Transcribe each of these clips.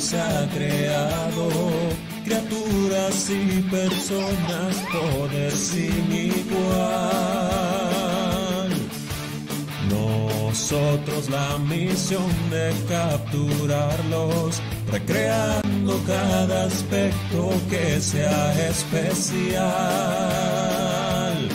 se ha creado criaturas y personas, poder sin igual. Nosotros la misión de capturarlos, recreando cada aspecto que sea especial.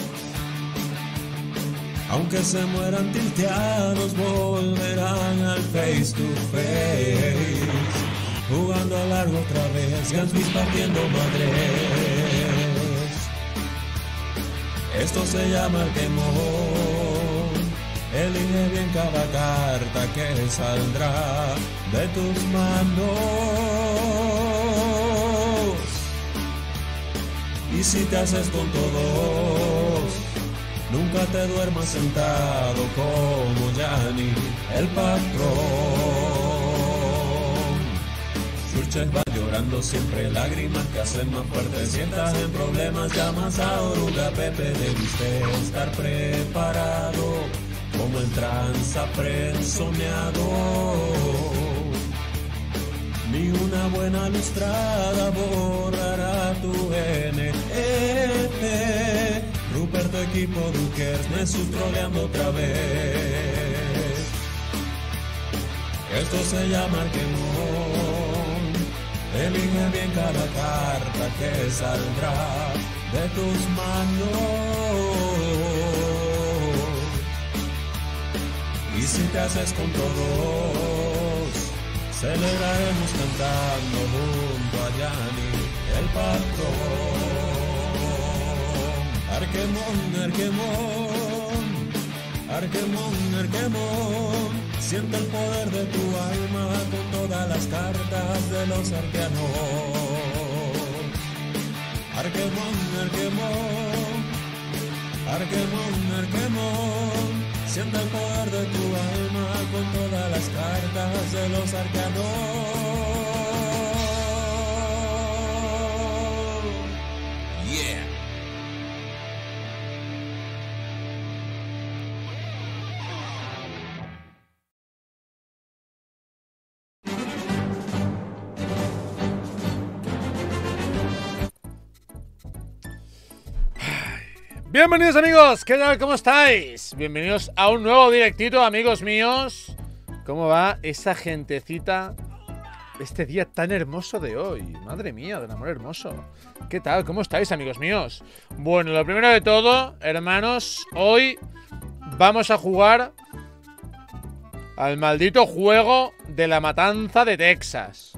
Aunque se mueran tilteados, volverán al face to face, jugando a largo otra vez, Gansby partiendo madres. Esto se llama el quemón. Elige bien cada carta que saldrá de tus manos. Y si te haces con todos, nunca te duermas sentado como Yanni, el patrón. Churchill va llorando siempre, lágrimas que hacen más fuerte. Si estás en problemas, llamas a Oruga Pepe. Debiste estar preparado, como el transapresoneado. Ni una buena lustrada borrará tu NEP. Rupert, tu equipo, Dukers, Nessus troleando otra vez. Esto se llama el quemón. Elige bien cada carta que saldrá de tus manos. Y si te haces con todos, celebraremos cantando junto a Yanni, el patrón. Arquemón, Arquemón, Arquemón, Arquemón, siente el poder de tu alma con todas las cartas de los arqueanos. Arquemón, Arquemón, Arquemón, Arquemón, siente el poder de tu alma con todas las cartas de los arcanos. Yeah. Bienvenidos amigos, ¿qué tal? ¿Cómo estáis? Bienvenidos a un nuevo directito, amigos míos. ¿Cómo va esa gentecita este día tan hermoso de hoy? Madre mía, del amor hermoso. ¿Qué tal? ¿Cómo estáis, amigos míos? Bueno, lo primero de todo, hermanos, hoy vamos a jugar al maldito juego de la matanza de Texas.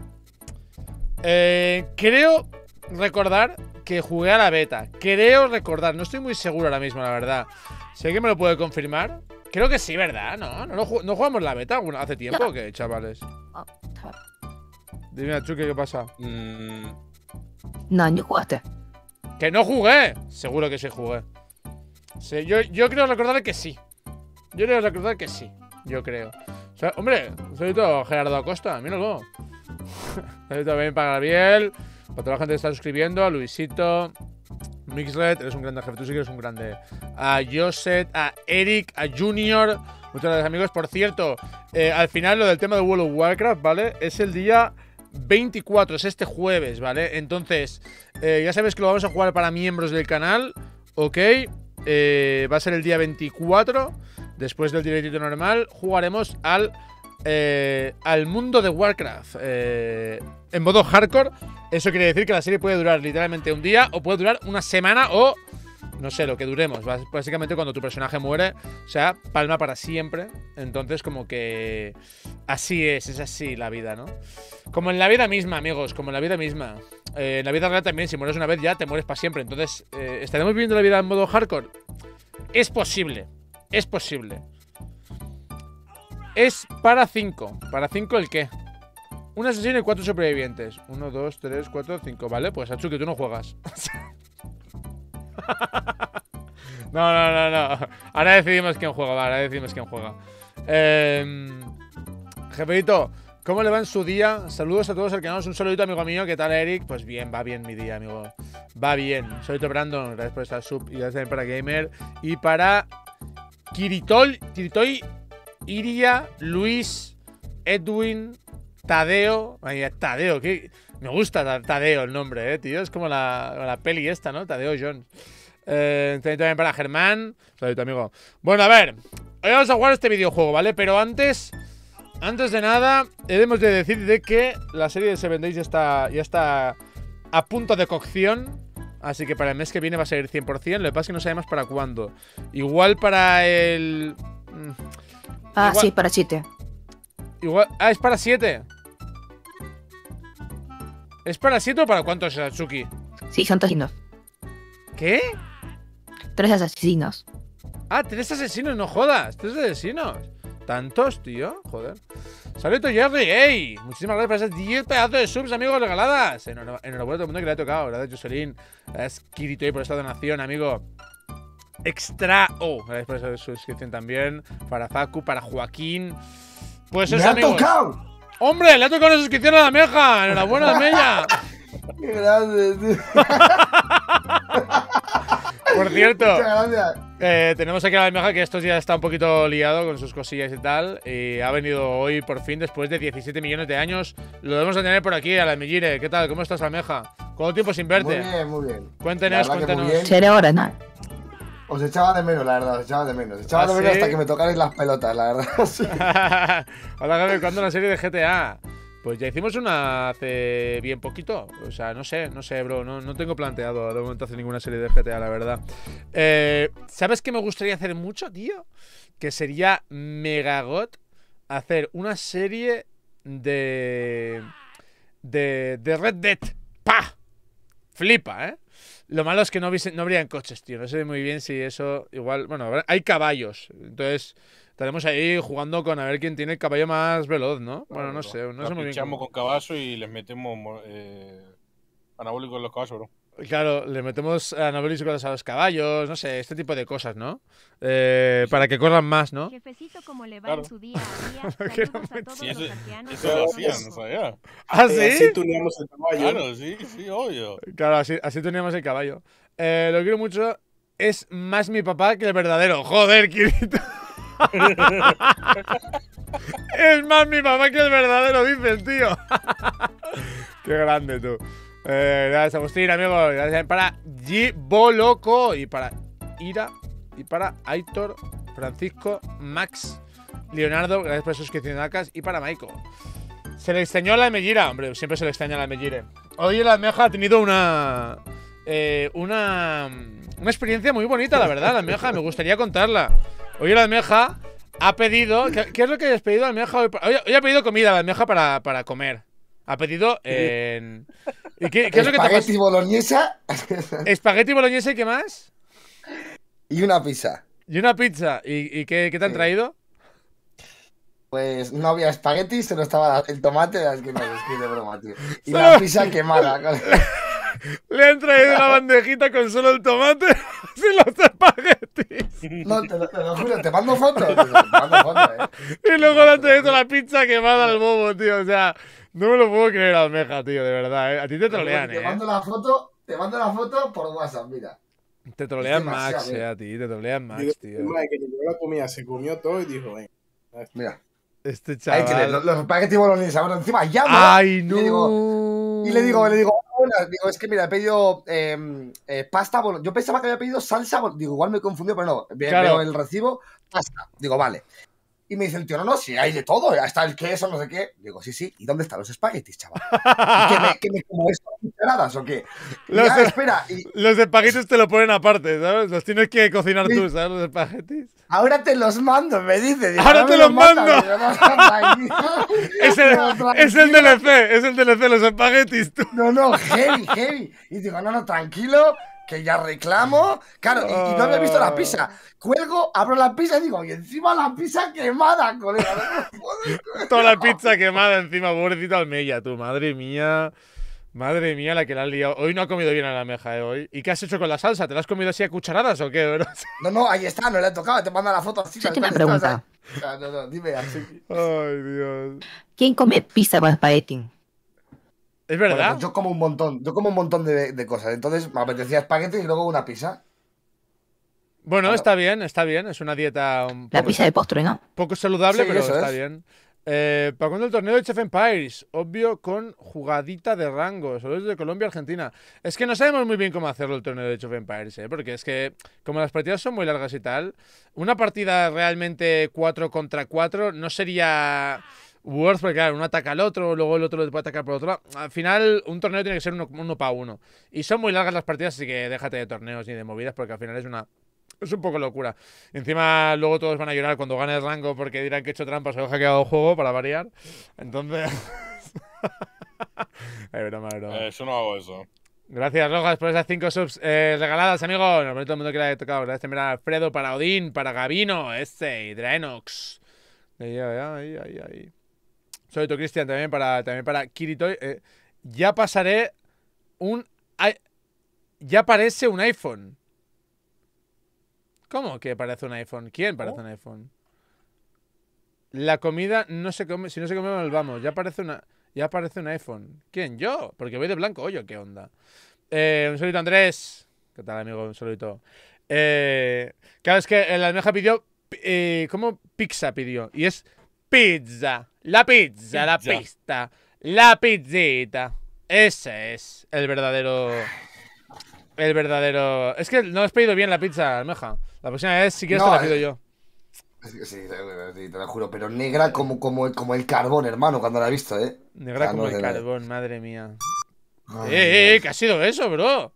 Creo recordar que jugué a la beta. Creo recordar, no estoy muy seguro ahora mismo, la verdad. Si alguien me lo puede confirmar. Creo que sí, ¿verdad? ¿No jugamos la beta hace tiempo o qué, chavales? Dime, Chucky, ¿qué pasa? No, ni jugaste. ¡Que no jugué! Seguro que sí jugué. Sí, yo creo recordar que sí. Yo creo recordar que sí. Yo creo. O sea, hombre, saludito Gerardo Acosta, míralo. Saludito también para Gabriel. Para toda la gente que está suscribiendo, a Luisito, Mixred, eres un grande jefe, tú sí que eres un grande. A Joset, a Eric, a Junior, muchas gracias amigos. Por cierto, al final lo del tema de World of Warcraft, ¿vale? Es el día 24, es este jueves, ¿vale? Entonces, ya sabes que lo vamos a jugar para miembros del canal, ¿ok? Va a ser el día 24, después del directito normal, jugaremos al mundo de Warcraft en modo hardcore. Eso quiere decir que la serie puede durar literalmente un día o puede durar una semana o no sé, lo que duremos. Básicamente cuando tu personaje muere, o sea, palma para siempre. Entonces como que así es así la vida, ¿no? Como en la vida misma, amigos, como en la vida misma. En la vida real también, si mueres una vez ya te mueres para siempre. Entonces, ¿estaremos viviendo la vida en modo hardcore? Es posible, es posible. Es para 5. ¿Para 5 el qué? Un asesino y 4 supervivientes. 1, 2, 3, 4, 5. Vale, pues Atsuki, tú no juegas. No. Ahora decidimos quién juega. Ahora decidimos quién juega. Jefeito, ¿cómo le va en su día? Saludos a todos cercanos. Un saludito, amigo mío. ¿Qué tal, Eric? Pues bien, va bien mi día, amigo. Va bien. Saludito, Brandon. Gracias por estar sub. Y gracias también para Gamer. Y para Kiritoy, Iria, Luis, Edwin, Tadeo. Ay, Tadeo, que me gusta Tadeo el nombre, tío. Es como la peli esta, ¿no? Tadeo Jones. También para Germán. Saludito, amigo. Bueno, a ver. Hoy vamos a jugar este videojuego, ¿vale? Pero antes de nada, debemos de decir de que la serie de 7 Days ya está a punto de cocción. Así que para el mes que viene va a ser 100%. Lo que pasa es que no sabemos para cuándo. Igual para el... igual... sí, para 7. Igual... es para 7. ¿Es para 7 o para cuántos, Satsuki? Sí, son asesinos. ¿Qué? 3 asesinos. 3 asesinos, no jodas. 3 asesinos. ¿Tantos, tío? Joder. Saludo, Jerry. ¡Ey! Muchísimas gracias por esas 10 pedazos de subs, amigos, regaladas. Enhorabuena a todo el mundo que le ha tocado. Gracias, Jocelyn. Gracias, Kirito, por esta donación, amigo. Extra. Gracias por esa suscripción también. Para Facu, para Joaquín. Pues eso, amigos. ¡Me ha tocado! ¡Hombre! ¡Le ha tocado una suscripción a la Meja! ¡Enhorabuena, Mella! ¡Qué grande, tío! Por cierto, muchas gracias. Tenemos aquí a la Almeja, que estos días está un poquito liado con sus cosillas y tal. Y ha venido hoy por fin, después de 17 millones de años. Lo debemos de tener por aquí, a la Almejire. ¿Qué tal? ¿Cómo estás, Almeja? ¿Cuánto tiempo sin verte? Muy bien, muy bien. Cuéntenos. Seré ahora, ¿no? Os echaba de menos, la verdad, os echaba de menos. Os echaba de menos hasta que me tocarais las pelotas, la verdad. Sí. Hola, Gabriel, ¿cuándo la serie de GTA? Pues ya hicimos una hace bien poquito. O sea, no sé, bro. No tengo planteado de momento hacer ninguna serie de GTA, la verdad. ¿Sabes qué me gustaría hacer mucho, tío? Que sería megagot hacer una serie de Red Dead. ¡Pah! Flipa, ¿eh? Lo malo es que no habrían coches, tío. No sé muy bien si eso... Igual... Bueno, hay caballos. Entonces... Estaremos ahí jugando con a ver quién tiene el caballo más veloz, ¿no? Bueno, no sé muy bien. Pinchamos con caballo y les metemos anabólicos en los caballos, bro. Claro, le metemos anabólicos a los caballos, no sé, este tipo de cosas, ¿no? Para que corran más, ¿no? Jefecito, como le va en su día a día, saludos a todos los arqueanos. Eso lo hacían, no sabía. ¿Ah, sí? Así tuneamos el caballo. Claro, sí, obvio. Claro, así tuneamos el caballo. Lo quiero mucho. Es más mi papá que el verdadero. Joder, Kirito. Es más mi mamá que el verdadero, dice el tío. Qué grande, tú. Gracias, Agustín, amigo. Gracias para Giboloco. Y para Ira. Y para Aitor, Francisco, Max, Leonardo. Gracias por suscripción de Acas. Y para Maiko. Se le extrañó a la Almejira. Hombre, siempre se le extraña a la Almejira. Hoy la Almeja ha tenido una experiencia muy bonita, la verdad, la Almeja. Me gustaría contarla. Hoy la Almeja ha pedido... ¿Qué es lo que has pedido, Almeja? Hoy ha pedido comida, la Almeja, para comer. Ha pedido en... ¿Y qué es lo que te pasa? Espagueti boloñesa. Espagueti boloñesa y ¿qué más? Y una pizza. Y una pizza. ¿Y qué te han traído? Pues no había espagueti, solo estaba el tomate, es que no, es que de broma, tío. Y la pizza quemada. Le han traído una bandejita con solo el tomate sin los espaguetis. No, te lo juro, te mando fotos. Te mando fotos, Y luego le han traído la pizza quemada al bobo, tío. O sea, no me lo puedo creer, Almeja, tío, de verdad, A ti te trolean, Te mando la foto por WhatsApp, mira. Te trolean Max, a ti, te trolean Max, tío. Que llegó la comida, se comió todo y dijo, ven. Mira. Este chaval. Los espaguetis boloñesa, bueno, encima llama. ¡Ay, no! Y le digo, digo, es que mira, he pedido pasta boloñesa. Yo pensaba que había pedido salsa, digo, igual me confundió, pero no. Veo el recibo, pasta. Digo, vale. Y me dice el tío, no, sí, hay de todo, hasta el queso, no sé qué. Digo, sí, ¿y dónde están los espaguetis, chaval? ¿Que me como esto cucharadas o qué? Espera. Los espaguetis te lo ponen aparte, ¿sabes? Los tienes que cocinar tú, ¿sabes? Los espaguetis. Ahora te los mando, me dice. Digo, ¡Ahora te los mando! Es el DLC, los espaguetis, tú. No, heavy. Y digo, no, tranquilo, que ya reclamo. Claro, y no había visto la pizza. Cuelgo, abro la pizza y digo, y encima la pizza quemada, colega. Toda la pizza quemada encima, pobrecita Almella, tú, madre mía. Madre mía, la que la has liado. Hoy no ha comido bien a la Almeja, hoy. ¿Y qué has hecho con la salsa? ¿Te la has comido así a cucharadas o qué, bro? No, ahí está, no le he tocado. Te manda la foto así. Yo tengo una pregunta. No, dime así. Ay, Dios. ¿Quién come pizza con espagueti? ¿Es verdad? Bueno, pues yo como un montón de cosas. Entonces me apetecía espagueti y luego una pizza. Bueno, claro. Está bien. Es una dieta un poco, la pizza de postre, ¿no? Poco saludable, sí, pero está bien. ¿Para cuándo el torneo de Age of Empires? Obvio, con jugadita de rango. Solo es de Colombia, Argentina. Es que no sabemos muy bien cómo hacerlo el torneo de Age of Empires, porque es que, como las partidas son muy largas y tal, una partida realmente 4 contra 4 no sería worth, porque claro, uno ataca al otro, luego el otro le puede atacar por otro lado. Al final, un torneo tiene que ser uno para uno. Y son muy largas las partidas, así que déjate de torneos ni de movidas, porque al final es un poco locura. Encima, luego todos van a llorar cuando gane el rango porque dirán que he hecho trampas o he hackeado el juego para variar. Entonces. Es broma, es broma. Yo no hago eso. Gracias, Rojas, por esas 5 subs regaladas, amigo. Normalmente todo el mundo que le haya tocado. Gracias también a Alfredo, para Odín, para Gavino, y Draenox. Ahí. Solito Cristian, también para Kiritoy. Ya pasaré un. Ya parece un iPhone. ¿Cómo que parece un iPhone? ¿Quién parece un iPhone? La comida no se come. Si no se come, nos vamos. Ya parece un iPhone. ¿Quién? ¿Yo? Porque voy de blanco. Oye, ¿qué onda? Un solito Andrés. ¿Qué tal, amigo? Un solito. Claro, es que la almeja pidió. ¿Cómo pizza pidió? Y es pizza. La pizza. La pista. La pizzita. Ese es el verdadero. Es que no has pedido bien la pizza, almeja. La próxima vez, si quieres, te la pido yo. Sí, te lo juro, pero negra como el carbón, hermano, cuando la he visto, ¿eh? Negra como el carbón, madre mía. Ay, ¿Qué ha sido eso, bro?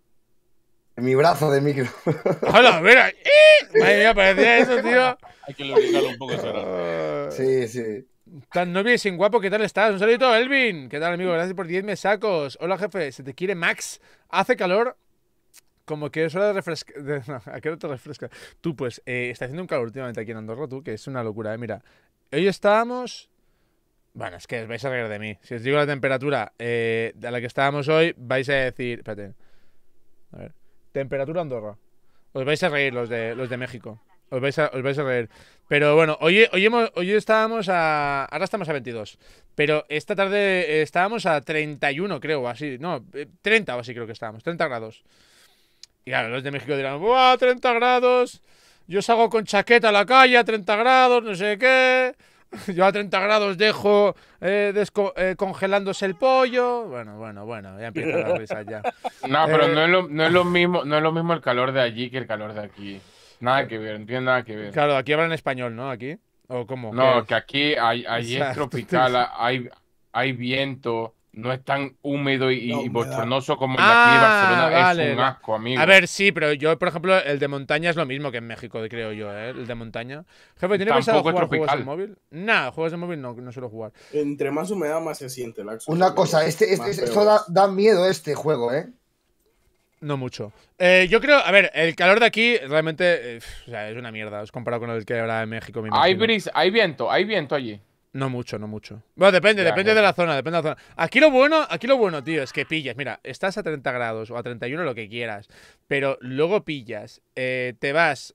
Mi brazo de micro. ¡Hola, mira! Madre mía, parecía eso, tío. Hay que lubricarlo un poco, será. Sí. Tan novio y sin guapo, ¿qué tal estás? Un saludito, Elvin. ¿Qué tal, amigo? Gracias por 10 mesacos. Hola, jefe. ¿Se te quiere, Max? Hace calor. Como que es hora de refrescar. ¿A qué hora te refrescas? Tú, pues, está haciendo un calor últimamente aquí en Andorra, tú, que es una locura, Mira, hoy estábamos. Bueno, es que os vais a reír de mí. Si os digo la temperatura a la que estábamos hoy, vais a decir. Espérate. A ver. Temperatura Andorra. Os vais a reír los de México. Os vais a reír. Pero bueno, hoy estábamos a. Ahora estamos a 22. Pero esta tarde estábamos a 31, creo, o así. No, 30 o así creo que estábamos. 30 grados. Y claro, los de México dirán, ¡buah, 30 grados! Yo salgo con chaqueta a la calle a 30 grados, no sé qué. Yo a 30 grados dejo congelándose el pollo. Bueno, ya empiezan las risas ya. No, pero no es lo mismo el calor de allí que el calor de aquí. Nada que ver, no tiene nada que ver. Claro, aquí hablan español, ¿no? ¿Aquí? ¿O cómo? No, que aquí allí es tropical, hay viento. No es tan húmedo y bochornoso como el de aquí de Barcelona. Vale. Es un asco, amigo. A ver, sí, pero yo, por ejemplo, el de montaña es lo mismo que en México, creo yo, ¿eh? El de montaña. Jefe, ¿tiene pensado jugar juegos en móvil? Nah, juegos de móvil no suelo jugar. Entre más humedad, más se siente. Una cosa, esto da miedo este juego, ¿eh? No mucho. Yo creo, a ver, el calor de aquí realmente o sea, es una mierda. Es comparado con el que habrá en México. Hay viento allí. No mucho. Bueno, depende de la zona, Aquí lo bueno, tío, es que pillas. Mira, estás a 30 grados o a 31, lo que quieras. Pero luego pillas, te vas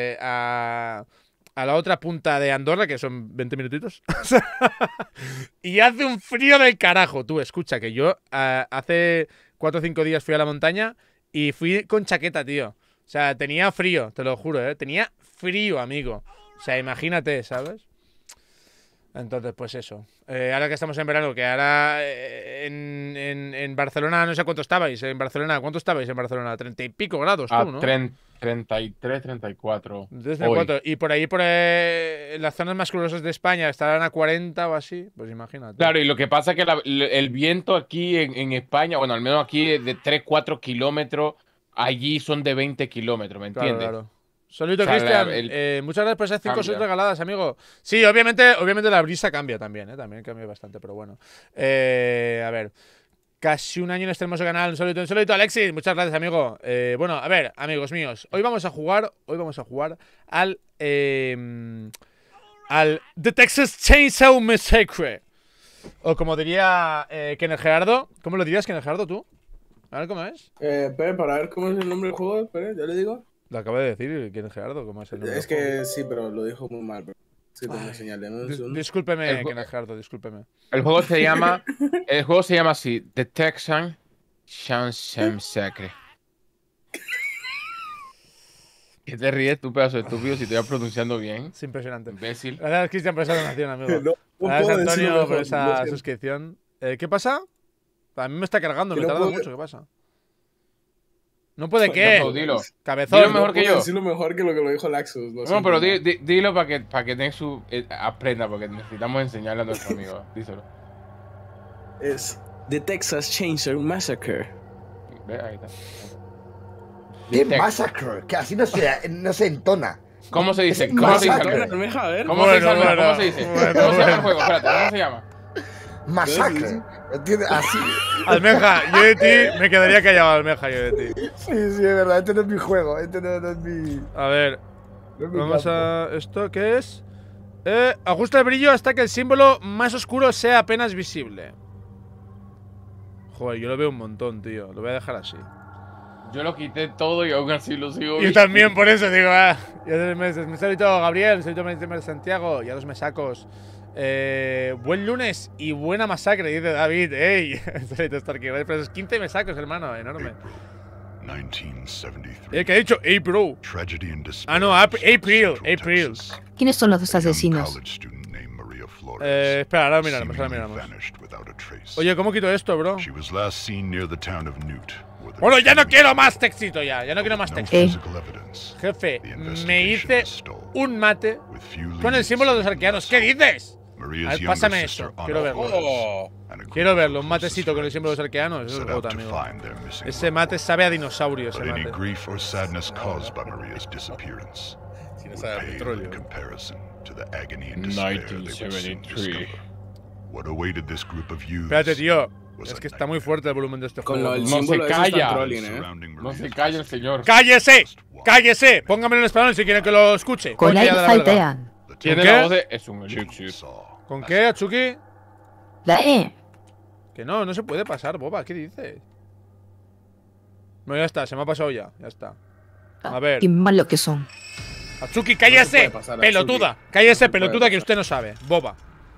a la otra punta de Andorra, que son 20 minutitos. Y hace un frío del carajo. Tú, escucha, que yo hace 4 o 5 días fui a la montaña y fui con chaqueta, tío. O sea, tenía frío, te lo juro, ¿eh? Tenía frío, amigo. O sea, imagínate, ¿sabes? Entonces, pues eso. Ahora que estamos en verano, que ahora en Barcelona, no sé cuánto estabais. ¿Cuánto estabais en Barcelona? 30 y pico grados, tú, ¿no? 33, 34. 34. Y por ahí, en las zonas más calurosas de España, estarán a 40 o así. Pues imagínate. Claro, y lo que pasa es que el viento aquí en España, bueno, al menos aquí de 3, 4 kilómetros, allí son de 20 kilómetros, ¿me entiendes? Claro. Solito, Cristian, muchas gracias por esas 5 subs regaladas, amigo. Sí, obviamente la brisa cambia también, también cambia bastante, pero bueno. A ver, casi un año en este hermoso canal, un solito, Alexis, muchas gracias, amigo. Bueno, a ver, amigos míos, hoy vamos a jugar al The Texas Chainsaw Massacre. O como diría Kenneth Gerardo. ¿Cómo lo dirías, Kenneth Gerardo, tú? A ver, ¿cómo es? Espera, para ver cómo es el nombre del juego, espera, ya le digo. Lo acaba de decir, ¿quién es Gerardo? ¿Cómo es el nombre? Es que sí, pero lo dijo muy mal. Sí, tengo señal. Discúlpeme, Gerardo, discúlpeme. El juego se llama así, The Texan Chainsaw Massacre. ¿Qué te ríes tú, pedazo de estúpido, si te voy pronunciando bien? Es impresionante. Imbécil. Gracias, Cristian, por esa donación, amigo. Gracias, puedo decirlo Antonio, mejor, por lo esa siento. suscripción. ¿Qué pasa? A mí me está cargando, Que me no tarda puedo- mucho. ¿Qué pasa? ¿No puede Pues qué? Loco, dilo. Cabezón. Dilo mejor que Puedo yo. decirlo mejor que lo dijo Laxus. No, pero dilo para que tenga su. Aprenda, porque necesitamos enseñarle a nuestro amigo. Díselo. Es The Texas Chainsaw Massacre. Ve, ahí está. ¡Qué Tex- massacre! Que así no se entona. ¿Cómo se dice? Es ¿Cómo se dice? masacre. Almeja, a ver. ¿Cómo se dice? Bueno, ¿Cómo se dice? bueno, ¿Cómo se llama el bueno. juego? Espérate, ¿cómo se llama? Masacre. ¿Entiendes? Así. Almeja, yo de ti me quedaría callado, Almeja, yo de ti. Sí, es verdad. Este no es mi juego. Este no es mi. A ver, no es mi vamos campo. a. ¿Esto qué es? Ajusta el brillo hasta que el símbolo más oscuro sea apenas visible. Joder, yo lo veo un montón, tío. Lo voy a dejar así. Yo lo quité todo y aún así lo sigo Yo viendo. también por eso digo, ya me saludito Gabriel, me Santiago, ya los mesacos. Buen lunes y buena masacre, dice David. ¡Ey! Saludito Starkey, pero esos 15 mesacos, hermano, enorme. 1973. ¿Qué ha dicho? April. Tragedy and despair Ah, no, in April. Central Texas. ¿Quiénes son los dos A young asesinos? college student named Maria Flores Espera, ahora miraremos, ahora seemingly miraremos. vanished without a trace. Oye, ¿cómo quito esto, bro? She was last seen near the town of Newt, where the Bueno, ya no family quiero más textito ya no quiero más no texto. physical evidence. Jefe, The me investigation hice is stalled. un mate With few con el leads símbolo de los and arqueanos. less ¿Qué hope. dices? Maria's A ver, younger pásame sister, eso, Anna quiero verlo. Flores, Oh, and a group Quiero of verlo, un her matecito con el closest símbolo de los arqueanos. Eso es set God, out to amigo. find their missing Ese loved mate one. sabe a dinosaurio, ese But any mate. grief or sadness caused by Maria's disappearance si no would sabe pale in petróleo. comparison to the agony and despair they would soon 1973. discover. What awaited this group of youths Espérate, tío. was Es a que está muy nightmare. fuerte el volumen de este Con juego. lo del No símbolo se ese está calla. trolling, Surrounding No se Maria's calla el house. señor. ¡Cállese! ¡Cállese! Póngamelo en español si quieren que lo escuche. Con Coño, la ya de la verga. faltean. The Tiene ¿Con qué? la voz de. Es un elixir. saw ¿Con qué, Atsuki? La E. Que no se puede pasar, boba. ¿Qué dices? No, ya está, se me ha pasado ya. Ya está. A ver. Qué malo que son. Atsuki, No cállese. se puede pasar, Pelotuda. Atsuki. Cállese, No se puede pelotuda, que pasar. usted no sabe. Boba.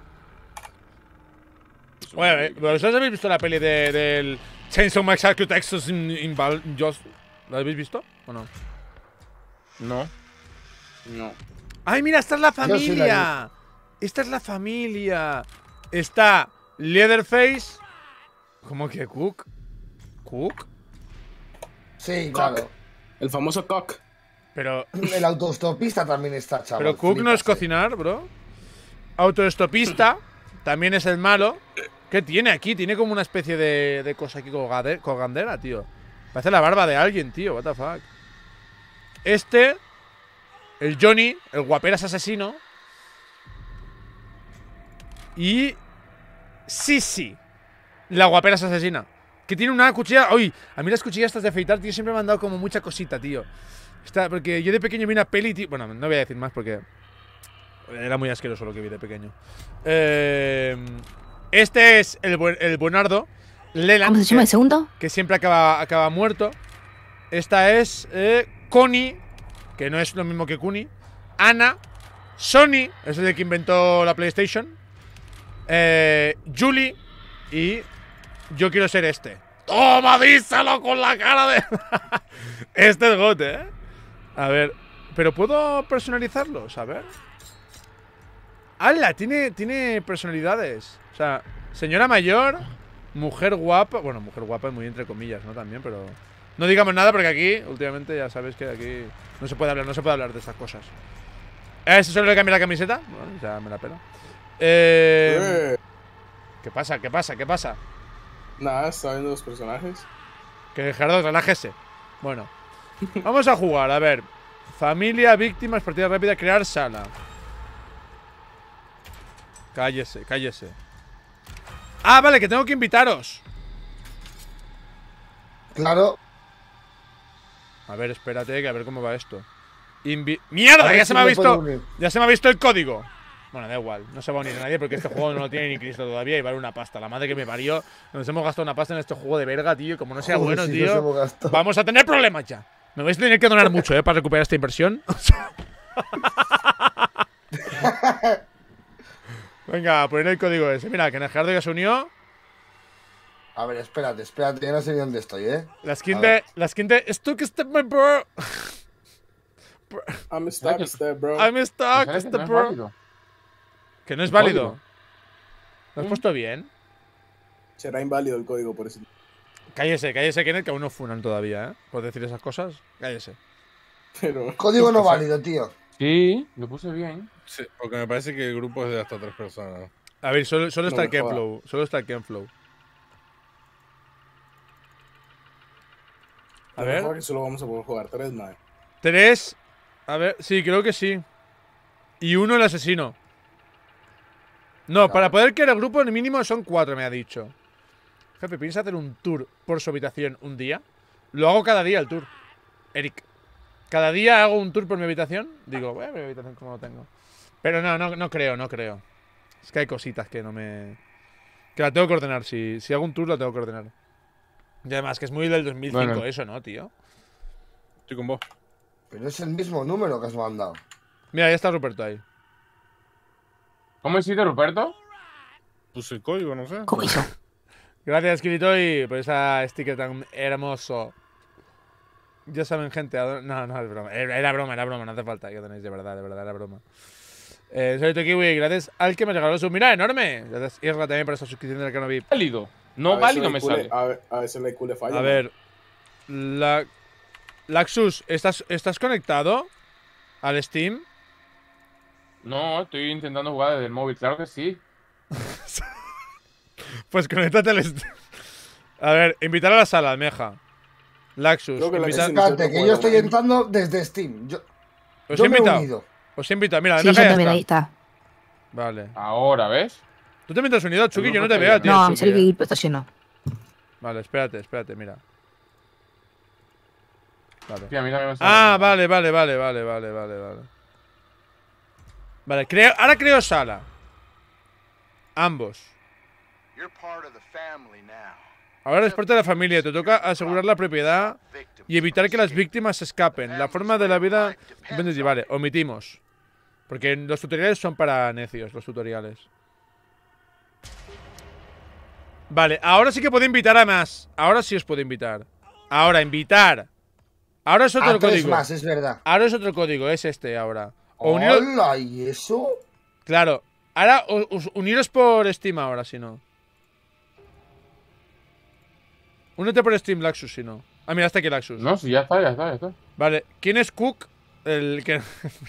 Bueno, ¿vosotros habéis visto la peli del Chainsaw Massacre Texas ¿La habéis visto o no? No. No. ¡Ay, mira! Esta es la sí la he familia. Esta es la familia. Está Leatherface. ¿Cómo que Cook? ¿Cook? Sí, claro. El famoso cock. Pero, El autostopista también está, chaval. pero Cook no es Flipase. cocinar, bro. Autoestopista. También es el malo. ¿Qué tiene aquí? Tiene como una especie de cosa aquí colgandera, tío. Parece la barba de alguien, tío. What the fuck. Este. El Johnny. El guaperas asesino. Y. Sisi. La guaperas asesina. Que tiene una cuchilla. Uy, a mí las cuchillas estas de afeitar, tío, siempre me han dado como mucha cosita, tío. Porque yo de pequeño vi una peli, tío. Bueno, no voy a decir más porque. Era muy asqueroso lo que vi de pequeño. Este es el buenardo. Leland. ¿Cómo se llama el segundo? Que siempre acaba muerto. Esta es Connie, que no es lo mismo que Kuni. Ana. Sony, es el que inventó la PlayStation. Julie. Y yo quiero ser este. ¡Toma, díselo con la cara de! Este es Gote, ¿eh? A ver. Pero puedo personalizarlos, a ver. ¡Hala! Tiene personalidades. O sea, señora mayor, mujer guapa. Bueno, mujer guapa es muy entre comillas, ¿no? También, pero. No digamos nada porque aquí, últimamente, ya sabéis que aquí no se puede hablar de estas cosas. ¿Eso solo le cambia la camiseta? Bueno, ya me la pela. ¿Qué pasa? ¿Qué pasa? ¿Qué pasa? Nada, está viendo los personajes. Que Gerardo, relájese. Bueno, vamos a jugar. A ver, familia, víctimas, partida rápida, crear sala. Cállese, cállese. Ah, vale, que tengo que invitaros. Claro. A ver, espérate, que a ver cómo va esto. ¡Mierda! A ver Ya si se me ha me visto. puedo unir. Ya se me ha visto el código. Bueno, da igual, no se va a unir a nadie porque este juego no lo tiene ni Cristo todavía y vale una pasta. La madre que me parió. Nos hemos gastado una pasta en este juego de verga, tío. Y como no sea Joder, bueno, sí, tío, nos hemos gastado. vamos a tener problemas ya. Me vais a tener que donar mucho, para recuperar esta inversión. Venga, a poner el código ese. Mira, que Gerardo ya se unió. A ver, espérate, ya no sé ni dónde estoy, ¿eh? La skin A ver. de Stuck Step My Bro. I'm stuck, step, bro. I'm stuck, ¿Sabes que step no es bro. válido? Que no es El válido. código. ¿Lo has puesto bien? Será inválido el código por eso. Cállese, Kenneth, que aún no funan todavía, ¿eh? Por decir esas cosas. Cállese. Pero... Código no válido, tío. Sí, lo puse bien. Sí, porque me parece que el grupo es de hasta 3 personas. A ver, solo está No el me jodas. Kenflow. Solo está el Kenflow. A ver. Mejor que solo vamos a poder jugar 3, man. 3. A ver, sí, creo que sí. Y 1 el asesino. No, para poder crear el grupo, el mínimo son 4, me ha dicho. Jefe, ¿piensas hacer un tour por su habitación un día? Lo hago cada día el tour. Eric. Cada día hago un tour por mi habitación. Digo, bueno, mi habitación como lo tengo. Pero no creo. Es que hay cositas que no me... Que la tengo que ordenar. Si hago un tour, la tengo que ordenar. Y además, que es muy del 2005 Bueno. eso, ¿no, tío? Estoy con vos. Pero es el mismo número que has mandado. Mira, ya está Ruperto ahí. ¿Cómo hiciste, Ruperto? Puse el código, no sé. ¿Cómo hizo? Gracias, Kiritoy, por esa sticker tan hermoso. Ya saben, gente. No, es broma. Era broma, no hace falta que tenéis de verdad, era broma. Soy Tokiwi, gracias al que me regaló su mira enorme. Gracias, Irra, también por esa suscripción del canal VIP. Válido. No A veces válido la me IQ le- sale. A veces la IQ le falla. A ver. Laxus, ¿estás conectado al Steam? No, estoy intentando jugar desde el móvil, claro que sí. Pues conéctate al Steam. A ver, invitar a la sala, Almeja. Laxus, Creo que la invitar- que Espérate, que yo estoy entrando desde Steam. Os Yo he me he invitado. unido. Os he invitado. Mira, Sí, Almeja yo ya también, está. ahí está. Vale. Ahora, ¿ves? Tú también te has unido, Chucky, yo no te grupo veo, está tío. No, Chucky, me salió eh. que está lleno. Vale, espérate, mira. Vale. Sí, a mí también me sale. Ah, vale. Vale, ahora creo sala. Ambos. Ahora eres parte de la familia, te toca asegurar la propiedad y evitar que las víctimas se escapen. La forma de la vida... Vale, omitimos. Porque los tutoriales son para necios, los tutoriales. Vale, ahora sí que puedo invitar a más. Ahora sí os puedo invitar. Ahora, invitar. Ahora es otro A 3 código. más, es verdad. Ahora es otro código, es este ahora. O uniros... Hola, ¿y eso? Claro. Ahora, uniros por Steam ahora, si no. Únete por Steam, Laxus, si no. Ah, mira, está aquí Laxus. No, sí, ya está. Vale, ¿quién es Cook? El que...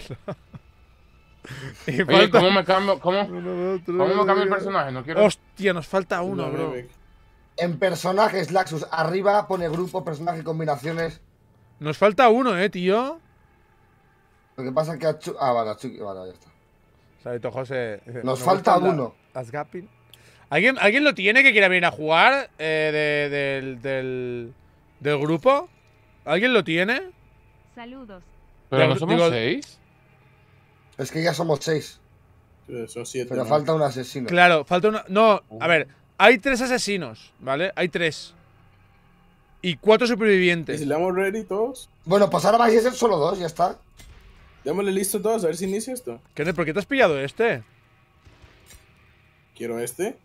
Y Oye, falta- ¿cómo me cambio el personaje? No quiero... Hostia, nos falta uno, bro. En personajes, Laxus, arriba pone grupo, personaje, combinaciones. Nos falta uno, tío. Lo que pasa es que vale, ya está. Salito José. Nos falta uno. Asgapin. ¿Alguien lo tiene que quiera venir a jugar del grupo? ¿Alguien lo tiene? Saludos. Pero no somos 6. Es que ya somos 6, Son 7. pero falta un asesino. Claro, falta una... No, a ver. Hay 3 asesinos, ¿vale? Hay 3. Y 4 ¿Y supervivientes. si le damos ready todos? Bueno, pues ahora vais a ser solo 2, ya está. Démosle listo todos, a ver si inicia esto. Kenneth, ¿por qué te has pillado este? Quiero este.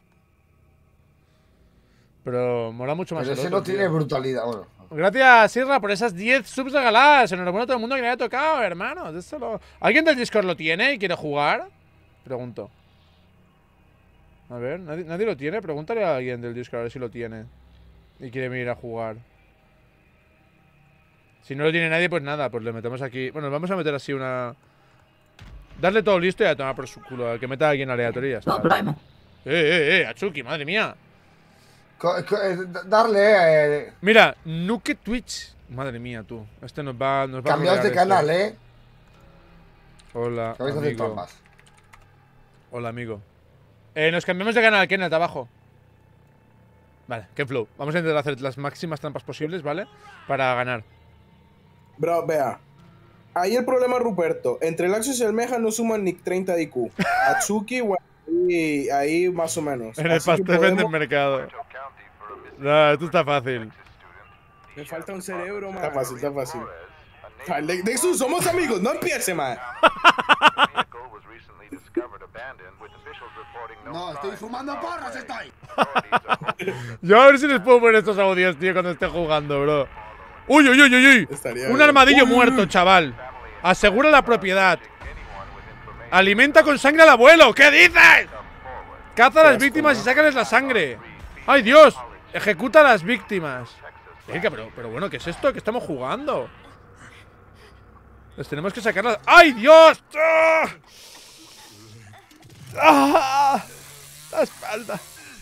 Pero mola mucho más Pero el ese otro, no tiene tío. brutalidad. Bueno, Gracias, Sirra, por esas 10 subs regaladas. Enhorabuena a todo el mundo que le haya tocado, hermanos. ¿Alguien del Discord lo tiene y quiere jugar? Pregunto. A ver, ¿nadie lo tiene? Pregúntale a alguien del Discord a ver si lo tiene. Y quiere venir a jugar. Si no lo tiene nadie, pues nada, pues le metemos aquí. Bueno, vamos a meter así una... Darle todo listo y a tomar por su culo. Al que meta a alguien aleatorio. No problema. Atsuki, madre mía. darle. Mira, Nuke Twitch. Madre mía, tú. Este nos va a Cambiaos de rodear canal, este. Hola, Que vais a hacer amigo. trampas. Hola, amigo. Nos cambiamos de canal, Kenneth, abajo. Vale, Kenflow. Vamos a intentar hacer las máximas trampas posibles, ¿vale? Para ganar. Bro, vea. Ahí el problema, Ruperto. Entre Laxus y Almeja no suman ni 30 de IQ. Atsuki, bueno, ahí más o menos. En el Así que pastel vende podemos- el mercado. No, esto está fácil. Me falta un cerebro, man. Está fácil. Nexus, somos amigos, no empiece, man. No, estoy fumando porros, estoy. Yo a ver si les puedo poner estos audios, tío, cuando esté jugando, bro. ¡Uy! Estaría Un bien. armadillo Uy, muerto, chaval. Asegura la propiedad. Alimenta con sangre al abuelo. ¿Qué dices? Caza a las víctimas y sácales la sangre. ¡Ay, Dios! Ejecuta a las víctimas. Venga, pero bueno, ¿qué es esto? ¿Qué estamos jugando? Les tenemos que sacarlas. ¡Ay, Dios! ¡Ah! ¡Ah! La espalda.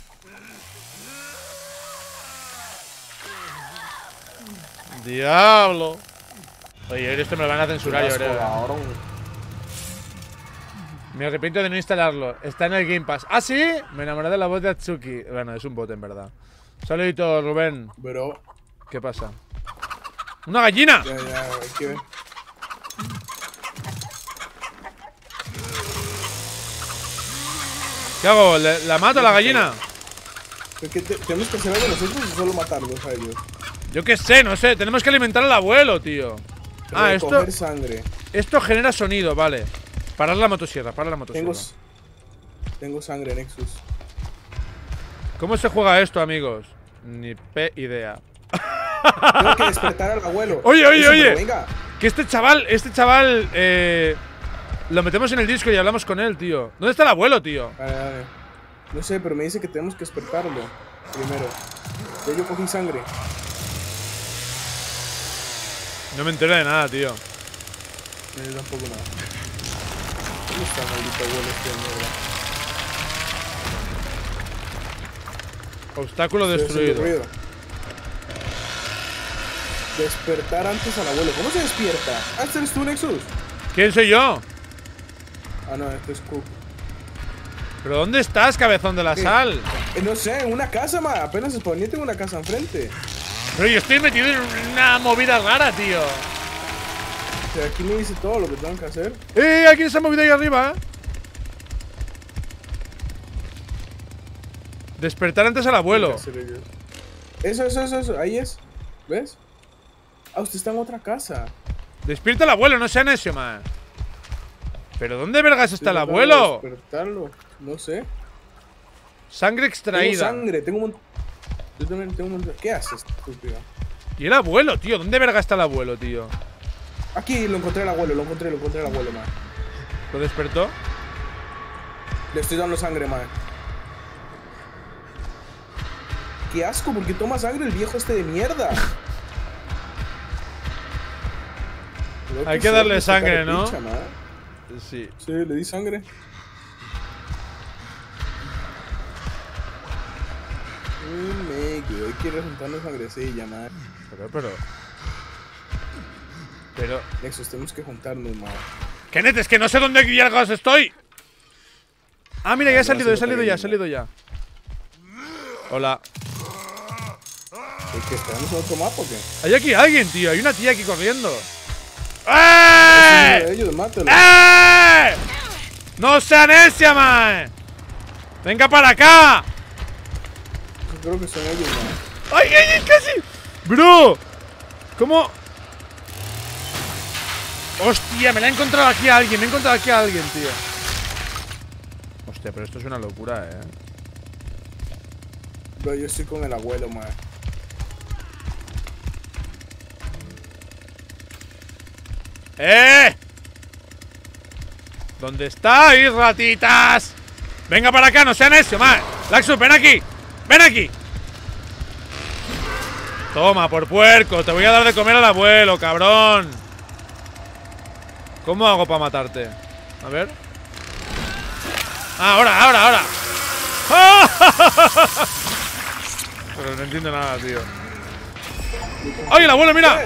¡Diablo! Oye, esto me lo van a censurar, yo creo. Me arrepiento de no instalarlo. Está en el Game Pass. ¿Ah, sí? Me enamoré de la voz de Atsuki. Bueno, es un bot, en verdad. Saludito, Rubén. Bro. ¿Qué pasa? ¡Una gallina! Ya, hay que ver. ¿Qué hago? ¿La mato a la gallina? ¿Tenemos que hacer algo nosotros o solo matarlos a ellos? Yo qué sé, no sé. Tenemos que alimentar al abuelo, tío. Ah, esto. Sangre. Esto genera sonido, vale. Parar la motosierra, Tengo sangre, Nexus. ¿Cómo se juega esto, amigos? Ni p idea. Tengo que despertar al abuelo. Oye. Que este chaval, lo metemos en el disco y hablamos con él, tío. ¿Dónde está el abuelo, tío? Vale. No sé, pero me dice que tenemos que despertarlo primero. Yo cogí sangre. No me entero de nada, tío. Yo tampoco nada. ¿Dónde está el maldito abuelo este de mierda? Obstáculo destruido. Despertar antes al abuelo. ¿Cómo se despierta? Ah, ¿este eres tú, Nexus? ¿Quién soy yo? Ah, no, este es Cook. ¿Pero dónde estás, cabezón de la sal? No sé, en una casa, ma. Apenas se ponía en una casa enfrente. Pero yo estoy metido en una movida rara, tío. O sea, aquí me dice todo lo que tengo que hacer. Aquí se ha movido ahí arriba, Despertar antes al abuelo. Eso. Ahí es. ¿Ves? Ah, usted está en otra casa. Despierta al abuelo, no sea necio, man. ¿Pero dónde vergas está el abuelo? Despertarlo. No sé. Sangre extraída. Tengo sangre, yo también tengo un montón. ¿Qué haces, estúpido? ¿Y el abuelo, tío? ¿Dónde verga está el abuelo, tío? Aquí lo encontré al abuelo, lo encontré al abuelo, man. ¿Lo despertó? Le estoy dando sangre, man. Qué asco, porque toma sangre el viejo este de mierda. Hay que darle sangre, ¿no? Pincha, sí. Sí, le di sangre. Hay que ir juntando sangrecilla, man. Pero. Nexus, tenemos que juntarnos, man. Kenneth, es que no sé dónde mierdas estoy. Ah, mira, ya he salido ya. Hola. ¿Es que esperamos otro mapa o qué? Hay aquí alguien, tío. Hay una tía aquí corriendo. ¡Eh! ¡Eh! ¡No sea necia, man! ¡Venga para acá! Creo que son ellos, man. ¡Ay, casi! ¡Bro! ¿Cómo? ¡Hostia! Me la he encontrado aquí a alguien. Tío. Hostia, pero esto es una locura, Bro, yo estoy con el abuelo, man. ¿Dónde estáis, ratitas? Venga para acá, no sean necio, man. Laxus, ven aquí. Toma, por puerco. Te voy a dar de comer al abuelo, cabrón. ¿Cómo hago para matarte? A ver. Ah, ahora. Pero no entiendo nada, tío. ¡Ay, el abuelo, mira!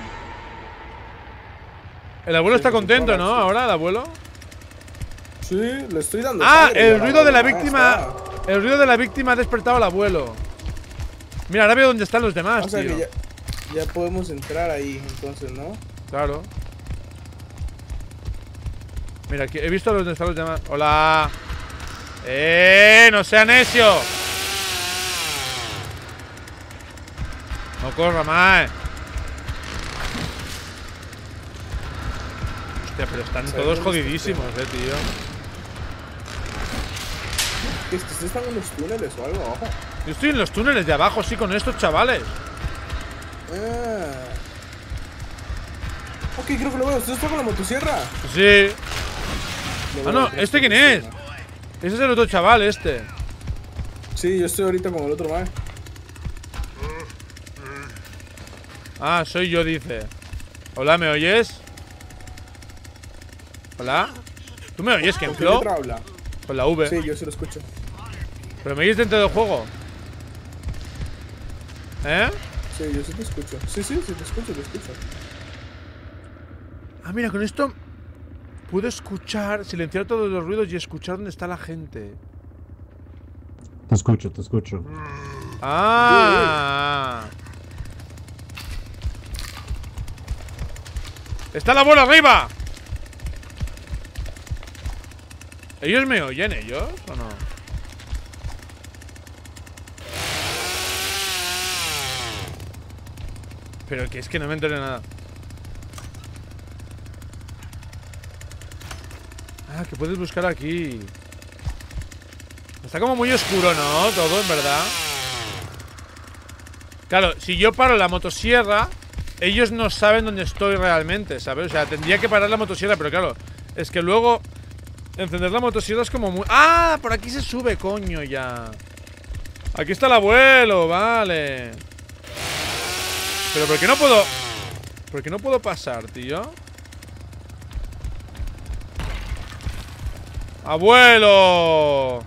El abuelo está contento, ¿no? Ahora, el abuelo. Sí, le estoy dando. El ruido de la víctima. El ruido de la víctima ha despertado al abuelo. Mira, ahora veo dónde están los demás, o sea, tío. Que ya podemos entrar ahí, entonces, ¿no? Claro. Mira, aquí he visto dónde están los demás. Hola. No sea necio. No corra más. Hostia, pero están todos jodidísimos, tío. ¿Ustedes están en los túneles o algo abajo? Yo estoy en los túneles de abajo, sí, con estos chavales. Ok, creo que lo veo. ¿Usted está con la motosierra? Sí. Ah, no, ¿este quién es? Ese es el otro chaval, este. Sí, yo estoy ahorita con el otro man. Ah, soy yo, dice. Hola, ¿me oyes? Hola. ¿Tú me oyes, ¿Con qué Kenflow? letra habla? Con la V. Sí, yo sí lo escucho. ¿Pero me oyes dentro del juego? ¿Eh? Sí, yo sí te escucho. Sí, te escucho, te escucho. Ah, mira, con esto puedo escuchar, silenciar todos los ruidos y escuchar dónde está la gente. Te escucho, te escucho. Ah. ¡Está el abuelo arriba! ¿Ellos me oyen, ellos? ¿O no? Pero que es que no me enteré nada. Ah, que puedes buscar aquí. Está como muy oscuro, ¿no? Todo, en verdad. Claro, si yo paro la motosierra, ellos no saben dónde estoy realmente, ¿sabes? O sea, tendría que parar la motosierra, pero claro, es que luego encender la motosierra es como muy... ¡Ah! Por aquí se sube, coño, ya. Aquí está el abuelo, vale. Pero ¿por qué no puedo...? ¿Por qué no puedo pasar, tío? ¡Abuelo!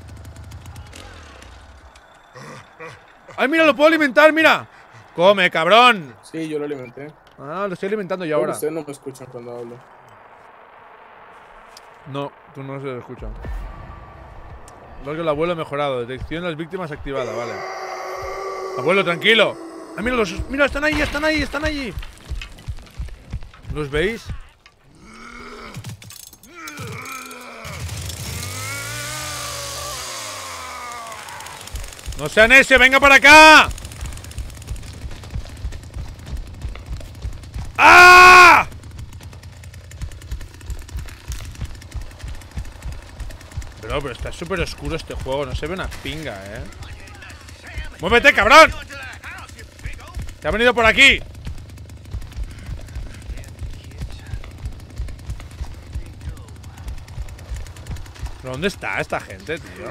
¡Ay, mira, lo puedo alimentar, mira! ¡Come, cabrón! Sí, yo lo alimenté. Ah, lo estoy alimentando yo ahora. Ustedes no me escuchan cuando hablo. No, tú no se lo escuchas. Luego el abuelo mejorado. Detección de las víctimas activada, vale. Abuelo, tranquilo. Ah, mira, mira, están ahí, están ahí, están allí. ¿Los veis? ¡No sean ese! ¡Venga para acá! ¡Ah! Pero está súper oscuro este juego. No se ve una pinga, ¡Muévete, cabrón! ¡Te ha venido por aquí! ¿Pero dónde está esta gente, tío?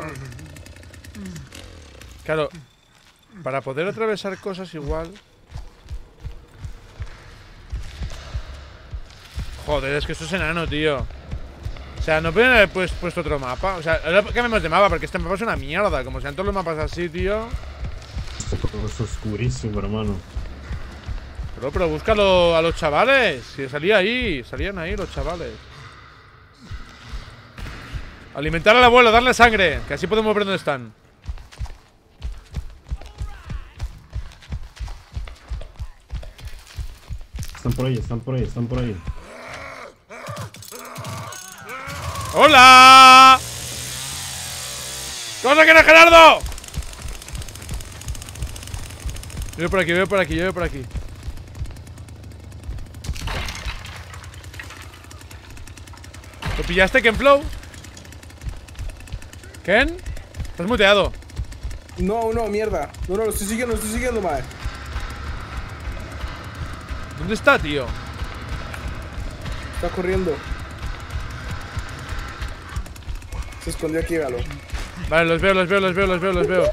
Claro, para poder atravesar cosas igual... Joder, es que esto es enano, tío. O sea, no pueden haber puesto otro mapa. O sea, ahora cambiamos de mapa porque este mapa es una mierda. Como sean todos los mapas así, tío. Esto es oscurísimo, hermano. Pero búscalo a los chavales. Si salían ahí los chavales. Alimentar al abuelo, darle sangre. Que así podemos ver dónde están. Están por ahí, están por ahí, están por ahí. ¡Hola! ¡Cosa que no, Gerardo! Yo veo por aquí, veo por aquí, yo veo por aquí. ¿Lo pillaste, Kenflow? ¿Ken? Estás muteado. No, mierda. No, lo estoy siguiendo, madre. ¿Dónde está, tío? Está corriendo. Se escondió aquí, véalo. Vale, los veo.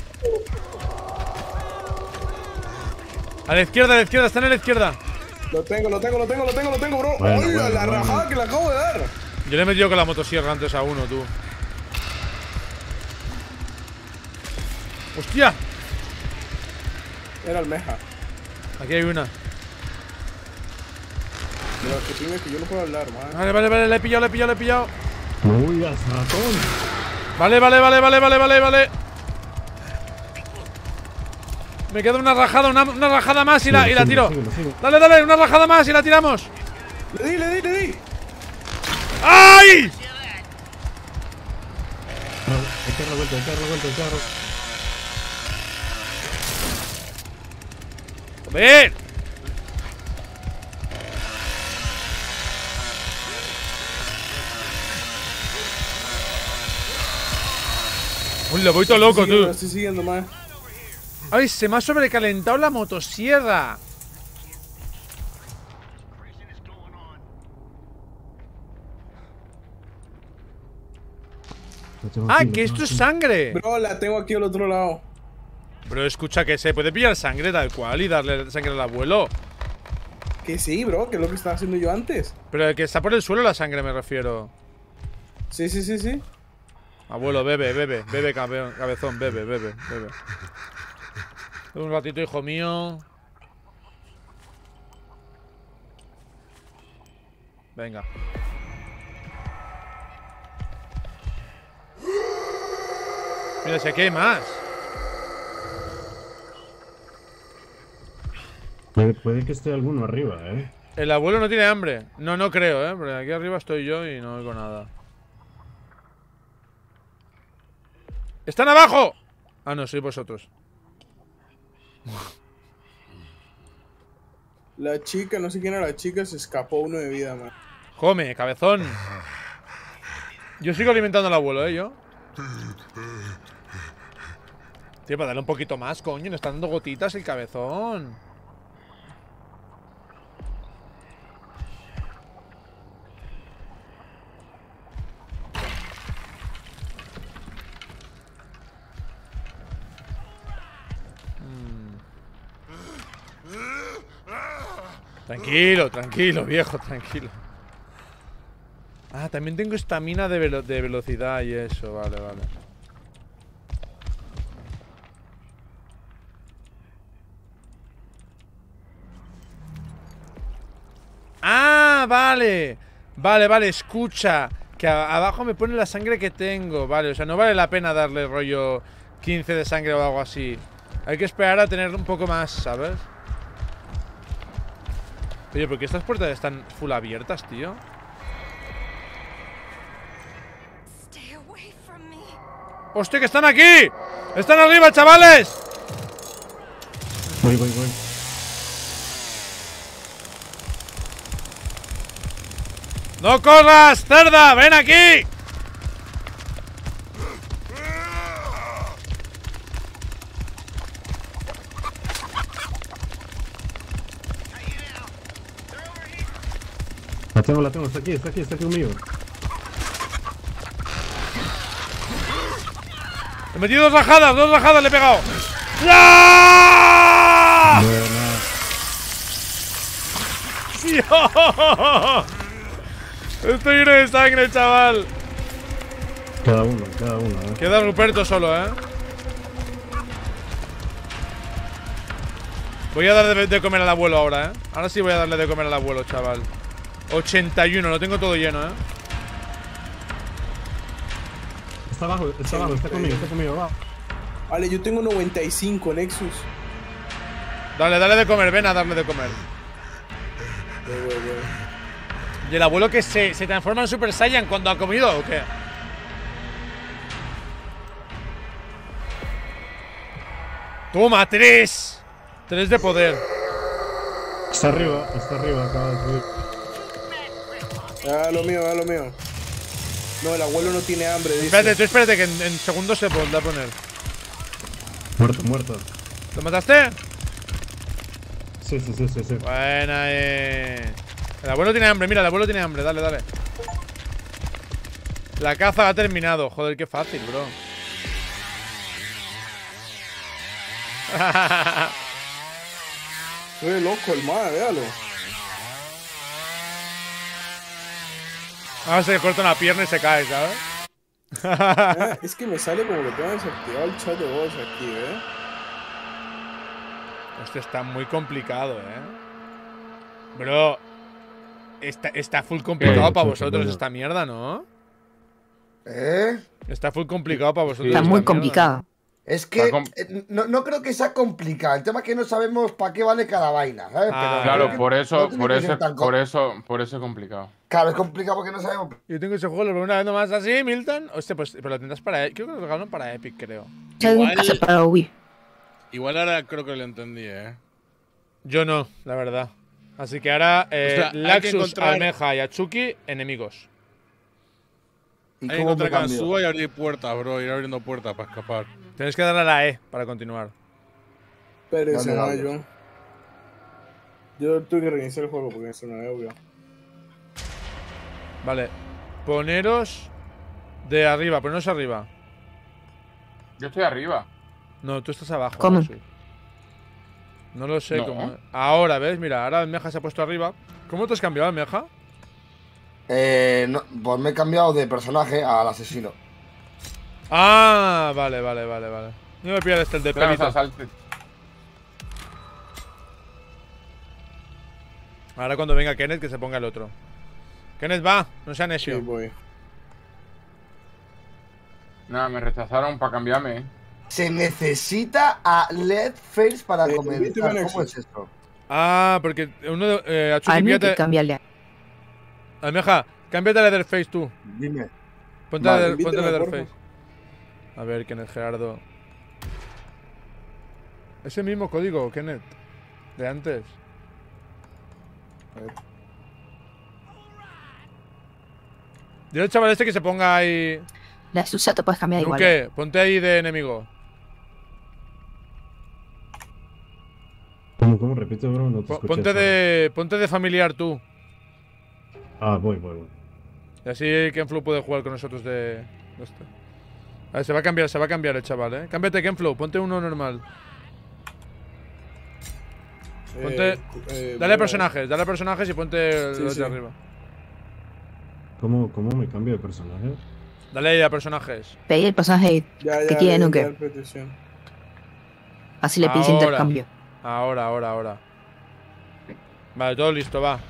A la izquierda, están a la izquierda. Lo tengo, bro. Bueno, ¡Hola, la bueno. rajada que le acabo de dar! Yo le he metido con la motosierra antes a uno, tú. ¡Hostia! Era almeja. Aquí hay una. Pero que tiene que yo no puedo hablar, man. Vale, le he pillado. No huyas, ratón. Vale. Me queda una rajada, una rajada más y la tiro. Sigo. Dale, una rajada más y la tiramos. Le di. ¡Ay! Hay que revuelto, el carro. ¡Joder! Uy, lo voy todo loco, tú. Lo estoy siguiendo, man. Ay, se me ha sobrecalentado la motosierra. ¡Ah, que esto es sangre! Bro, la tengo aquí al otro lado. Bro, escucha, que se puede pillar sangre tal cual y darle sangre al abuelo. Que sí, bro, que es lo que estaba haciendo yo antes. Pero que está por el suelo la sangre, me refiero. Sí. Abuelo, bebe, cabezón, bebe. Un ratito, hijo mío. Venga. Mira, si aquí hay más. Puede que esté alguno arriba, El abuelo no tiene hambre. No creo, porque aquí arriba estoy yo y no oigo nada. ¡Están abajo! Ah, no, sois vosotros. La chica, no sé quién era la chica, se escapó uno de vida, man. Come, cabezón. Yo sigo alimentando al abuelo, yo. Tío, para darle un poquito más, coño. No está dando gotitas el cabezón. Tranquilo, viejo, tranquilo. Ah, también tengo estamina de velocidad y eso, vale. Ah, vale, escucha. Que abajo me pone la sangre que tengo. Vale, o sea, no vale la pena darle rollo 15 de sangre o algo así. Hay que esperar a tener un poco más, ¿sabes? Oye, ¿por qué estas puertas están full abiertas, tío? ¡Hostia, que están aquí! ¡Están arriba, chavales! Voy. ¡No corras, cerda! ¡Ven aquí! La tengo, está aquí conmigo. He metido dos rajadas le he pegado. ¡Ya! ¡Dios! Estoy lleno de sangre, chaval. Cada uno, Queda Ruperto solo, Voy a darle de comer al abuelo ahora, Ahora sí voy a darle de comer al abuelo, chaval. 81, lo tengo todo lleno, Está abajo, está conmigo, va. Vale, yo tengo 95, Nexus. Dale de comer, ven a darle de comer. Voy. ¿Y el abuelo que se transforma en Super Saiyan cuando ha comido o qué? Toma, 3 de poder. Está arriba, acaba de subir. Ah, lo mío. No, el abuelo no tiene hambre, dice. Espérate, que en segundos se podrá poner. Muerto. ¿Lo mataste? Sí. Buena, El abuelo tiene hambre, mira, el abuelo tiene hambre, dale. La caza ha terminado, joder, qué fácil, bro. Loco el madre, véalo. Ahora se le corta una pierna y se cae, ¿sabes? Es que me sale como que tengo desactivado el chat de voz aquí, Esto está muy complicado, Bro, está full complicado para vosotros esta mierda, ¿no? Está full complicado para vosotros. Está muy complicado. Es que no creo que sea complicado. El tema es que no sabemos para qué vale cada vaina, ¿sabes? Pero claro, por eso es complicado. Claro, es complicado porque no sabemos. Yo tengo ese juego, lo veo una vez nomás así, Milton. Hostia, pues, pero lo tendrás para... Creo que lo regalaron para Epic, creo. Para Wii. Igual ahora creo que lo entendí, Yo no, la verdad. Así que ahora, Laxus, Almeja y Atsuki, enemigos. Hay que encontrar Kansua y abrir puertas, bro. Ir abriendo puertas para escapar. Tienes que darle a la E para continuar. Pero ese no es yo tuve que reiniciar el juego porque eso no es obvio. Vale. Poneros De arriba, pero no es arriba. Yo estoy arriba. No, tú estás abajo. ¿Cómo? No lo sé No. cómo. Ahora, ¿ves? Mira, ahora el Meja se ha puesto arriba. ¿Cómo te has cambiado el Meja? No, pues me he cambiado de personaje al asesino. Ah, vale. No me pierdas el de Espera, pelito. salte. Ahora cuando venga Kenneth, que se ponga el otro. Kenneth, va, no sea necio. Sí, voy. Nada, me rechazaron para cambiarme. Se necesita a Leatherface para comenzar. ¿Cómo es esto? Ah, porque uno de. A mí hay que cambiarle. Almeja, cámbiate a Leatherface tú. Dime. Ponte Vale, a invítame, Leatherface. porfa. A ver, Kenneth Gerardo. Es el mismo código, Kenneth. De antes. A ver. Dile al chaval este que se ponga ahí. La Susa te puedes cambiar igual. ¿Qué? Ponte ahí de enemigo. ¿Cómo? Repito, bro, no te escuché. Ponte de familiar tú. Ah, voy. Y así Kenflow puede jugar con nosotros de esto. A ver, se va a cambiar el chaval, Cámbiate, Kenflow, ponte uno normal. Ponte. Dale personajes y ponte el de arriba. ¿Cómo me cambio de personaje? Dale ahí a personajes. Pedí el pasaje que quieren o qué. Así le pides intercambio. Ahora. Vale, todo listo, va.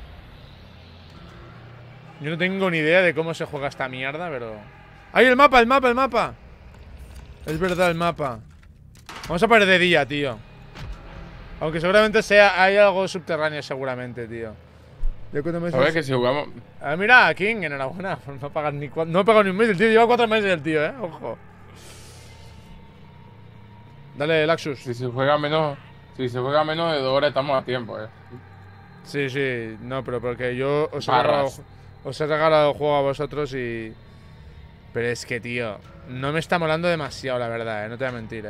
Yo no tengo ni idea de cómo se juega esta mierda, pero... ¡Ay, el mapa! Es verdad, el mapa. Vamos a poner de día, tío. Aunque seguramente hay algo subterráneo, seguramente, tío. A ver que si jugamos... Ah, mira, King, enhorabuena. No he pagado ni un mes el tío. Lleva 4 meses el tío, ojo. Dale, Laxus. Si se juega menos de 2 horas estamos a tiempo, Sí. No, pero porque yo os he regalado el juego a vosotros y... Pero es que, tío, no me está molando demasiado, la verdad, no te voy a mentir,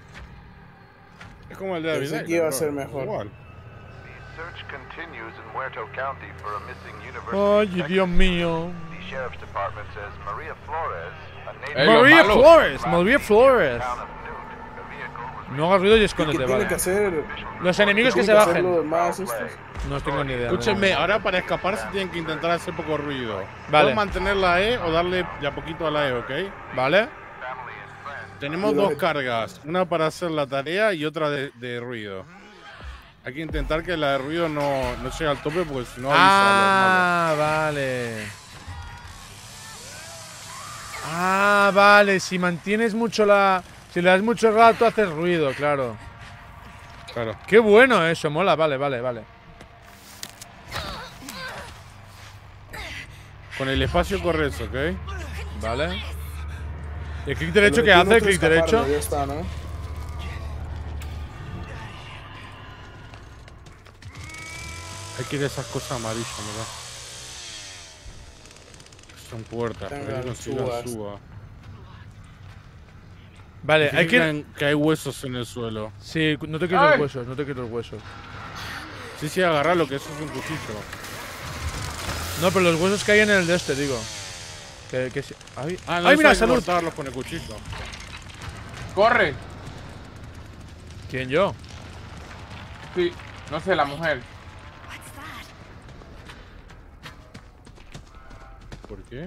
Es como el de David. Pensé que iba a ser mejor. Igual. Ay, Dios mío. Maria Flores. No hagas ruido y escóndete, ¿Qué tiene que hacer? Los enemigos que se bajen. No tengo ni idea. Escúchenme, ahora para escaparse tienen que intentar hacer poco ruido. Vale. Puedo mantener la E o darle de a poquito a la E, ¿ok? Vale. Tenemos 2 cargas, una para hacer la tarea y otra de ruido. Hay que intentar que la de ruido no llegue al tope porque si no avisa a los malos. Vale, si mantienes mucho si le das mucho rato haces ruido, claro. Claro. Qué bueno eso, mola, vale. Con el espacio corres, ¿ok? Vale. ¿Y el clic derecho qué hace? ¿Clic derecho? Ya está, ¿no? Hay que ir a esas cosas amarillas, ¿verdad? Son puertas, para que no suba. Vale, hay que hay huesos en el suelo. Sí, no te quiero los huesos, Sí, agarralo, que eso es un cuchillo. No, pero los huesos que hay en el de este, digo. Que sí. ¡Ay, mira, salud! Cortarlos con el cuchillo. ¡Corre! ¿Quién, yo? Sí, no sé, la mujer. ¿Por qué?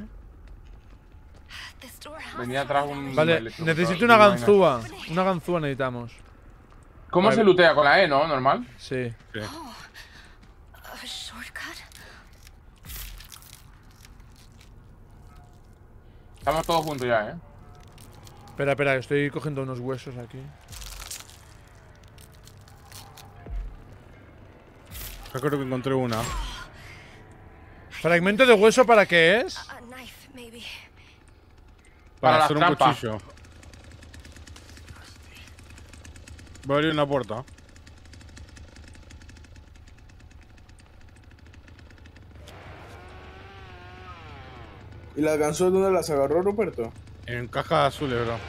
Venía atrás un... Vale, necesito una ganzúa. Una ganzúa necesitamos. ¿Cómo se lootea? ¿Con la E, no? ¿Normal? Sí. Estamos todos juntos ya, Espera, estoy cogiendo unos huesos aquí. Yo creo que encontré una. ¿Fragmento de hueso para qué es? Para hacer la un trampa. cuchillo. Voy a abrir una puerta. ¿Y las ganzúas dónde las agarró, Ruperto? En cajas azules, bro.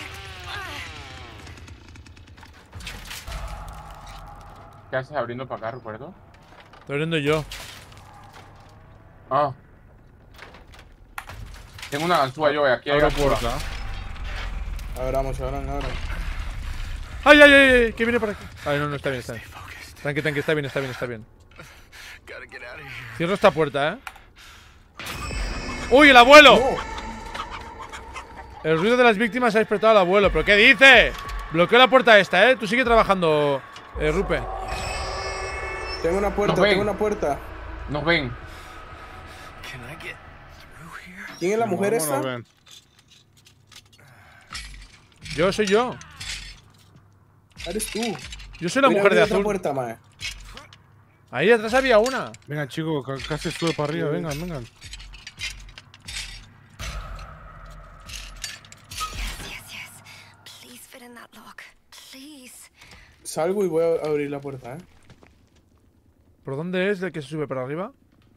¿Qué haces abriendo para acá, Ruperto? Estoy abriendo yo. Ah. Tengo una ganzúa yo, aquí hay puerta. Abramos. ¡Ay, ay, ay! ¿Qué viene por aquí? Ay, no, está bien, está bien. Tranqui, está bien. Cierro esta puerta, ¡Uy, el abuelo! No. El ruido de las víctimas ha despertado al abuelo. ¿Pero qué dice? Bloqueo la puerta esta, Tú sigue trabajando, Rupe. Tengo una puerta. Nos ven. ¿Quién es la mujer esta? Yo soy yo. Eres tú. Yo soy la mujer de azul. Puerta, mae. Ahí atrás había una. Venga, chicos, casi sube para arriba. Vengan. Salgo y voy a abrir la puerta, ¿Por dónde es el que se sube para arriba?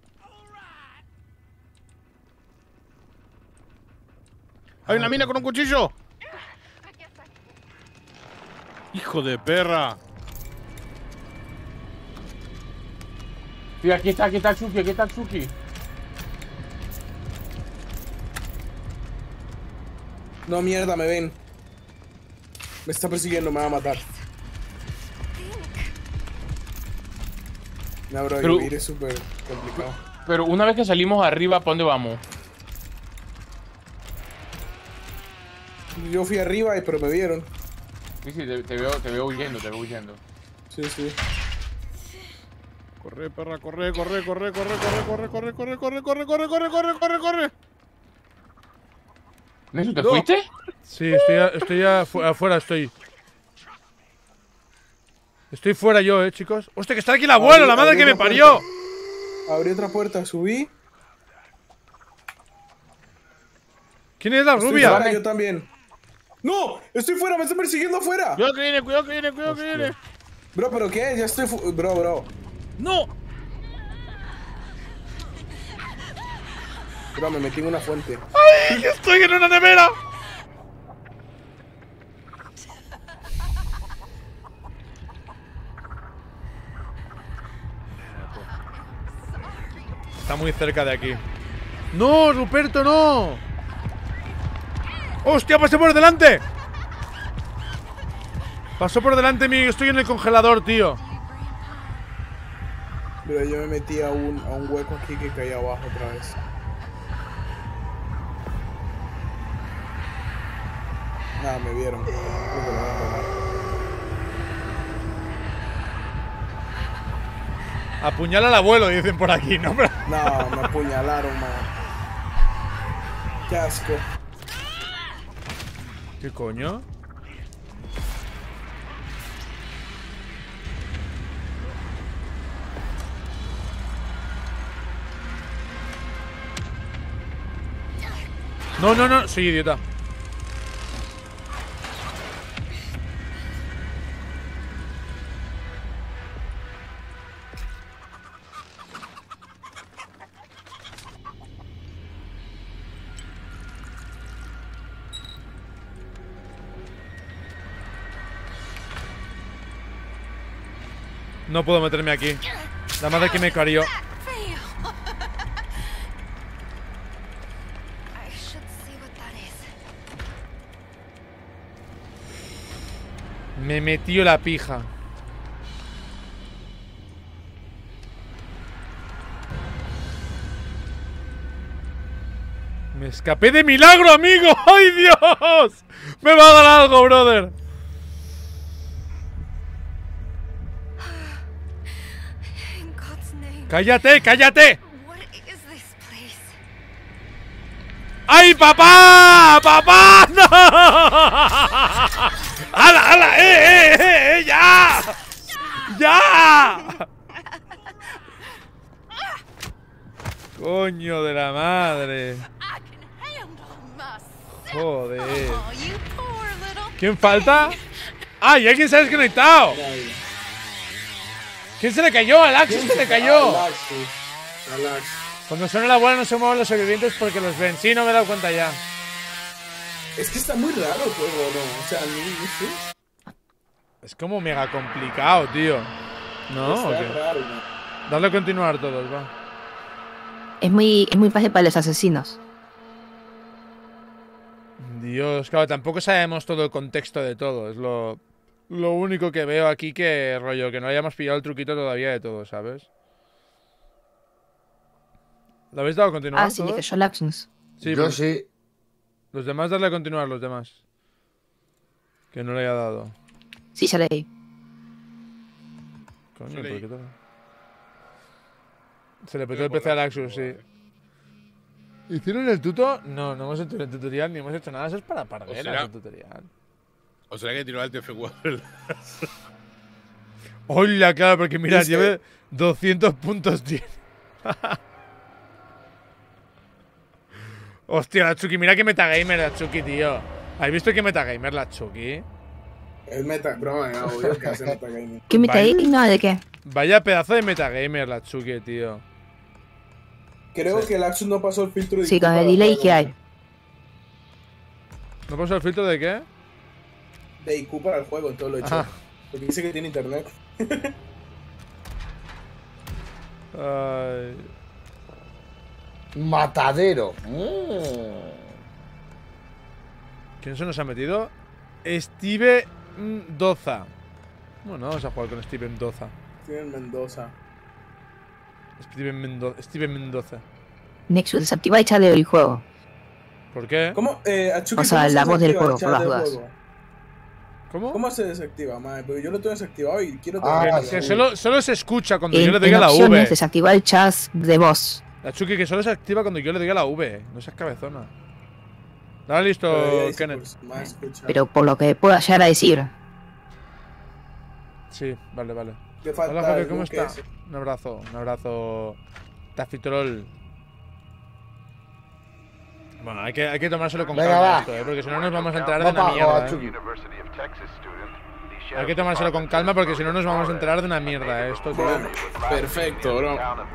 ¡Hay una mina con un cuchillo! ¡Hijo de perra! Sí, aquí está el Chucky, No, mierda, me ven. Me está persiguiendo, me va a matar. No, bro, vivir es súper complicado. Pero una vez que salimos arriba, ¿para dónde vamos? Yo fui arriba, pero me vieron. Sí, te veo huyendo. Sí. Corre, perra, corre. ¿Nesu, te fuiste? Sí, estoy afuera, estoy fuera yo, chicos. ¡Hostia, que está aquí el abuelo, la madre que me parió! Abrí otra puerta, subí. ¿Quién es la rubia? Fuera, yo también. ¡No! ¡Estoy fuera! ¡Me está persiguiendo afuera! Cuidado que viene. Bro, ¿pero qué? Ya estoy Bro. ¡No! Bro, me metí en una fuente. ¡Ay! ¡Estoy en una nevera! Está muy cerca de aquí. ¡No, Ruperto, no! ¡Hostia, pasé por delante! Pasó por delante mío, estoy en el congelador, tío. Pero yo me metí a un hueco aquí que caía abajo otra vez. Nada, me vieron. Apuñala al abuelo, dicen por aquí, ¿no? No, me apuñalaron, man. Qué asco. ¿Qué coño? No, soy idiota. No puedo meterme aquí. La madre que me parió. Me metió la pija. Me escapé de milagro, amigo. ¡Ay, Dios! Me va a dar algo, brother. ¡Cállate, cállate! ¡Ay, papá! ¡Papá! ¡No! ¡Hala, hala! ¡Ya! ¡Ya! Coño de la madre. Joder. ¿Quién falta? ¡Ah! ¿Y alguien se ha desconectado? ¿Quién se le cayó? ¿Al Axis se le cayó? Cuando suena la bola no se mueven los sobrevivientes porque los ven. Sí, no me he dado cuenta ya. Es que está muy raro el juego, ¿no? O sea, no sé. Es como mega complicado, tío. ¿No? Está raro, ¿no? Dale a continuar todos, va. Es muy fácil para los asesinos. Dios, claro, tampoco sabemos todo el contexto de todo. Es lo único que veo aquí que rollo, que no hayamos pillado el truquito todavía de todo, ¿sabes? ¿Lo habéis dado a continuar? Ah, sí, le cayó Laxus. Sí, yo sí. Los demás darle a continuar, los demás. Que no le haya dado. Sí, ya leí. Coño, ¿por qué tal? Se le petó el PC a Laxus, sí. ¿Hicieron el tuto? No, no hemos hecho el tutorial ni hemos hecho nada. Eso es para parguelas el tutorial. ¿O será que tiró el TF4? Hola, claro, porque mirad, lleve 200 puntos tiene. Hostia, la Chucky, mira que metagamer la Chucky, tío. ¿Habéis visto que metagamer la Chucky? Es meta, bro, obvio que hace metagamer. ¿Qué metagamer? No, ¿de qué? Vaya pedazo de metagamer la Chucky, tío. Creo que el Axus no pasó el filtro de sí, con el delay que hay. ¿No pasó el filtro de qué? De IQ para el juego, en todo lo hecho. Porque dice que tiene internet. Ay. Matadero. ¿Quién se nos ha metido? Steve Mendoza. Bueno, vamos a jugar con Steven Mendoza. Steven Mendoza. Steven Mendoza. Nexus desactiva y echale el juego. ¿Por qué? ¿Cómo? O sea, la voz del juego, por las dudas. ¿Cómo? ¿Cómo se desactiva, madre? Porque yo lo tengo desactivado y quiero que solo se escucha cuando yo le doy a la V. Desactivar el chat de voz. La Chucky que solo se activa cuando yo le doy a la V. No seas cabezona. Dale listo, Kenneth. Pero por lo que pueda llegar a decir. Sí, vale. Hola, Jorge, ¿cómo estás? Un abrazo. Tafitrol. Bueno, hay que tomárselo con calma esto, porque si no nos vamos a enterar de una mierda. Hay que tomárselo con calma porque si no nos vamos a enterar de una mierda esto, tío. Perfecto, bro.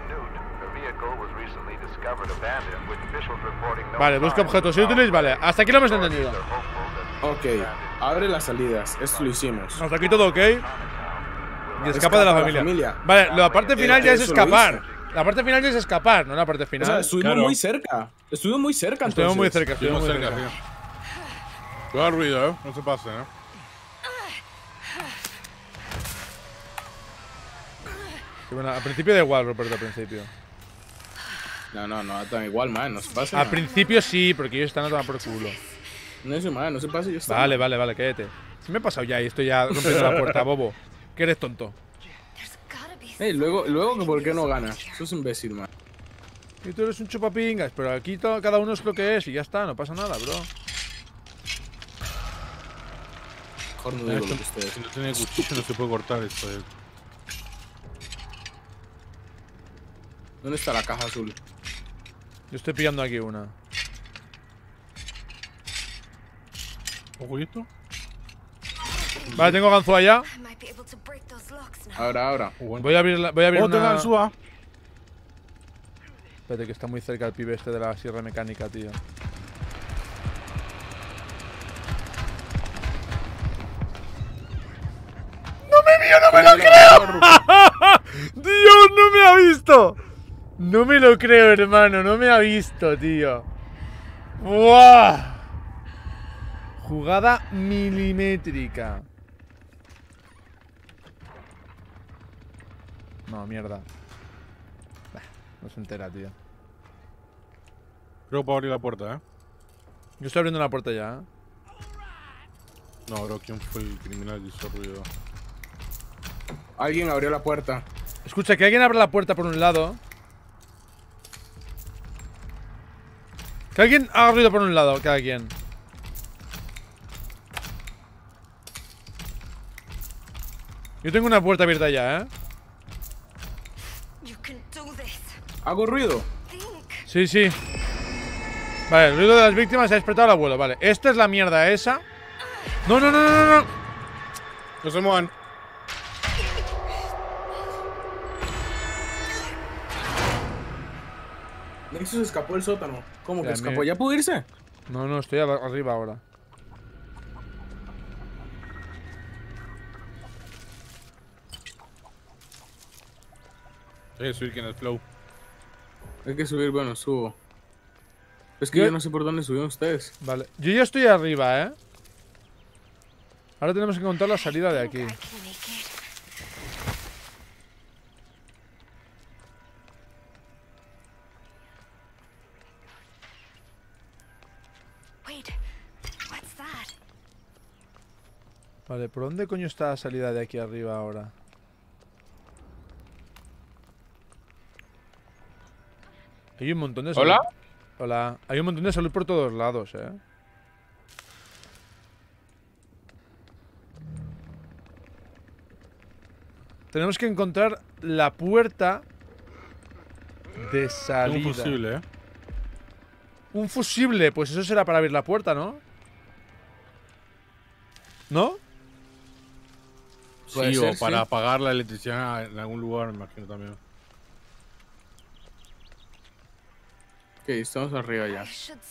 Vale, busca objetos útiles, vale. Hasta aquí lo hemos entendido. Ok, abre las salidas. Esto lo hicimos. Hasta aquí todo ok. Y escapa de la familia. Vale, la parte final ya es escapar. La parte final ya es escapar, no la parte final. O sea, estuvimos muy cerca. Estuvimos muy cerca, entonces. Estuvimos muy cerca. Cuidado al ruido, no se pase, Sí, bueno, al principio da igual, Roberto, al principio. No, está igual, man, no se pase. Al principio sí, porque ellos están a tomar por culo. No es man, no se pase, yo estoy. Vale, cállate. Se me ha pasado ya y estoy ya rompiendo la puerta, bobo. Que eres tonto. Luego que por qué no ganas. Eso es imbécil, man. Y tú eres un chupapingas, pero aquí cada uno es lo que es y ya está, no pasa nada, bro. Mejor no digo lo que ustedes. Si no tiene cuchillo no se puede cortar esto. ¿Dónde está la caja azul? Yo estoy pillando aquí una. ¿Ojo Vale, tengo ganzúa ya. Ahora. Voy a abrir una... ganzúa. Espérate que está muy cerca el pibe este de la sierra mecánica, tío. ¡No me vio, no me lo creo! ¡Dios, no me ha visto! No me lo creo, hermano, no me ha visto, tío. ¡Buah! Jugada milimétrica. No, mierda. No se entera, tío. Creo que puedo abrir la puerta, Yo estoy abriendo la puerta ya, No, bro, ¿quién fue el criminal que hizo ruido? Alguien abrió la puerta. Escucha, que alguien abra la puerta por un lado. Que alguien haga ruido por un lado, cada quien. Yo tengo una puerta abierta ya, ¿Hago ruido? Sí. Vale, el ruido de las víctimas ha despertado al abuelo, vale. Esta es la mierda esa. No. No se muevan. Nexus escapó del sótano. ¿Cómo que escapó? ¿Ya pudo irse? No, estoy arriba ahora. Hay que subir que en el flow. Hay que subir, bueno, subo. Es que yo no sé por dónde subieron ustedes. Vale. Yo ya estoy arriba, ¿eh? Ahora tenemos que encontrar la salida de aquí. Vale, ¿por dónde coño está la salida de aquí arriba ahora? Hay un montón de salud. ¿Hola? Hola. Hay un montón de salud por todos lados, ¿eh? Tenemos que encontrar la puerta de salida. Un fusible, ¿eh? Un fusible. Pues eso será para abrir la puerta, ¿no? ¿No? Sí, o para apagar la electricidad en algún lugar, me imagino también. Ok, estamos arriba ya.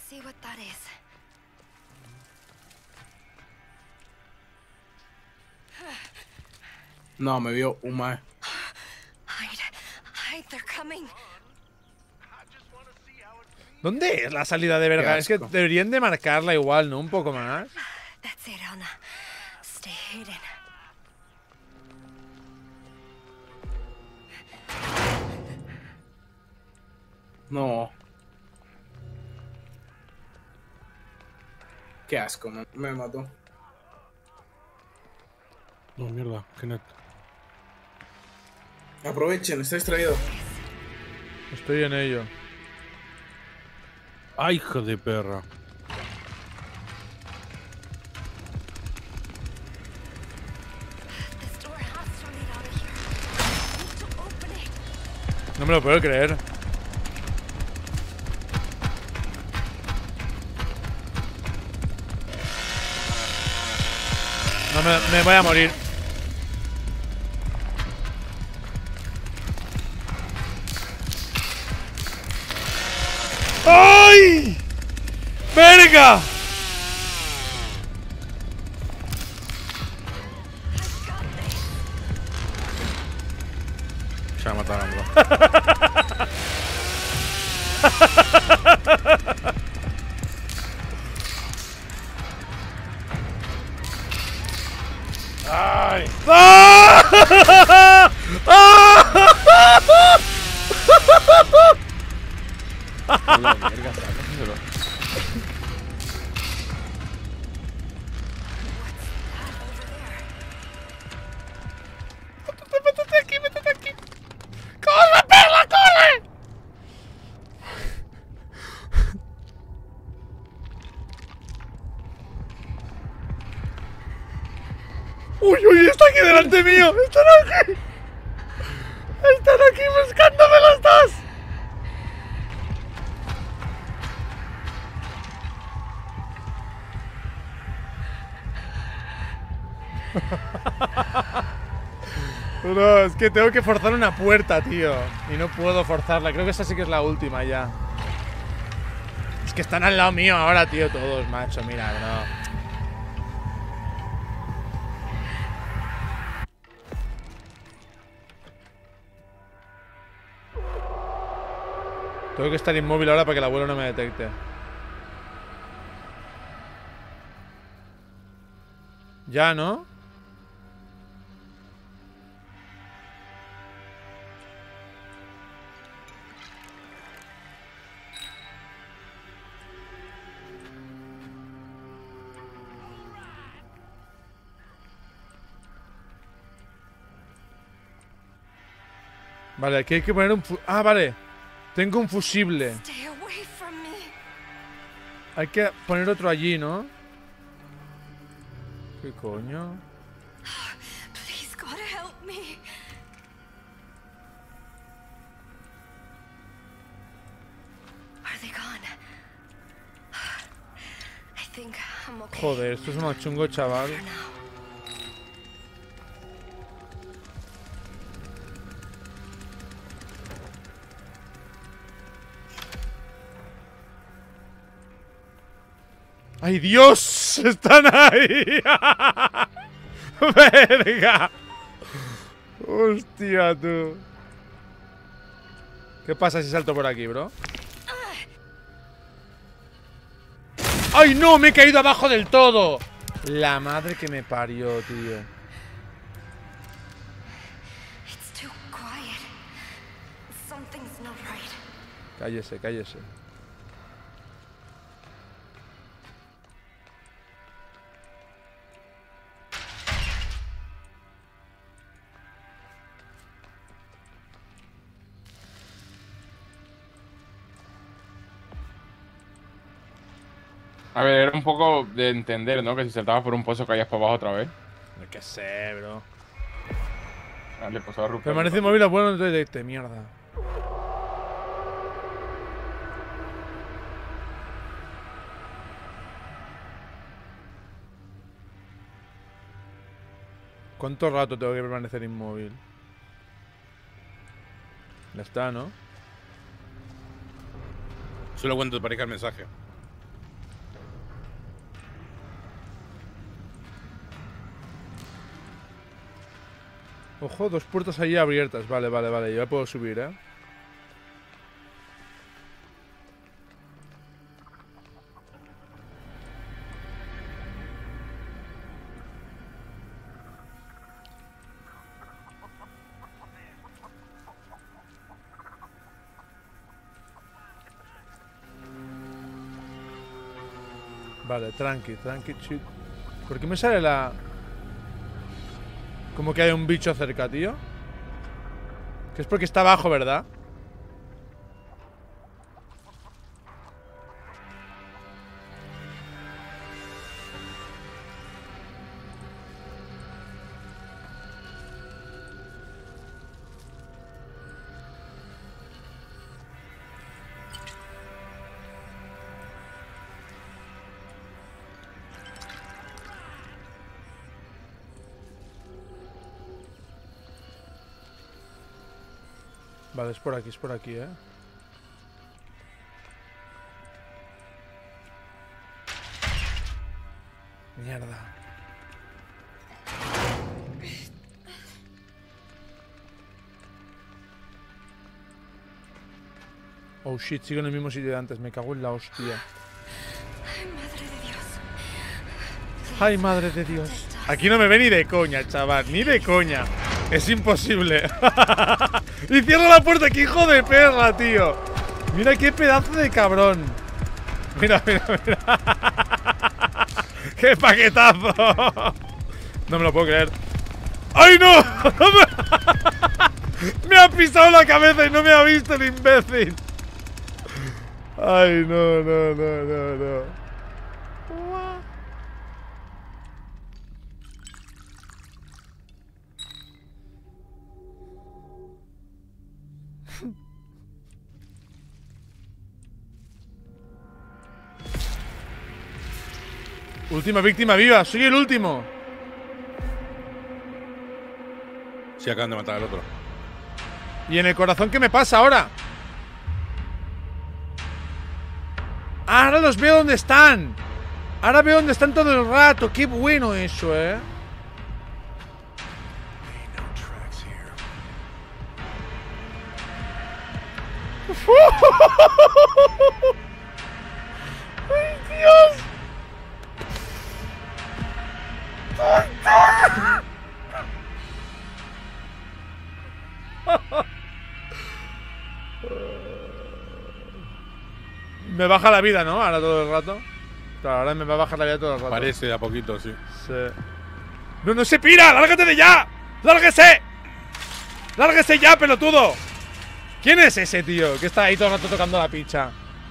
No, me vio un mae. ¿Dónde es la salida de verga? Es que deberían de marcarla igual, ¿no? Un poco más. No. Qué asco, man. Me mató. No, mierda, Kenneth. Aprovechen, está distraído. Estoy en ello. ¡Ay, hijo de perra! No me lo puedo creer. No me voy a morir. ¡Ay! ¡Verga! Se ha matado, bro. ¡Ay! ¡Ah! La verga, sácaselo. ¡Métete aquí, métete aquí! ¡Corre, perla, corre! ¡Uy, uy! ¡Está aquí delante mío! ¡Están aquí! ¡Están aquí buscándome los dos! No, es que tengo que forzar una puerta, tío. Y no puedo forzarla. Creo que esa sí que es la última ya. Es que están al lado mío ahora, tío, todos, macho. Mira, bro. Tengo que estar inmóvil ahora para que el abuelo no me detecte. Ya, ¿no? Vale, aquí hay que poner un... Ah, vale. Tengo un fusible. Hay que poner otro allí, ¿no? ¿Qué coño? Joder, esto es más chungo, chaval. ¡Ay, Dios! ¡Están ahí! ¡Verga! ¡Hostia, tú! ¿Qué pasa si salto por aquí, bro? ¡Ay, no! Me he caído abajo del todo. La madre que me parió, tío. Cállese, cállese. A ver, era un poco de entender, ¿no? Que si saltabas por un pozo caías para abajo otra vez. No que sé, bro. Vale, pues a Ruperto. Permanece inmóvil, bueno, no te detecte, mierda. ¿Cuánto rato tengo que permanecer inmóvil? Ya está, ¿no? Solo cuando te parezca el mensaje. Ojo, 2 puertas ahí abiertas. Vale, vale, vale. Ya puedo subir, ¿eh? Vale, tranqui, tranqui, chill. ¿Por qué me sale la...? Como que hay un bicho cerca, tío. Que es porque está abajo, ¿verdad? Vale, es por aquí, ¿eh? Mierda. Oh shit, sigo en el mismo sitio de antes. Me cago en la hostia. Ay, madre de Dios. Aquí no me ve ni de coña, chaval. Ni de coña. Es imposible. Y cierra la puerta, que hijo de perra, tío. Mira qué pedazo de cabrón. Mira, mira, mira. ¡Qué paquetazo! No me lo puedo creer. ¡Ay, no! Me ha pisado la cabeza y no me ha visto el imbécil. Ay, no, no, no, no, no. Última víctima viva, soy el último. Sí, acaban de matar al otro. ¿Y en el corazón qué me pasa ahora? Ahora los veo donde están. Ahora veo dónde están todo el rato. Qué bueno eso, ¿eh? ¡Ay, Dios! Me baja la vida, ¿no? Ahora todo el rato. Claro, ahora me va a bajar la vida todo el rato. Parece de a poquito, sí. Sí. ¡No, no se pira! ¡Lárgate de ya! ¡Lárguese! ¡Lárguese ya, pelotudo! ¿Quién es ese tío que está ahí todo el rato tocando la picha?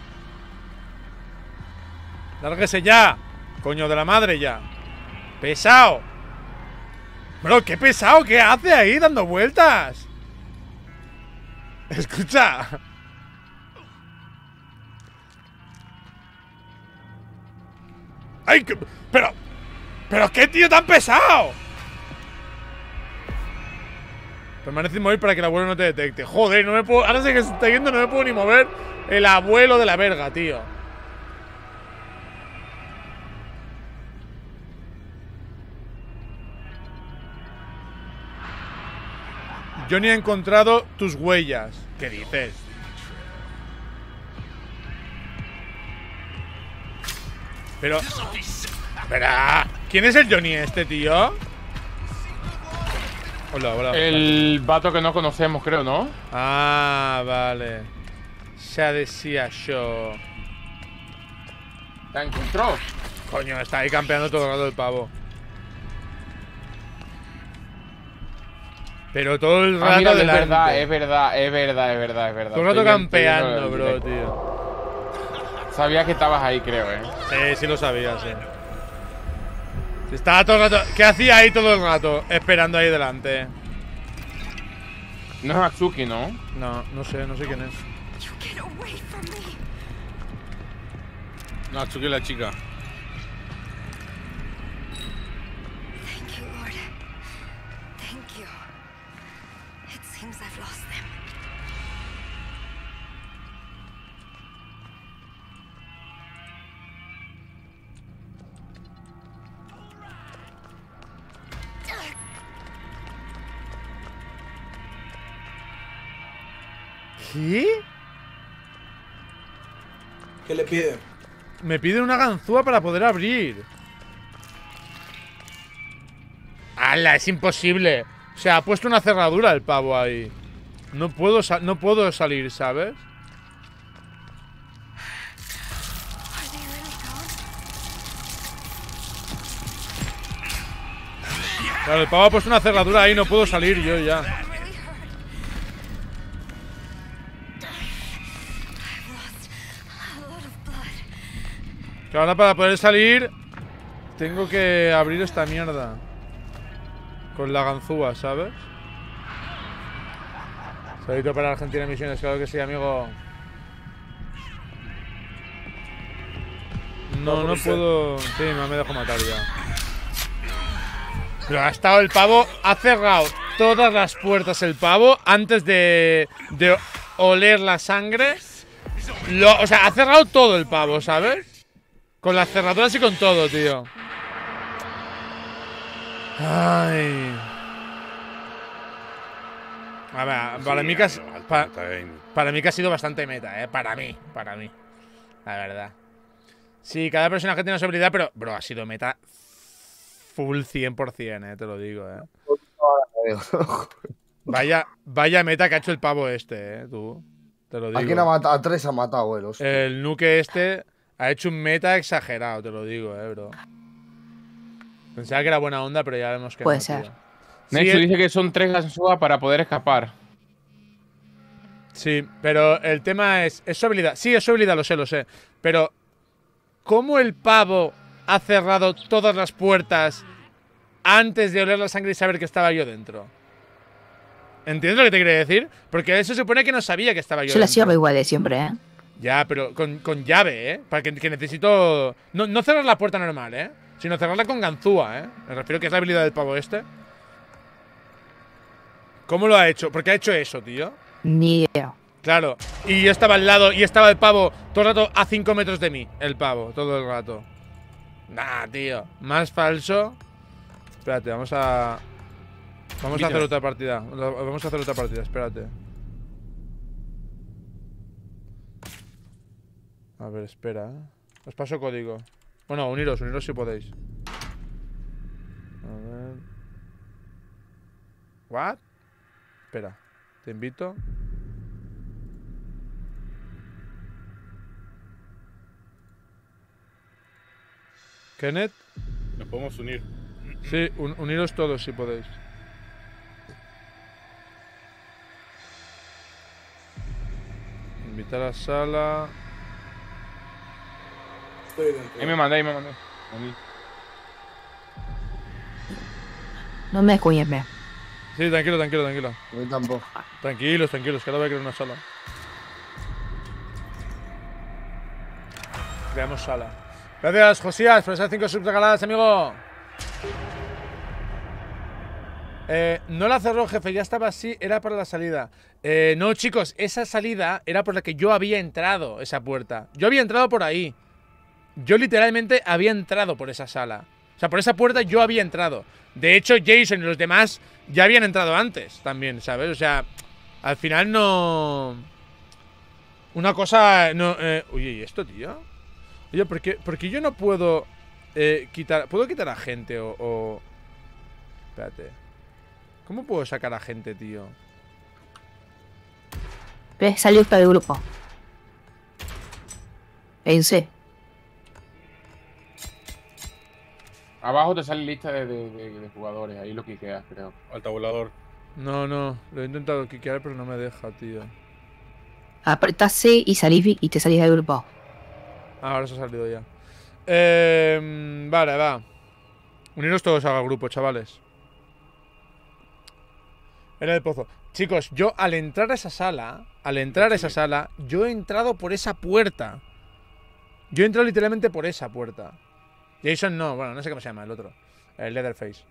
¡Lárguese ya! ¡Coño de la madre ya! ¡Pesado! Bro, qué pesado, ¿qué hace ahí dando vueltas? Escucha. ¡Ay! ¡Pero qué tío tan pesado! Permanece inmóvil para que el abuelo no te detecte. Joder, no me puedo... Ahora sé que se está yendo, no me puedo ni mover. El abuelo de la verga, tío. Johnny ha encontrado tus huellas. ¿Qué dices? Pero... Espera, ¿quién es el Johnny este, tío? Hola, hola. El vato que no conocemos, creo, ¿no? Ah, vale. Ya decía yo. ¿La encontró? Coño, está ahí campeando todo el rato el pavo. Pero todo el rato mira, delante. es verdad. Todo el rato campeando, bro, tío. Sabía que estabas ahí, creo, Sí lo sabía, sí. Estaba todo el rato. ¿Qué hacía ahí todo el rato? Esperando ahí delante. No es Atsuki, ¿no? No sé quién es. No, Atsuki es la chica. ¿Qué? ¿Qué le pide? Me pide una ganzúa para poder abrir. ¡Hala! Es imposible. O sea, ha puesto una cerradura el pavo ahí. No puedo salir, ¿sabes? Claro, el pavo ha puesto una cerradura ahí. No puedo salir yo ya. Que ahora para poder salir tengo que abrir esta mierda con la ganzúa, ¿sabes? Saludito para Argentina Misiones, claro que sí, amigo. No puedo... Sí, no me dejo matar ya. Pero ha estado el pavo... Ha cerrado todas las puertas el pavo antes de oler la sangre. O sea, ha cerrado todo el pavo, ¿sabes? Con las cerraduras y con todo, tío. Ay. A ver, para mí que ha sido bastante meta, Para mí. La verdad. Sí, cada personaje tiene su habilidad, pero, bro, ha sido meta full 100%, te lo digo, Vaya meta que ha hecho el pavo este, tú. Te lo digo. ¿A quién ha matado? A 3 ha matado, güey. El nuke este ha hecho un meta exagerado, te lo digo, bro. Pensaba que era buena onda, pero ya vemos que puede no, ser. tío. Nexus dice que son 3 ganzúas para poder escapar. Sí, pero el tema es su habilidad. Sí, es su habilidad, lo sé. Pero, ¿cómo el pavo ha cerrado todas las puertas antes de oler la sangre y saber que estaba yo dentro? ¿Entiendes lo que te quiere decir? Porque eso se supone que no sabía que estaba yo Yo dentro. la cierro igual de siempre, Ya, pero con llave, Para que necesito... No cerrar la puerta normal, sino cerrarla con ganzúa, Me refiero que es la habilidad del pavo este. ¿Cómo lo ha hecho? ¿Por qué ha hecho eso, tío? Ni idea. Claro. Y yo estaba al lado y estaba el pavo todo el rato a 5 metros de mí. El pavo, todo el rato. Nah, tío. Más falso. Espérate, vamos a hacer otra partida. Vamos a hacer otra partida, espérate. A ver, espera, Os paso código. Bueno, uniros si podéis. A ver. ¿What? Espera, te invito. Kenneth. Nos podemos unir. Sí, uniros todos si podéis. Invitar a sala. Ahí me mandé. No me escuñes. Sí, tranquilo. A mí tampoco. Tranquilos, que ahora voy a crear una sala. Creamos sala. Gracias, Josías, por esas 5 subs regaladas, amigo. No la cerró, jefe, ya estaba así, era para la salida. No, chicos, esa salida era por la que yo había entrado, esa puerta. Yo había entrado por ahí. Yo literalmente había entrado por esa sala. O sea, por esa puerta yo había entrado. De hecho, Jason y los demás ya habían entrado antes también, ¿sabes? O sea, al final no... Una cosa... no. Uy, ¿y esto, tío? Oye, ¿por qué yo no puedo quitar... ¿Puedo quitar a gente o...? Espérate. ¿Cómo puedo sacar a gente, tío? ¿Ves? Salió del grupo. En C. Abajo te sale lista de jugadores, ahí lo quiqueas, creo. Al tabulador. No, lo he intentado quiquear, pero no me deja, tío. Apretás C y salís y te salís del grupo. Ahora se ha salido ya. Vale, va. Uniros todos al grupo, chavales. Era del pozo. Chicos, yo al entrar a esa sala, yo he entrado por esa puerta. Yo he entrado literalmente por esa puerta. Jason no, bueno, no sé cómo se llama el otro. El Leatherface.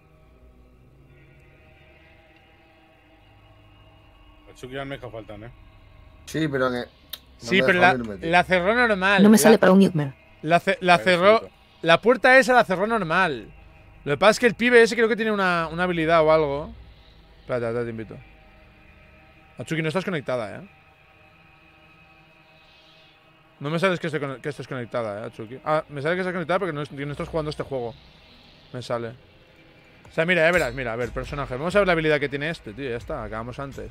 Atsuki y Almeja faltan, Sí, pero que... Sí, pero la cerró normal. No me sale para un Nightmare. La cerró... La puerta esa la cerró normal. Lo que pasa es que el pibe ese creo que tiene una habilidad o algo. Espérate, te invito. Atsuki, no estás conectada, No me sales que estés conectada, Atsuki. Ah, me sale que estás conectada porque no estás jugando este juego. Me sale. O sea, mira, ya verás, mira, a ver, personaje. Vamos a ver la habilidad que tiene este, tío, ya está, acabamos antes.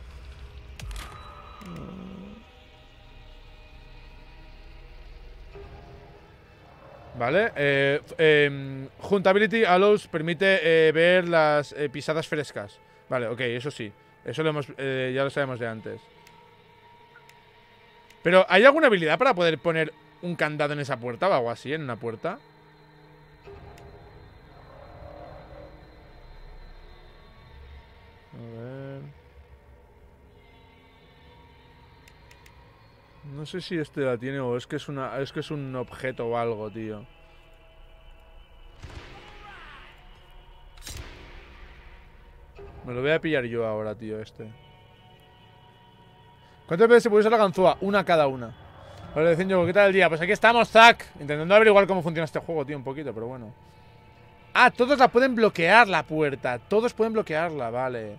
Vale, Juntability Allows permite ver las pisadas frescas. Vale, ok, eso sí. Eso lo hemos, ya lo sabemos de antes. Pero, ¿hay alguna habilidad para poder poner un candado en esa puerta o algo así, en una puerta? A ver... No sé si este la tiene o es que es un objeto o algo, tío. Me lo voy a pillar yo ahora, tío, este. ¿Cuántas veces se puede usar la ganzúa? Una cada una. Vale, dicen yo, ¿qué tal el día? Pues aquí estamos, Zack. Intentando averiguar cómo funciona este juego, tío, un poquito, pero bueno. Ah, todos la pueden bloquear, la puerta. Todos pueden bloquearla, vale.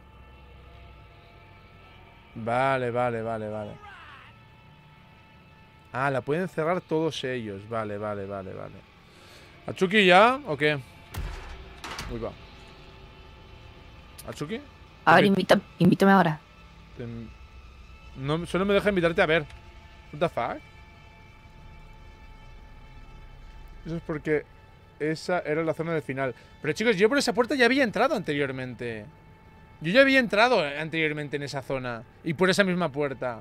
Vale. Ah, la pueden cerrar todos ellos. Vale. ¿Atsuki ya o qué? Uy, va. ¿Atsuki? A ver, invítame ahora. No, solo me deja invitarte a ver. What the fuck? Eso es porque esa era la zona del final. Pero chicos, yo por esa puerta ya había entrado anteriormente. Yo ya había entrado anteriormente en esa zona. Y por esa misma puerta.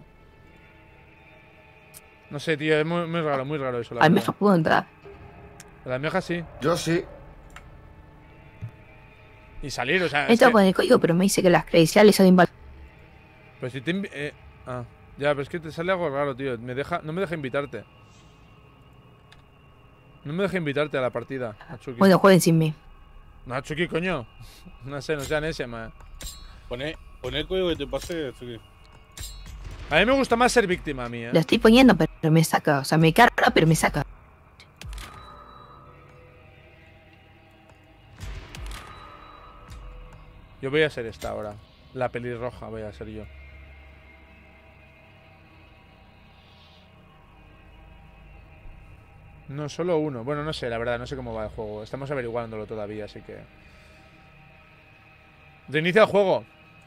No sé, tío, es muy raro eso. Almeja pudo entrar. La almeja sí. Yo sí. Y salir, o sea... He entrado con el código, pero me dice que las credenciales son inválidas. Pues si te... ya, pero es que te sale algo raro, tío. No me deja invitarte. No me deja invitarte a la partida, Atsuki. Bueno, jueguen sin mí. No, Atsuki, coño. No sé, no sean ese, man. Poné el código que te pasé, Atsuki. A mí me gusta más ser víctima a mí, Lo estoy poniendo, pero me saca. O sea, me carga, pero me saca. Yo voy a ser esta ahora. La pelirroja voy a ser yo. No, solo uno. Bueno, no sé, la verdad, no sé cómo va el juego. Estamos averiguándolo todavía, así que... Reinicia el juego.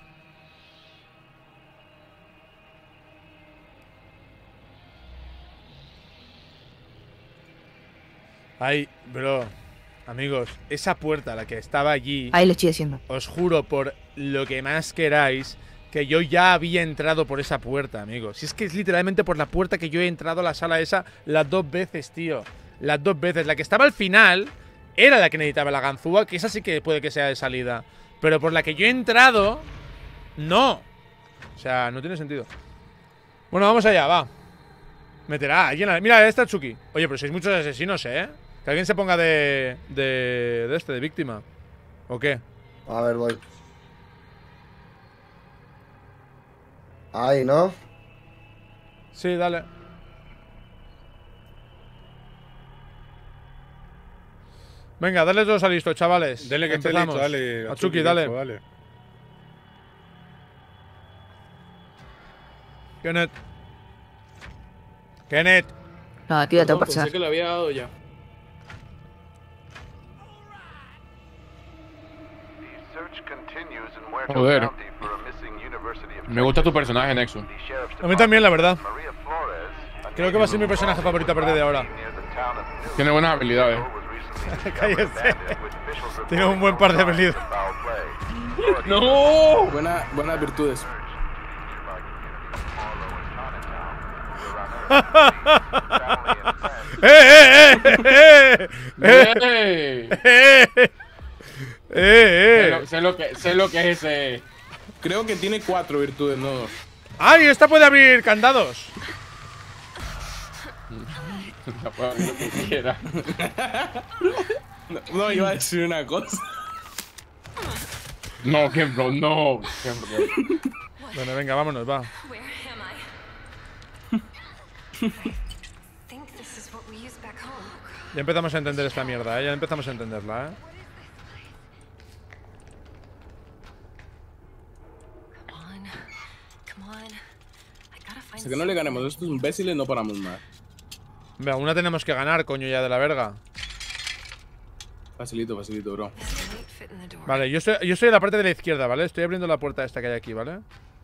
Ay, bro. Amigos, esa puerta, la que estaba allí... Ahí lo estoy haciendo. Os juro, por lo que más queráis, que yo ya había entrado por esa puerta, amigos. Si es que es literalmente por la puerta que yo he entrado a la sala esa las 2 veces, tío. Las 2 veces. La que estaba al final era la que necesitaba la ganzúa, que esa sí que puede que sea de salida. Pero por la que yo he entrado, no. O sea, no tiene sentido. Bueno, vamos allá, va. Meterá a alguien. Mira, está Tsuki. Oye, pero sois muchos asesinos, ¿eh? Que alguien se ponga de víctima. ¿O qué? A ver, voy. Ahí, ¿no? Sí, dale. Venga, dale todos a listo, chavales. Dale que esté listo, dale. Atsuki, dale. Kenneth. No, aquí ya tengo que Pensé pasar. que le había dado ya. Joder. Me gusta tu personaje, Nexus. A mí también, la verdad. Creo que va a ser mi personaje favorito a partir de ahora. Tiene buenas habilidades. Cállese. Tiene un buen par de habilidades. ¡No! Buenas virtudes. Sé lo que es ese. Creo que tiene 4 virtudes, no 2. ¡Ay! Esta puede abrir candados. La puedo abrir lo que quiera. No, iba a decir una cosa. No, Kenbro, no. Kenbro. Bueno, venga, vámonos, va. Ya empezamos a entender esta mierda, Ya empezamos a entenderla, Hasta que no le ganemos a estos imbéciles, no paramos más. Venga, una tenemos que ganar, coño, ya de la verga. Facilito, bro. Vale, yo estoy en la parte de la izquierda, ¿vale? Estoy abriendo la puerta esta que hay aquí, ¿vale?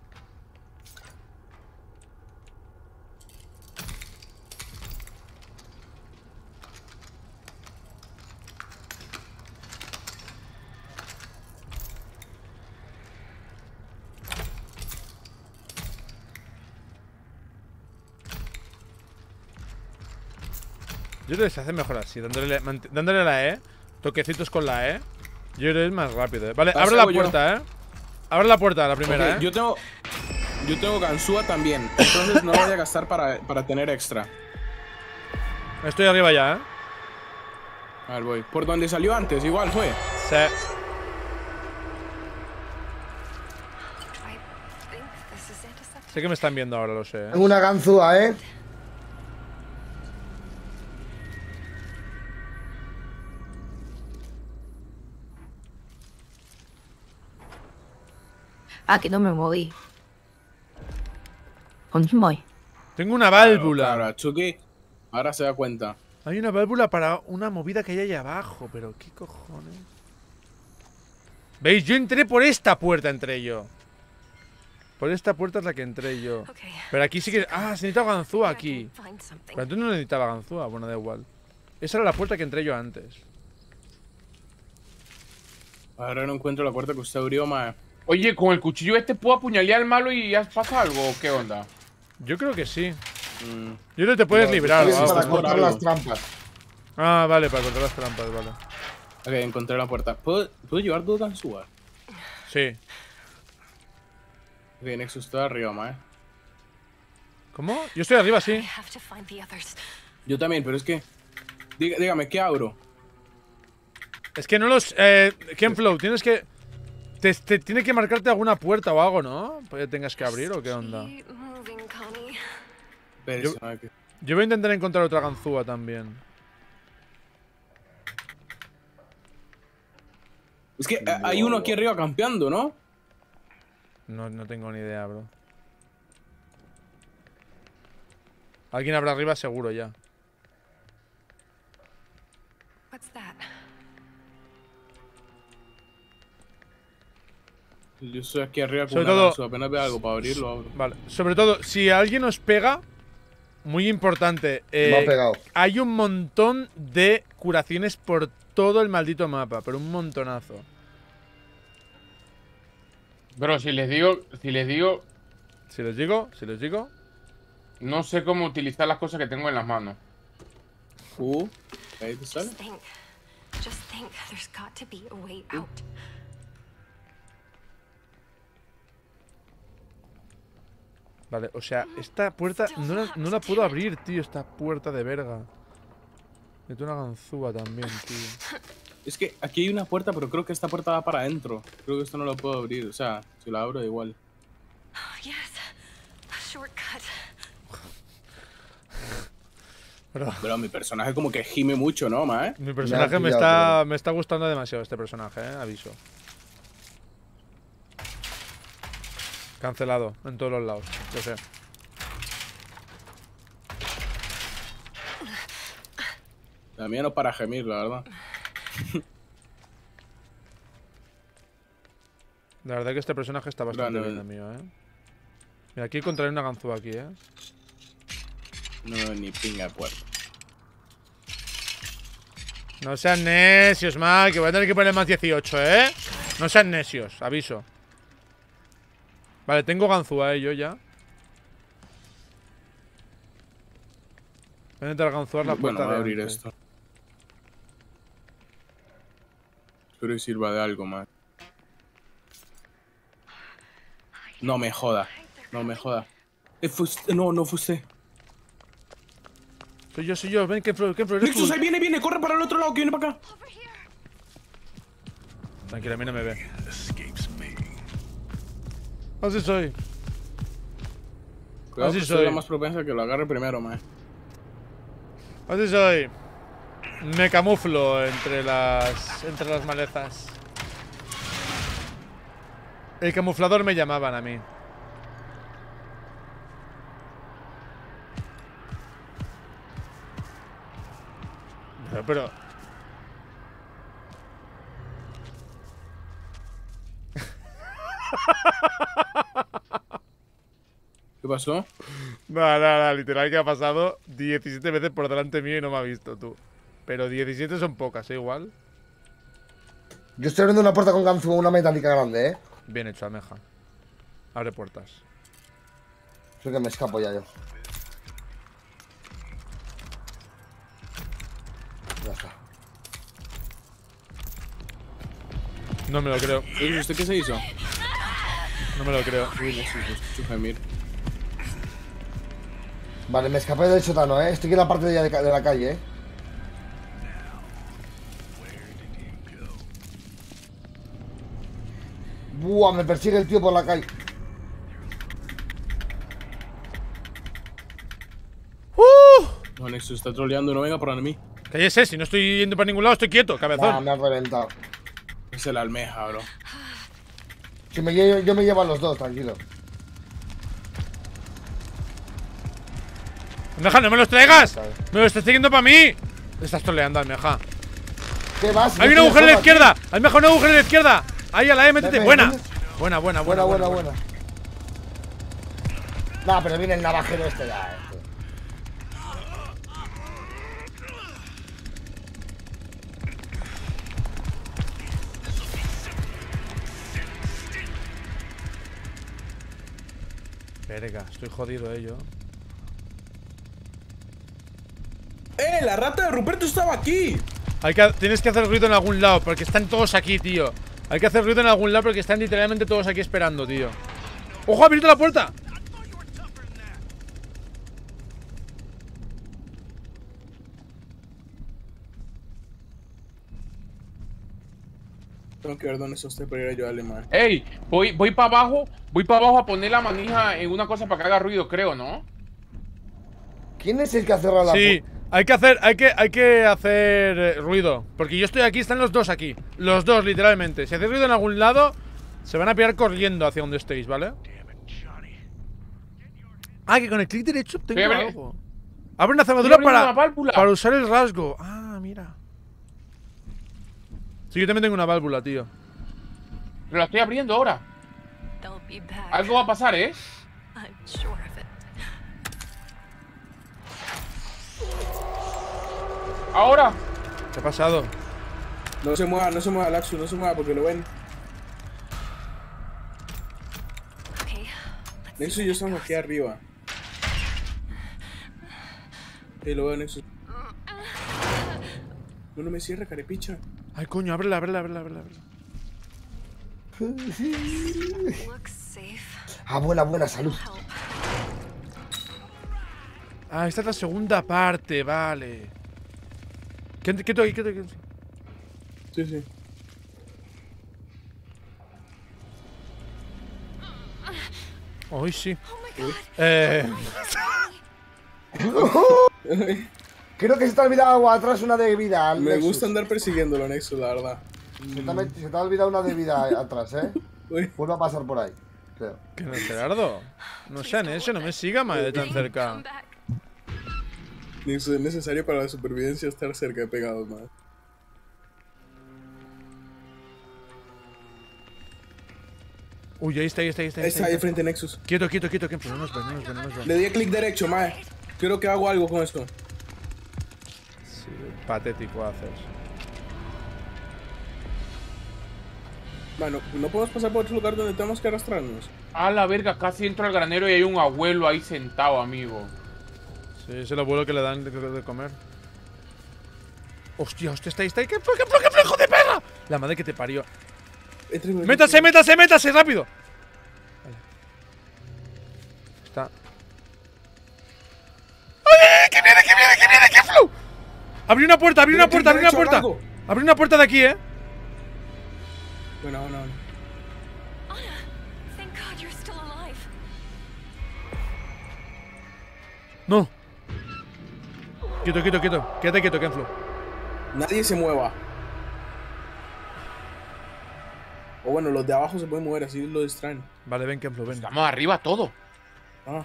Yo creo que se hace mejor así, dándole la E, toquecitos con la E. Yo creo que es más rápido, Vale, abre la puerta, Abre la puerta, la primera, Yo tengo ganzúa también. Entonces no voy a gastar para tener extra. Estoy arriba ya, A ver, voy. Por donde salió antes, igual fue. Sí. Sé que me están viendo ahora, lo sé, Tengo una ganzúa, Ah, que no me moví. ¿Con quién voy? Tengo una válvula. Claro, Chucky ahora se da cuenta. Hay una válvula para una movida que hay ahí abajo, pero ¿qué cojones? ¿Veis? Yo entré por esta puerta, entré yo. Por esta puerta es la que entré yo. Pero aquí sí que... Ah, se necesita ganzúa aquí. Pero entonces no necesitaba ganzúa. Bueno, da igual. Esa era la puerta que entré yo antes. Ahora no encuentro la puerta que usted abrió, mae. Oye, ¿con el cuchillo este puedo apuñalear al malo y ya pasa algo? ¿O qué onda? Yo creo que sí. Yo creo que te puedes librar. Para cortar las trampas. Ah, vale, para cortar las trampas, vale. Ok, encontré la puerta. ¿Puedo llevar 2 ganzúas? Sí. Ok, Nexus está arriba, mae. ¿Cómo? Yo estoy arriba, sí. Yo también, pero es que... Dígame, ¿qué abro? Es que no los... Kenflow, tienes que... Te tiene que marcarte alguna puerta o algo, ¿no? Pues tengas que abrir o qué onda. Yo voy a intentar encontrar otra ganzúa también. Es que hay uno aquí arriba campeando, ¿no? No tengo ni idea, bro. Alguien habrá arriba seguro ya. Yo estoy aquí arriba con Sobre una todo, ganzúa. Apenas veo algo para abrirlo, abro. Vale. Sobre todo, si alguien os pega, muy importante. Me ha pegado. Hay un montón de curaciones por todo el maldito mapa, pero un montonazo. Bro, si les digo... Si les digo. No sé cómo utilizar las cosas que tengo en las manos. Ahí te sale. Vale, o sea, esta puerta no la puedo abrir, tío. Esta puerta de verga. Meto una ganzúa también, tío. Es que aquí hay una puerta, pero creo que esta puerta va para adentro. Creo que esto no lo puedo abrir. O sea, si la abro da igual. Pero mi personaje como que gime mucho, ¿no, mae? Mi personaje me está gustando demasiado este personaje, aviso. Cancelado en todos los lados, lo sé. La mía no para gemir, la verdad. La verdad que este personaje está bastante bien, amigo, Mira, aquí encontraré una ganzúa aquí, No, ni pinga de puerta. No sean necios, mal, que voy a tener que poner más 18, No sean necios, aviso. Vale, tengo ganzúa, yo ya. Voy a intentar ganzuar la puerta. Bueno, voy a abrir esto. Espero que sirva de algo más. No me joda. No me joda. No, no fue usted. Soy yo. Ven, ¿qué problema? Nexus, ahí viene. Corre para el otro lado, que viene para acá. Tranquila, a mí no me ve. Así soy. Cuidado, Así que soy. la más propensa que lo agarre primero, man. Así soy. Me camuflo entre las malezas. El camuflador me llamaban a mí. Pero... ¿Qué pasó? No, literal que ha pasado 17 veces por delante mío y no me ha visto tú. Pero 17 son pocas, igual. Yo estoy abriendo una puerta con ganzúa, una metálica grande, Bien hecho, Almeja. Abre puertas. Creo que me escapo ya yo. Ya está. No me lo creo. ¿Usted qué se hizo? No me lo creo. Uy, no sé, escucho gemir. Vale, me escapé del sótano, Estoy aquí en la parte de la calle, Buah, me persigue el tío por la calle. No, Nexus está troleando, no venga por mí. Cállese, si no estoy yendo para ningún lado, estoy quieto, cabezón. Me han reventado. Es el almeja, bro. Si yo me llevo a los dos, tranquilo. Almeja, no me los traigas. Me los estás siguiendo para mí. Estás troleando, Almeja. ¿Qué vas? Hay un agujero a la izquierda. Almeja, un agujero a la izquierda. Ahí a la E, métete. Buena. Buena. Nah, pero viene el navajero este ya, Verga, estoy jodido, yo. La rata de Ruperto estaba aquí. Tienes que hacer ruido en algún lado, porque están todos aquí, tío. Hay que hacer ruido en algún lado porque están literalmente todos aquí esperando, tío. ¡Ojo, ha abierto la puerta! Tengo que ver dónde está usted para ir a ayudarle, man. Ey, voy para abajo. Voy para abajo a poner la manija en una cosa para que haga ruido, creo, ¿no? ¿Quién es el que ha cerrado la puerta? Sí, hay que hacer ruido. Porque yo estoy aquí, están los dos aquí. Los dos, literalmente. Si hacéis ruido en algún lado, se van a pillar corriendo hacia donde estéis, ¿vale? Ah, que con el clic derecho tengo algo. Abre una cerradura para usar el rasgo. Ah, mira. Sí, yo también tengo una válvula, tío. Pero la estoy abriendo ahora. Algo va a pasar, Ahora. ¿Qué ha pasado? No se mueva, Laxu, no se mueva porque lo ven. Nexus y yo estamos aquí arriba. Lo veo, Nexus. No me cierra, carepicha. Ay, coño, ábrela. Buena, salud. Ah, esta es la segunda parte, vale. Quieto ahí. Sí. Ay, sí. Creo que se te ha olvidado atrás una de vida. Me gusta andar persiguiéndolo, Nexus, la verdad. Se te ha olvidado una de vida atrás, Vuelve a pasar por ahí, creo. ¿Qué no, Gerardo? No sean eso, no me siga más de tan cerca. Eso es necesario para la supervivencia estar cerca de pegados, madre. Uy, ahí está. Está ahí frente a Nexus. Quieto, que no nos ven. Le di a clic derecho, mae. Creo que hago algo con esto. Sí, patético haces. Bueno, no podemos pasar por otro lugar donde tenemos que arrastrarnos. A la verga, casi entro al granero y hay un abuelo ahí sentado, amigo. Sí, es el abuelo que le dan de comer. Hostia, está ahí. ¡Qué hijo de perra! La madre que te parió. ¡Métase, rápido! Vale. Está. ¡Ay, que viene! ¡Qué flow! Abrí una puerta. Abrí una puerta de aquí, Bueno, no. No. Quieto. Quédate quieto, Kenflo. Nadie se mueva. O bueno, los de abajo se pueden mover, así lo distraen. Vale, ven, Kenflo, ven. Estamos arriba todo. Ah.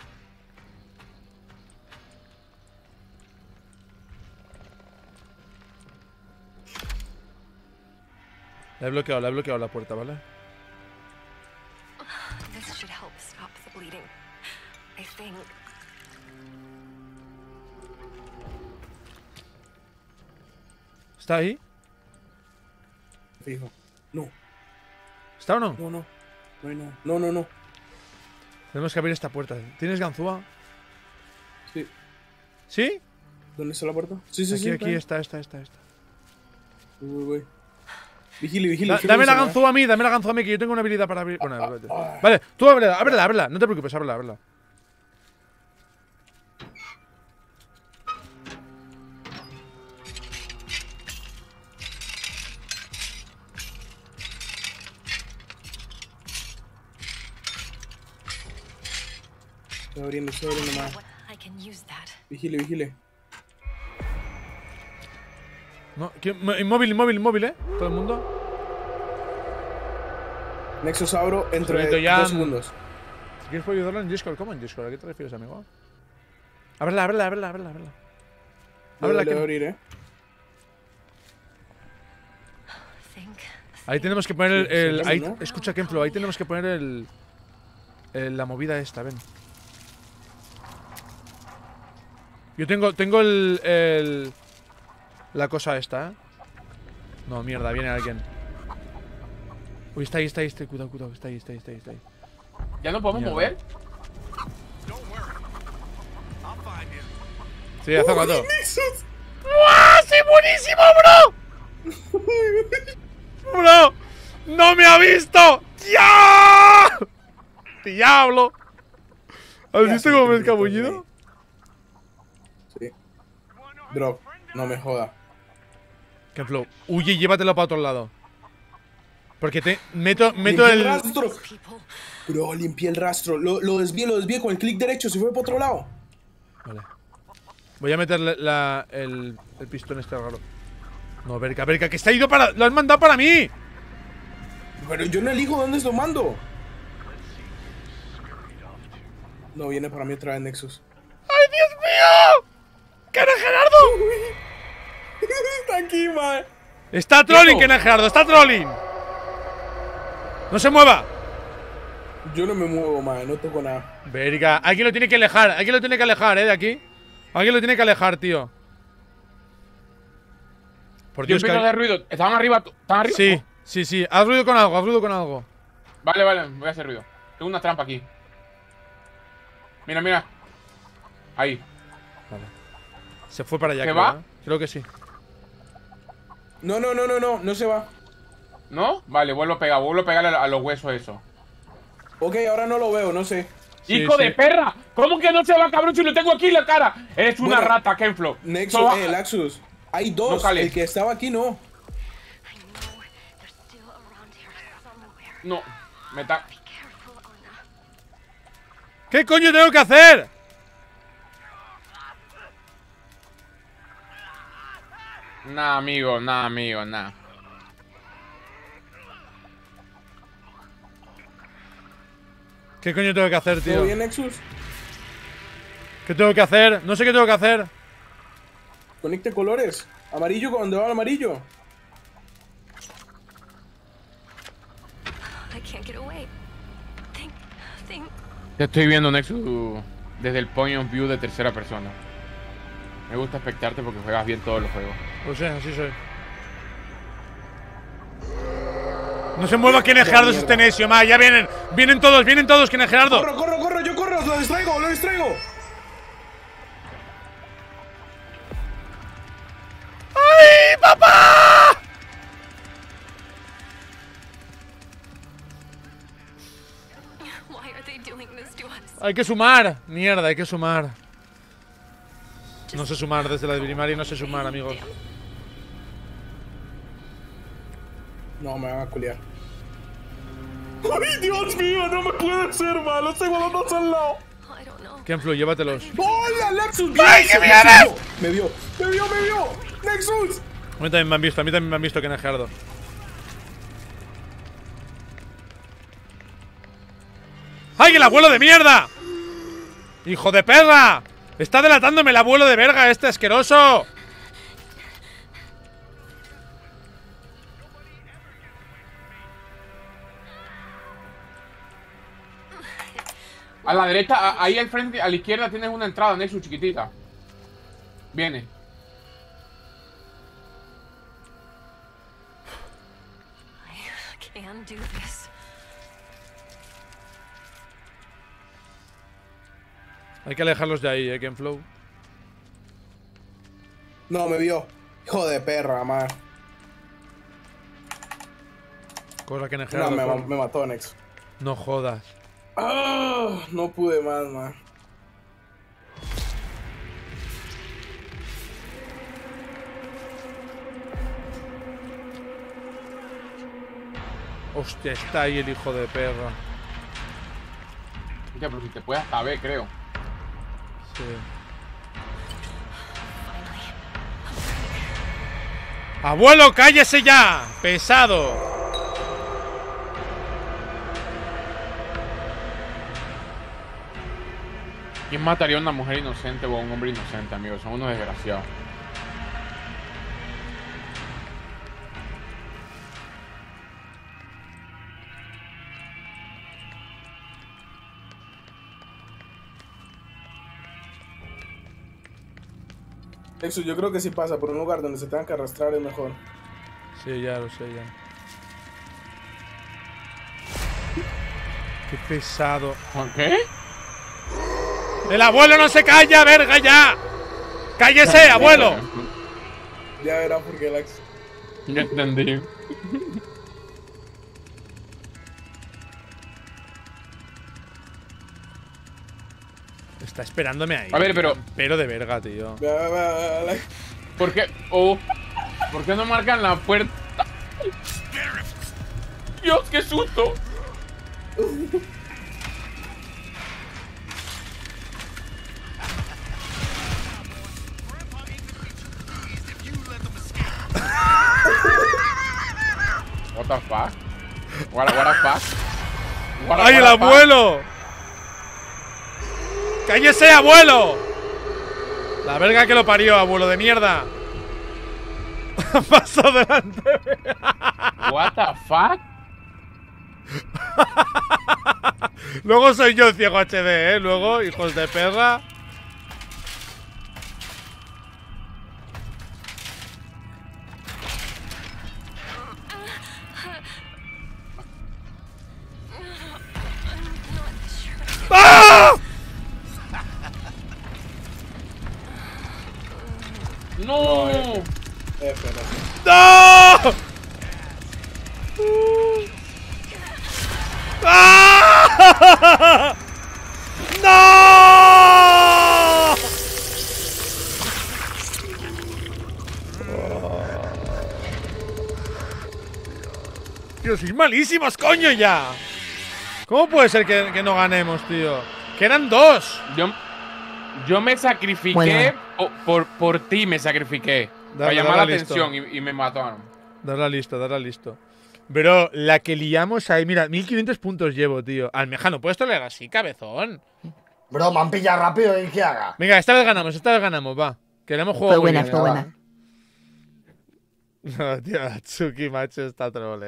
Le he bloqueado la puerta, ¿vale? ¿Está ahí? Fijo. No. ¿Está o no? No. No hay nada. No. Tenemos que abrir esta puerta. ¿Tienes ganzúa? Sí. ¿Sí? ¿Dónde está la puerta? Sí. Aquí está. Uy. Vigile. Dame la ganzúa a mí, que yo tengo una habilidad para abrir. Bueno, vale, tú ábrela. No te preocupes, ábrela. Estoy abriendo más. Vigile. No, inmóvil, todo el mundo. Nexus abro entre 2 segundos. Si quieres puedo ayudarlo en Discord. ¿Cómo en Discord? ¿A qué te refieres, amigo? Ábrela. Ábrela, que abrir, Ahí tenemos que poner el ahí, ¿no? escucha, Kenflo, ahí tenemos que poner la movida esta, ven. Yo tengo la cosa esta, No, mierda, viene alguien. Uy, está ahí, cuidado, está ahí. ¿Ya no podemos mover? Sí, hace rato. ¡Uah! ¡Sí, buenísimo, bro! ¡Bro! ¡No me ha visto! ¡Ya! ¡Diablo! ¿Has visto cómo me he escabullido? Sí. Drop, no me joda. Kenflo, huye y llévatelo para otro lado. Porque meto el rastro. Bro, limpié el rastro. Lo desvié con el clic derecho. Se fue para otro lado. Vale. Voy a meterle el pistón este raro. No, Berka, que está ido para. ¡Lo has mandado para mí! Pero yo no elijo dónde lo mando. No, viene para mí otra vez Nexus. ¡Ay, Dios mío! ¡Que era Gerardo! Está aquí, man. Está trolling, que era Gerardo, está trolling. ¡No se mueva! Yo no me muevo, man, no toco nada. Verga, alguien lo tiene que alejar, de aquí. Alguien lo tiene que alejar, tío. Por Dios, que de ruido. ¿Estaban arriba? Sí. Haz ruido con algo, Vale, voy a hacer ruido. Tengo una trampa aquí. Mira. Ahí. Vale. Se fue para allá. ¿Se va? Creo que sí. No se va. ¿No? Vale, vuelvo a pegarle a los huesos eso. Ok, ahora no lo veo, no sé. ¡Hijo de perra! ¿Cómo que no se va, cabrón, si lo tengo aquí en la cara? Eres una rata, Kenflo. Nexus, Laxus. Hay dos, el que estaba aquí no. No, me está... ¿Qué coño tengo que hacer? Nah, amigo. ¿Qué coño tengo que hacer, tío? ¿Todo bien, Nexus? ¿Qué tengo que hacer? No sé qué tengo que hacer. Conecte colores. Amarillo, ¿dónde va el amarillo? Te estoy viendo, Nexus, desde el point of view de tercera persona. Me gusta espectarte porque juegas bien todos los juegos. Pues sí, así soy. No se mueva Kenneth Gerardo, este necio, ma. Ya vienen. Vienen todos, Kenneth Gerardo. Corro, yo corro, lo distraigo. ¡Ay, papá! Hay que sumar. Mierda, hay que sumar. No sé sumar desde la de primaria, no sé sumar, amigos. No, me van a culiar. ¡Ay, Dios mío! No me puede ser malo. Tengo los dos al lado. Kenflu, llévatelos. ¡Hola, Nexus! ¡Ay, que vienes! Me vio. ¡Nexus! A mí también me han visto, Kenneth Gerardo. ¡Ay, el abuelo de mierda! ¡Hijo de perra! ¡Está delatándome el abuelo de verga este asqueroso! A la derecha, ahí al frente, a la izquierda tienes una entrada, Nexus, chiquitita. Viene. Hay que alejarlos de ahí, Kenflow. No, me vio. Hijo de perra, man. Cosa que Gerardo. No, me mató, Nex. No jodas. Ah, no pude más, man. Hostia, está ahí el hijo de perra. Hostia, pero si te puedes hasta ver, creo. Sí. ¡Abuelo, cállese ya! ¡Pesado! ¿Quién mataría a una mujer inocente o a un hombre inocente, amigos? Son unos desgraciados. Nexus, yo creo que si pasa por un lugar donde se tengan que arrastrar es mejor. Sí, ya lo sé, ya. Qué pesado. ¿Por qué? ¡El abuelo no se calla, verga, ya! ¡Cállese, abuelo! Ya verá por qué, Lax. Ya entendí. Está esperándome ahí. A ver, pero de verga, tío. ¿Por qué? ¿Por qué no marcan la puerta? Dios, qué susto. What the fuck? What the fuck? ¡Ay, el abuelo! ¡Cállese, abuelo! La verga que lo parió, abuelo de mierda. Pasó delante. What the fuck? Luego soy yo el ciego HD, Luego, hijos de perra. ¡Ah! ¡No! ¡No! ¡Ah! ¡No! Tío, sois malísimos, coño, ya. ¿Cómo puede ser que no ganemos, tío? Que eran dos. Yo me sacrifiqué por ti, me sacrifiqué. Para llamar la atención y me mataron. Darla listo. Pero la que liamos ahí, mira, 1500 puntos llevo, tío. Almeja, no puedes tolerar así, cabezón. Bro, me han pillado rápido, ¿y qué haga? Venga, esta vez ganamos, va. Que le hemos jugado Fue muy buena, bien. fue buena. No, tío, Atsuki, macho, está troll,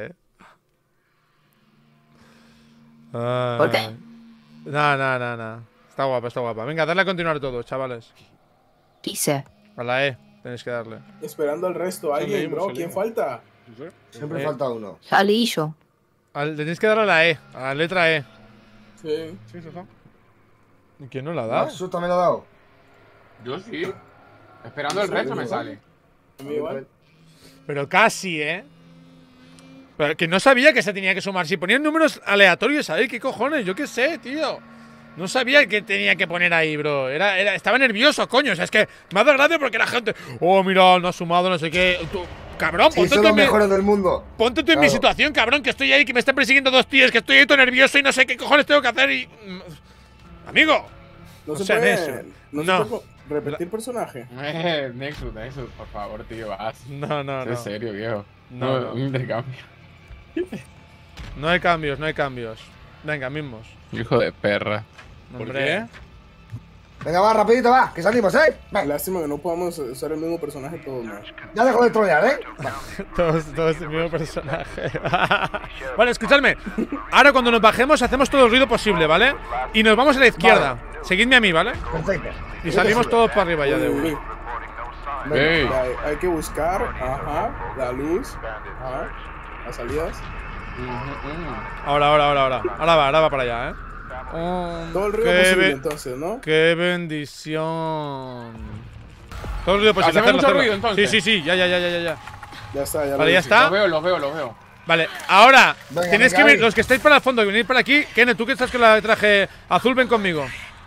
¿Por qué? No. Está guapa, está guapa. Venga, darle a continuar todo, chavales. Dice. A la E, tenéis que darle. Esperando al resto. ¿Alguien, bro? ¿Quién falta? Siempre falta uno. Salí yo. Le tenéis que darle a la E, a la letra E. Sí. ¿Y quién no la ha dado? ¿Maxu también lo ha dado? Yo sí. Esperando el resto me sale. A mí igual. Pero casi, Pero que no sabía que se tenía que sumar. Si ponían números aleatorios ahí, ¿qué cojones? Yo qué sé, tío. No sabía que tenía que poner ahí, bro. Estaba nervioso, coño. O sea, es que me ha dado gracia porque la gente. Oh, mira, no ha sumado, no sé qué. Tú, cabrón, Sí, ponte son tú los mejores del mundo. Ponte tú en mi situación, cabrón, que estoy ahí, que me están persiguiendo dos tíos, que estoy ahí todo nervioso y no sé qué cojones tengo que hacer y. Amigo. No O se sea, puede. Nexus. No. No. Se puede repetir personaje. Nexus, por favor, tío, haz. No. En serio, viejo. No. Un intercambio. No hay cambios. Venga, mismos. Hijo de perra. Hombre. Venga, va, rapidito, va, que salimos, Va. Lástima que no podamos usar el mismo personaje todos, ¿no? Ya dejo de trolear, Todos el mismo personaje. Vale, escuchadme. Ahora cuando nos bajemos hacemos todo el ruido posible, ¿vale? Y nos vamos a la izquierda. Seguidme a mí, ¿vale? Perfecto. Y salimos todos para arriba ya de uno. Ey. Hay que buscar, ajá, la luz, ajá, las salidas. Ahora va para allá, Todo el ruido posible entonces, ¿no? ¡Qué bendición! Todo el ruido posible. ¿Hacemos mucho ruido, entonces? Sí, ya. Ya está, ya Vale, ya está. Lo veo. Vale, ahora Venga, tenéis que venga, venir, ahí. los que estáis para el fondo, venid para aquí. Kenneth, tú que estás con la traje azul, ven conmigo.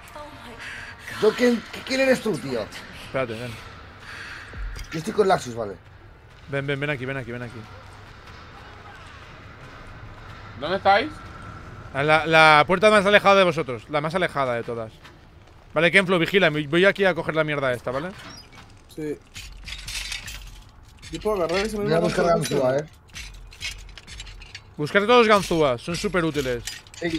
¿Quién eres tú, tío? Espérate, ven. Yo estoy con Laxus, vale. Ven aquí. ¿Dónde estáis? La puerta más alejada de vosotros, la más alejada de todas. Vale, Kenflow, vigila, voy aquí a coger la mierda esta, ¿vale? Sí. Yo puedo agarrar ese Voy a buscar Ganzúa, Buscar todos ganzúas, son súper útiles. Sí.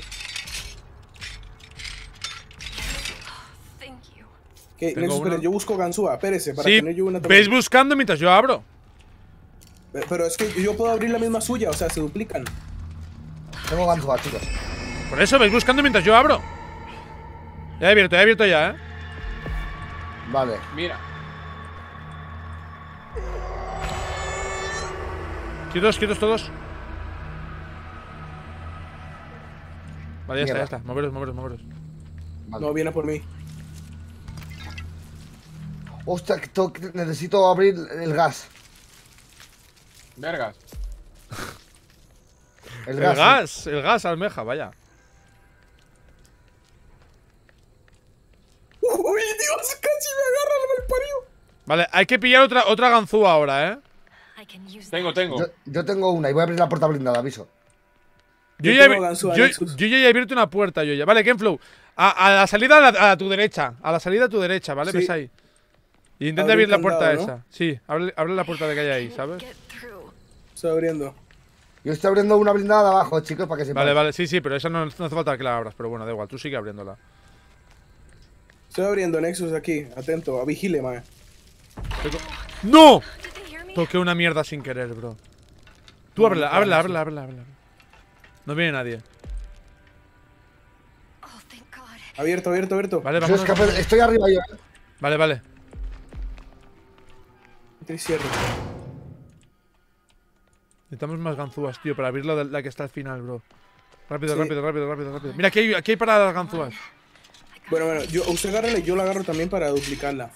¿Qué? Tengo Nexus, uno. pero yo busco Ganzúa, espérese, para Sí, que no yo una veis buscando mientras yo abro. Pero es que yo puedo abrir la misma suya, o sea, se duplican. Tengo Ganzúa, chicos. Por eso, veis buscando mientras yo abro. Ya he abierto ya, Vale. Mira. Quietos todos. Vale, ya Mierda. está. Moveros. Vale. No, viene por mí. Hostia, que necesito abrir el gas. Vergas. El gas, almeja, vaya. Uy, Dios, casi me agarra el malparido. Vale, hay que pillar otra ganzúa ahora, Tengo. Yo tengo una y voy a abrir la puerta blindada, aviso. Yo Yo ya, tengo ganzúa, Nexus. yo ya he abierto una puerta, yo ya. Vale, Kenflow. A la salida a tu derecha. A la salida a tu derecha, ¿vale? Sí. Ves ahí. Y intenta Abrir abrir la candado, puerta ¿no? esa. Sí, abre la puerta de que hay ahí, ¿sabes? Estoy abriendo. Yo estoy abriendo una blindada de abajo, chicos, para que sepáis. Vale, sí, pero esa no hace falta que la abras. Pero bueno, da igual, tú sigue abriéndola. Estoy abriendo Nexus aquí, atento, vigile, mae. ¡No! Toqué una mierda sin querer, bro. Tú ábrela. No viene nadie. Abierto. Vale, Yo vamos. estoy arriba yo. Vale. Entra y cierro. Necesitamos más ganzúas, tío, para abrir la que está al final, bro. Rápido. Sí. Mira, aquí hay para las ganzúas. Bueno, usted agárrala y yo la agarro también para duplicarla.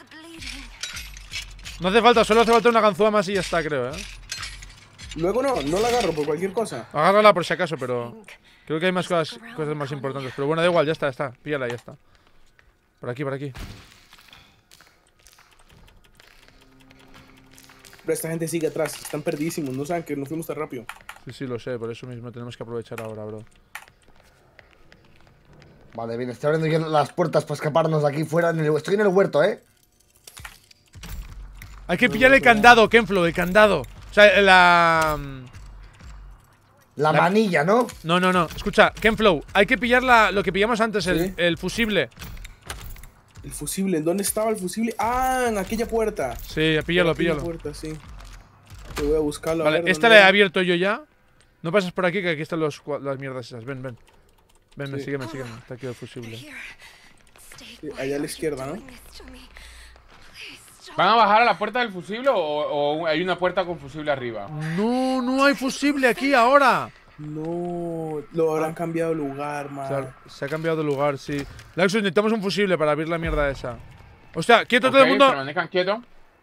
No hace falta, solo hace falta una ganzúa más y ya está, creo, Luego no la agarro por cualquier cosa. Agárrala por si acaso, pero creo que hay más cosas más importantes. Pero bueno, da igual, ya está. Píllala, ya está. Por aquí. Pero esta gente sigue atrás, están perdidísimos, no saben que nos fuimos tan rápido. Sí, lo sé, por eso mismo tenemos que aprovechar ahora, bro. Vale, bien, estoy abriendo yo las puertas para escaparnos de aquí fuera. Estoy en el huerto, Hay que pillar el candado, Kenflow, el candado. O sea, La manilla, ¿no? No. Escucha, Kenflow, hay que pillar lo que pillamos antes, ¿Sí? el fusible. El fusible, ¿en dónde estaba el fusible? Ah, en aquella puerta. Sí, píllalo, píllalo. Puerta, sí. Yo voy a buscarlo. Vale, a ver, esta la he abierto yo ya. No pases por aquí, que aquí están las mierdas esas. Ven, ven. Ven, ven, sígueme, sígueme. Está aquí el fusible. Sí, allá a la izquierda, ¿no? ¿Van a bajar a la puerta del fusible o hay una puerta con fusible arriba? No, no hay fusible aquí ahora. No, lo habrán cambiado de lugar, man. O sea, se ha cambiado de lugar, sí. Laxus, necesitamos un fusible para abrir la mierda esa. Hostia, quieto todo el mundo. Permanezcan quietos.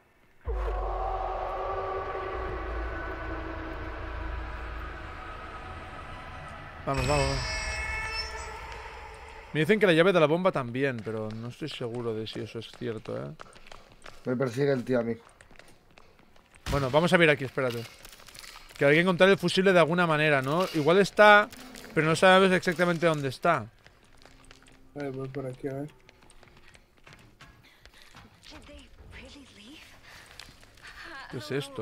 Vamos, vamos, vamos. Me dicen que la llave de la bomba también, pero no estoy seguro de si eso es cierto, ¿eh? Me persigue el tío a mí. Bueno, vamos a ver aquí, espérate. Que hay que encontrar el fusible de alguna manera, ¿no? Igual está, pero no sabes exactamente dónde está. A ver, voy por aquí, a ver. ¿Qué es esto?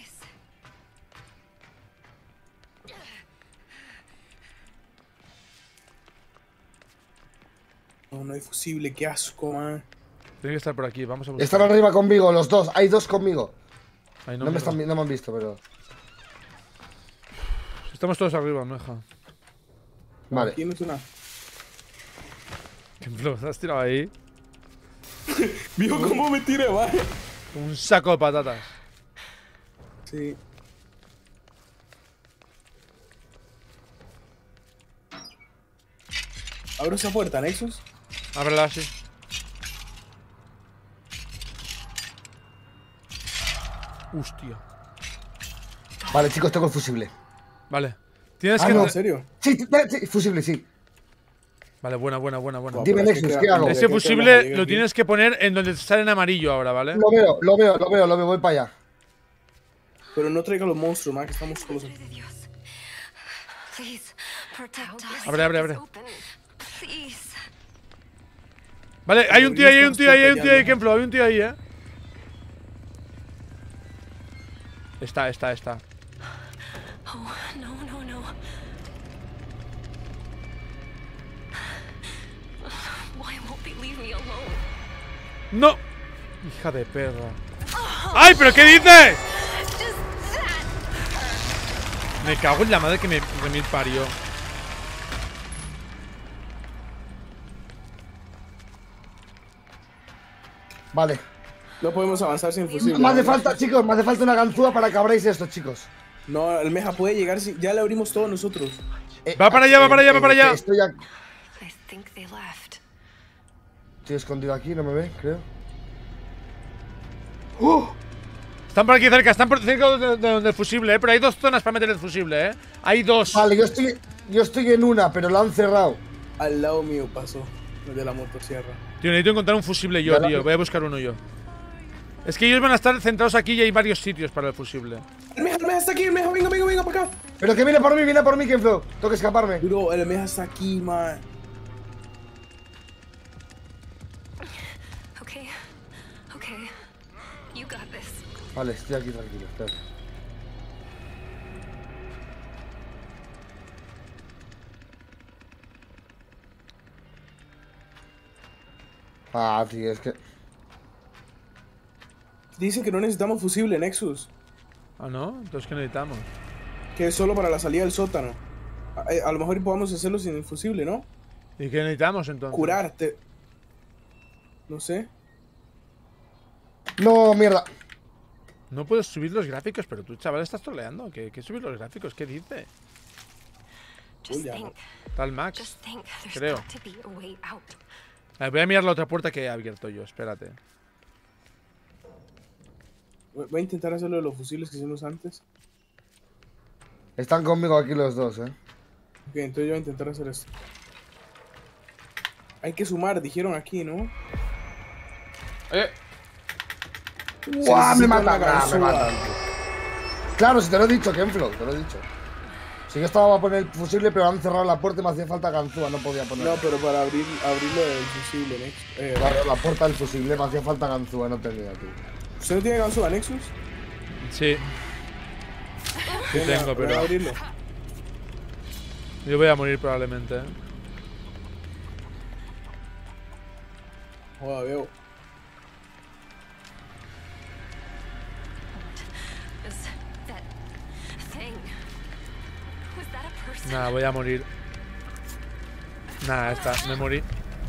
No, no hay fusible, qué asco, man. Tiene que estar por aquí, vamos a buscar. Están arriba conmigo, los dos. Hay dos conmigo. Ay, no me han visto, pero... Estamos todos arriba, meja. Vale. Aquí no es una. ¿Qué flow? ¿Te has tirado ahí? ¿Vio cómo me tiré, vale? Un saco de patatas. Sí. ¿Abro esa puerta, Nexus? Ábrela, sí. Hostia. Vale, chicos, tengo el fusible. Vale. Tienes que... no. ¿En serio? Sí, sí, fusible, sí. Vale, buena. Dime, Nexus, ¿qué hago? Ese fusible lo tienes que poner en donde sale en amarillo ahora, ¿vale? Lo veo, voy para allá. Pero no traiga los monstruos, man, que estamos solos. Abre. Vale, hay un tío ahí, Kenflo, hay un tío ahí, Está. No. Hija de perra. ¡Ay, pero qué dices! Me cago en la madre que me parió. Vale. No podemos avanzar sin fusible. Me hace falta, chicos, me hace falta una ganzúa para que abráis esto, chicos. No, el meja puede llegar si ya le abrimos todos nosotros. Va para allá. Estoy escondido aquí, no me ve, creo. Están por aquí cerca, están por cerca del fusible, pero hay dos zonas para meter el fusible, Hay dos. Vale, yo estoy en una, pero la han cerrado. Al lado mío pasó, el de la motosierra. Tío, necesito encontrar un fusible yo, tío. Voy a buscar uno yo. Es que ellos van a estar centrados aquí y hay varios sitios para el fusible. El meja está aquí, el meja, venga para acá. Pero que viene por mí, Kenflo. Tengo que escaparme. Bro, el meja está aquí, man. Vale, estoy aquí tranquilo, espérate. Tío, es que... Dice que no necesitamos fusible, Nexus. Ah, ¿no? Entonces, ¿qué necesitamos? Que es solo para la salida del sótano. A lo mejor podamos hacerlo sin el fusible, ¿no? ¿Y qué necesitamos entonces? Curarte. No sé. No, mierda. No puedes subir los gráficos, pero tú, chaval, estás troleando. ¿Qué subir los gráficos? ¿Qué dice? Tal Max, creo. Voy a mirar la otra puerta que he abierto yo, espérate. Voy a intentar hacerlo de los fusibles que hicimos antes. Están conmigo aquí los dos, Ok, entonces yo voy a intentar hacer esto. Hay que sumar, dijeron aquí, ¿no? ¡Guau! Me matan. Claro, si te lo he dicho, Kenflo, te lo he dicho. Si yo estaba a poner el fusible, pero han cerrado la puerta y me hacía falta ganzúa, no podía poner. No, pero para abrirlo del fusible, Nexus. Claro, la puerta del fusible me hacía falta ganzúa, no tenía, tío. ¿Usted no tiene ganzúa, Nexus? Sí. Sí tengo, pero... Voy a abrirlo. Yo voy a morir probablemente, Joder, veo. Nada, voy a morir. Nada, me morí.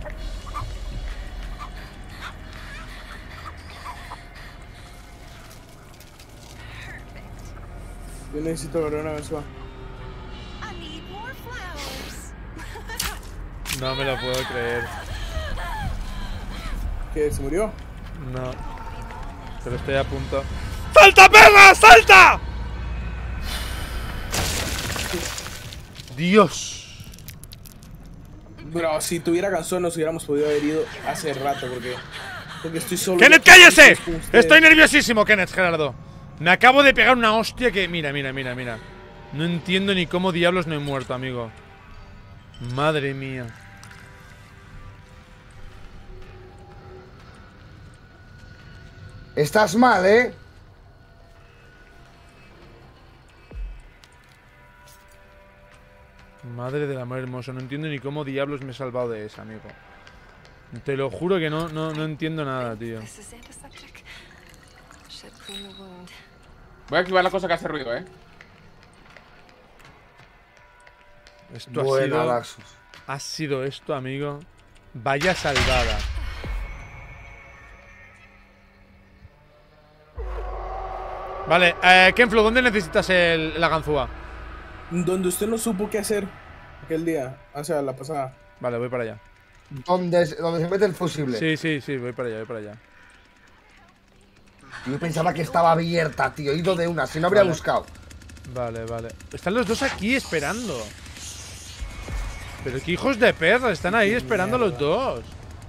Yo necesito agarrar una vez más. No me lo puedo creer. ¿Qué? ¿Se murió? No. Pero estoy a punto. ¡Salta, perra! ¡Salta! Dios. Bro, si tuviera canción nos hubiéramos podido haber ido hace rato porque estoy solo. ¡Kenneth, cállese! Estoy nerviosísimo, Kenneth, Gerardo. Me acabo de pegar una hostia que... Mira. No entiendo ni cómo diablos no he muerto, amigo. Madre mía. Estás mal, ¿eh? Madre del amor hermoso. No entiendo ni cómo diablos me he salvado de esa, amigo. Te lo juro que no entiendo nada, tío. Voy a activar la cosa que hace ruido, Esto Buena, ha sido esto, amigo. Vaya salvada. Vale, Kenflo, ¿dónde necesitas la ganzúa? Donde usted no supo qué hacer aquel día, o sea, la pasada. Vale, voy para allá. Donde se mete el fusible. Sí, voy para allá. Yo pensaba que estaba abierta, tío. He ido de una, si no habría buscado. Vale. Están los dos aquí esperando. Pero qué hijos de perra, están ahí esperando los dos.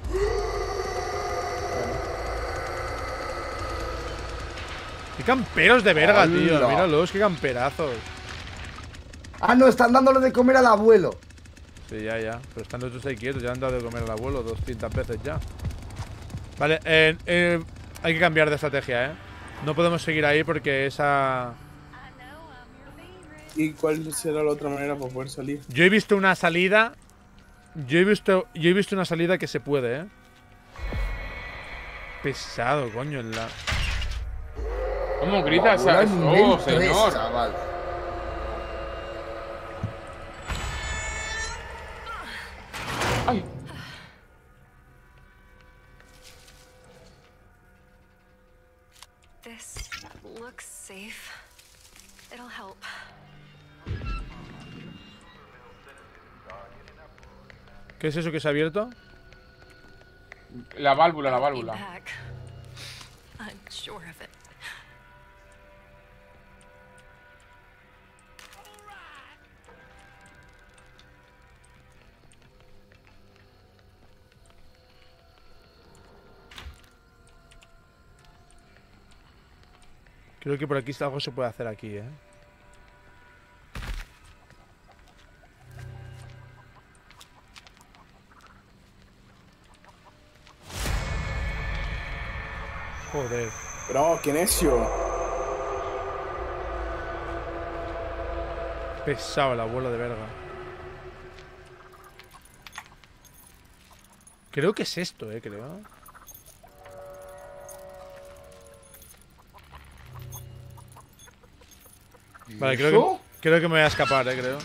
Qué camperos de verga, tío. Míralos, qué camperazos. Ah, no, están dándole de comer al abuelo. Sí, ya. Pero están los dos ahí quietos. Ya han dado de comer al abuelo 200 veces ya. Vale, hay que cambiar de estrategia, No podemos seguir ahí porque esa... ¿Y cuál será la otra manera para poder salir? Yo he visto una salida. Yo he visto una salida que se puede, Pesado, coño, en la... ¿Cómo gritas? ¡Oh, señor! Chaval. ¡Ay! This looks safe. It'll help. ¿Qué es eso que se ha abierto? La válvula. I'm sure of it. Creo que por aquí algo se puede hacer aquí, Joder. Bro, qué necio. Pesado el abuelo de verga. Creo que es esto, creo. Vale, creo que me voy a escapar, creo.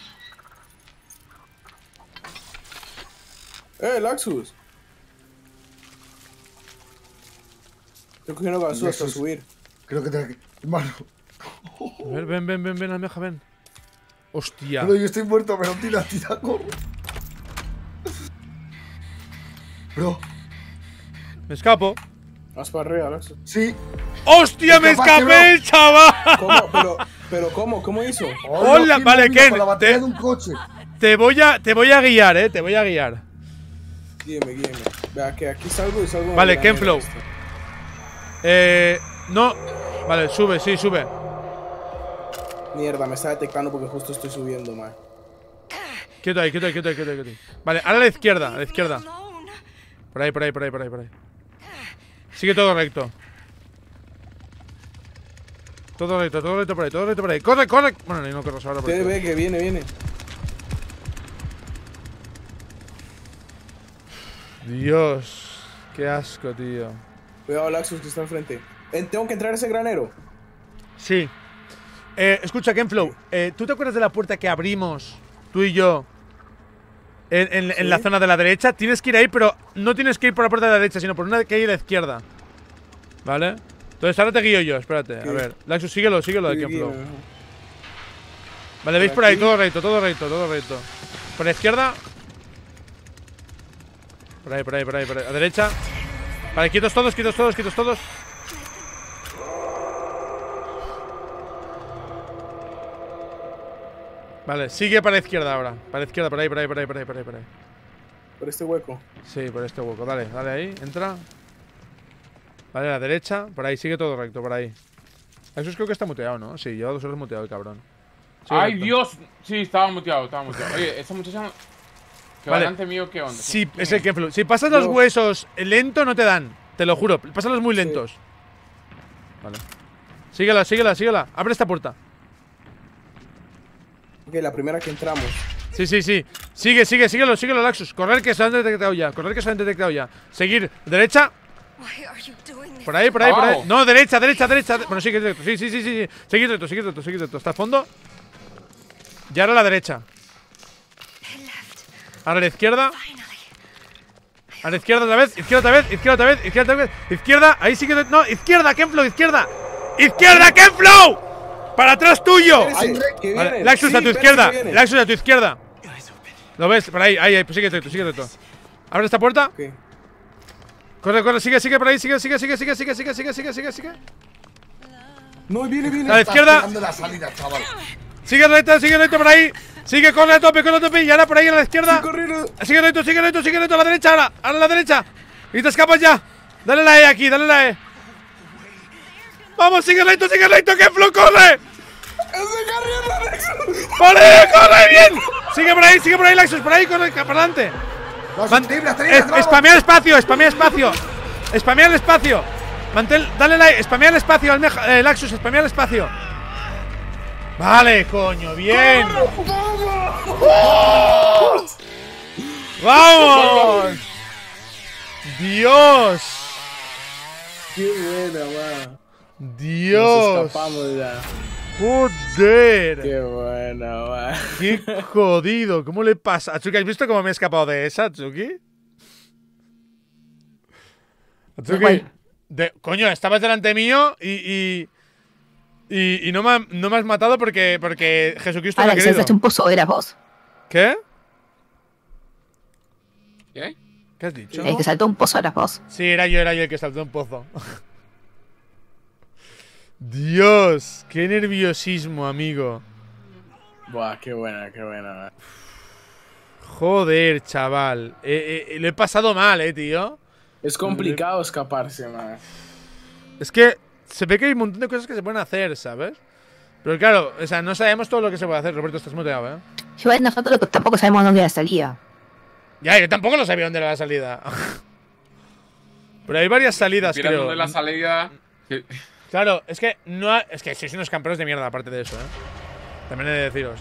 Laxus. Estoy cogiendo ganzúa hasta subir. Creo que te... Hermano. Ven, almeja, ven. Hostia. Bro, yo estoy muerto, pero tira, corre. Bro. Me escapo. Vas para arriba, Laxus. Sí. ¡Hostia, me escapé, chaval! ¿Cómo? ¿Pero cómo? ¿Cómo hizo? Hola, vale, Ken. De un coche. Te voy a guiar, te voy a guiar. Guíeme. Vea que aquí salgo y salgo. Vale, Kenflow. No. Vale, sube, sí, sube. Mierda, me está detectando porque justo estoy subiendo, man. Quieto ahí. Vale, ahora a la izquierda, Por ahí. Sigue todo recto. Todo recto por ahí. ¡Corre! Bueno, no corras ahora por ahí. Ve que viene. Dios. Qué asco, tío. Cuidado, Laxus, que está enfrente. ¿Tengo que entrar a ese granero? Sí. Escucha, Kenflow, ¿tú te acuerdas de la puerta que abrimos, tú y yo, en la zona de la derecha? Tienes que ir ahí, pero no tienes que ir por la puerta de la derecha, sino por una que hay a la izquierda. ¿Vale? Entonces ahora te guío yo, espérate. A ver, Laxus, síguelo de Kenflow. Vale, veis por ahí, todo recto. Por la izquierda. Por ahí. A derecha. Vale, quietos todos. Vale, sigue para la izquierda ahora. Para la izquierda, por ahí. Por este hueco. Sí, por este hueco. Dale ahí, entra. Vale, a la derecha. Por ahí, sigue todo recto, por ahí. Eso creo que está muteado, ¿no? Sí, lleva 2 horas muteado el cabrón. Sigue ¡Ay, recto. Dios! Sí, estaba muteado. Oye, esa muchacha que va delante mío, ¿qué onda? Sí, es el Kenflow. Si pasas los huesos lento, no te dan. Te lo juro. Pásalos muy lentos. Vale. Síguela. Abre esta puerta. Ok, la primera que entramos. Sí. Síguelo, Laxus. Correr que se han detectado ya. Seguir. Derecha. Por ahí. No, derecha. Bueno, sigue recto. Sí. Sigue recto. Hasta el fondo. Y ahora a la derecha. Ahora a la izquierda. A la izquierda otra vez. Izquierda. Ahí sigue. No, izquierda, Kenflow, izquierda. ¡Izquierda, Kenflow! ¡Para atrás tuyo! Vale, Laxus a tu izquierda. ¿Lo ves? Por ahí, pues sigue recto. Abre esta puerta. Corre, sigue por ahí, sigue. No, viene. A la izquierda. Sigue recto por ahí. Sigue, corre a tope. Y ahora por ahí a la izquierda. Sigue recto. A la derecha ahora. A la derecha. Y te escapas ya. Dale la E aquí, Vamos, sigue recto, Kenflow, corre. ¡Vale, corre bien! Sigue por ahí, Laxus, por ahí, corre, para adelante. Spamear espacio. Dale like, spamea el espacio, Laxus, spamea el espacio. Vale, coño, bien. ¡Vamos! ¡Dios! ¡Qué buena, va! ¡Dios! Nos escapamos ya. ¡Joder! ¡Qué buena, va! ¡Qué jodido! ¿Cómo le pasa? Atsuki, ¿has visto cómo me he escapado de esa, Atsuki? Atsuki, coño, estabas delante mío y no me has matado porque Jesucristo me ha querido. Alex, has hecho un pozo, eras vos. ¿Qué? ¿Qué? ¿Qué has dicho? El que saltó un pozo eras vos. Sí, era yo el que saltó un pozo. Dios, qué nerviosismo, amigo. Buah, qué buena. Joder, chaval. Lo he pasado mal, tío. Es complicado escaparse, man. Es que se ve que hay un montón de cosas que se pueden hacer, ¿sabes? Pero claro, o sea, no sabemos todo lo que se puede hacer. Roberto, estás muteado, Yo nosotros tampoco sabemos dónde era la salida. Ya, yo tampoco lo sabía dónde era la salida. Pero hay varias salidas, creo. ¿Dónde la salida? Claro, es que no es que sois unos campeones de mierda, aparte de eso, También he de deciros,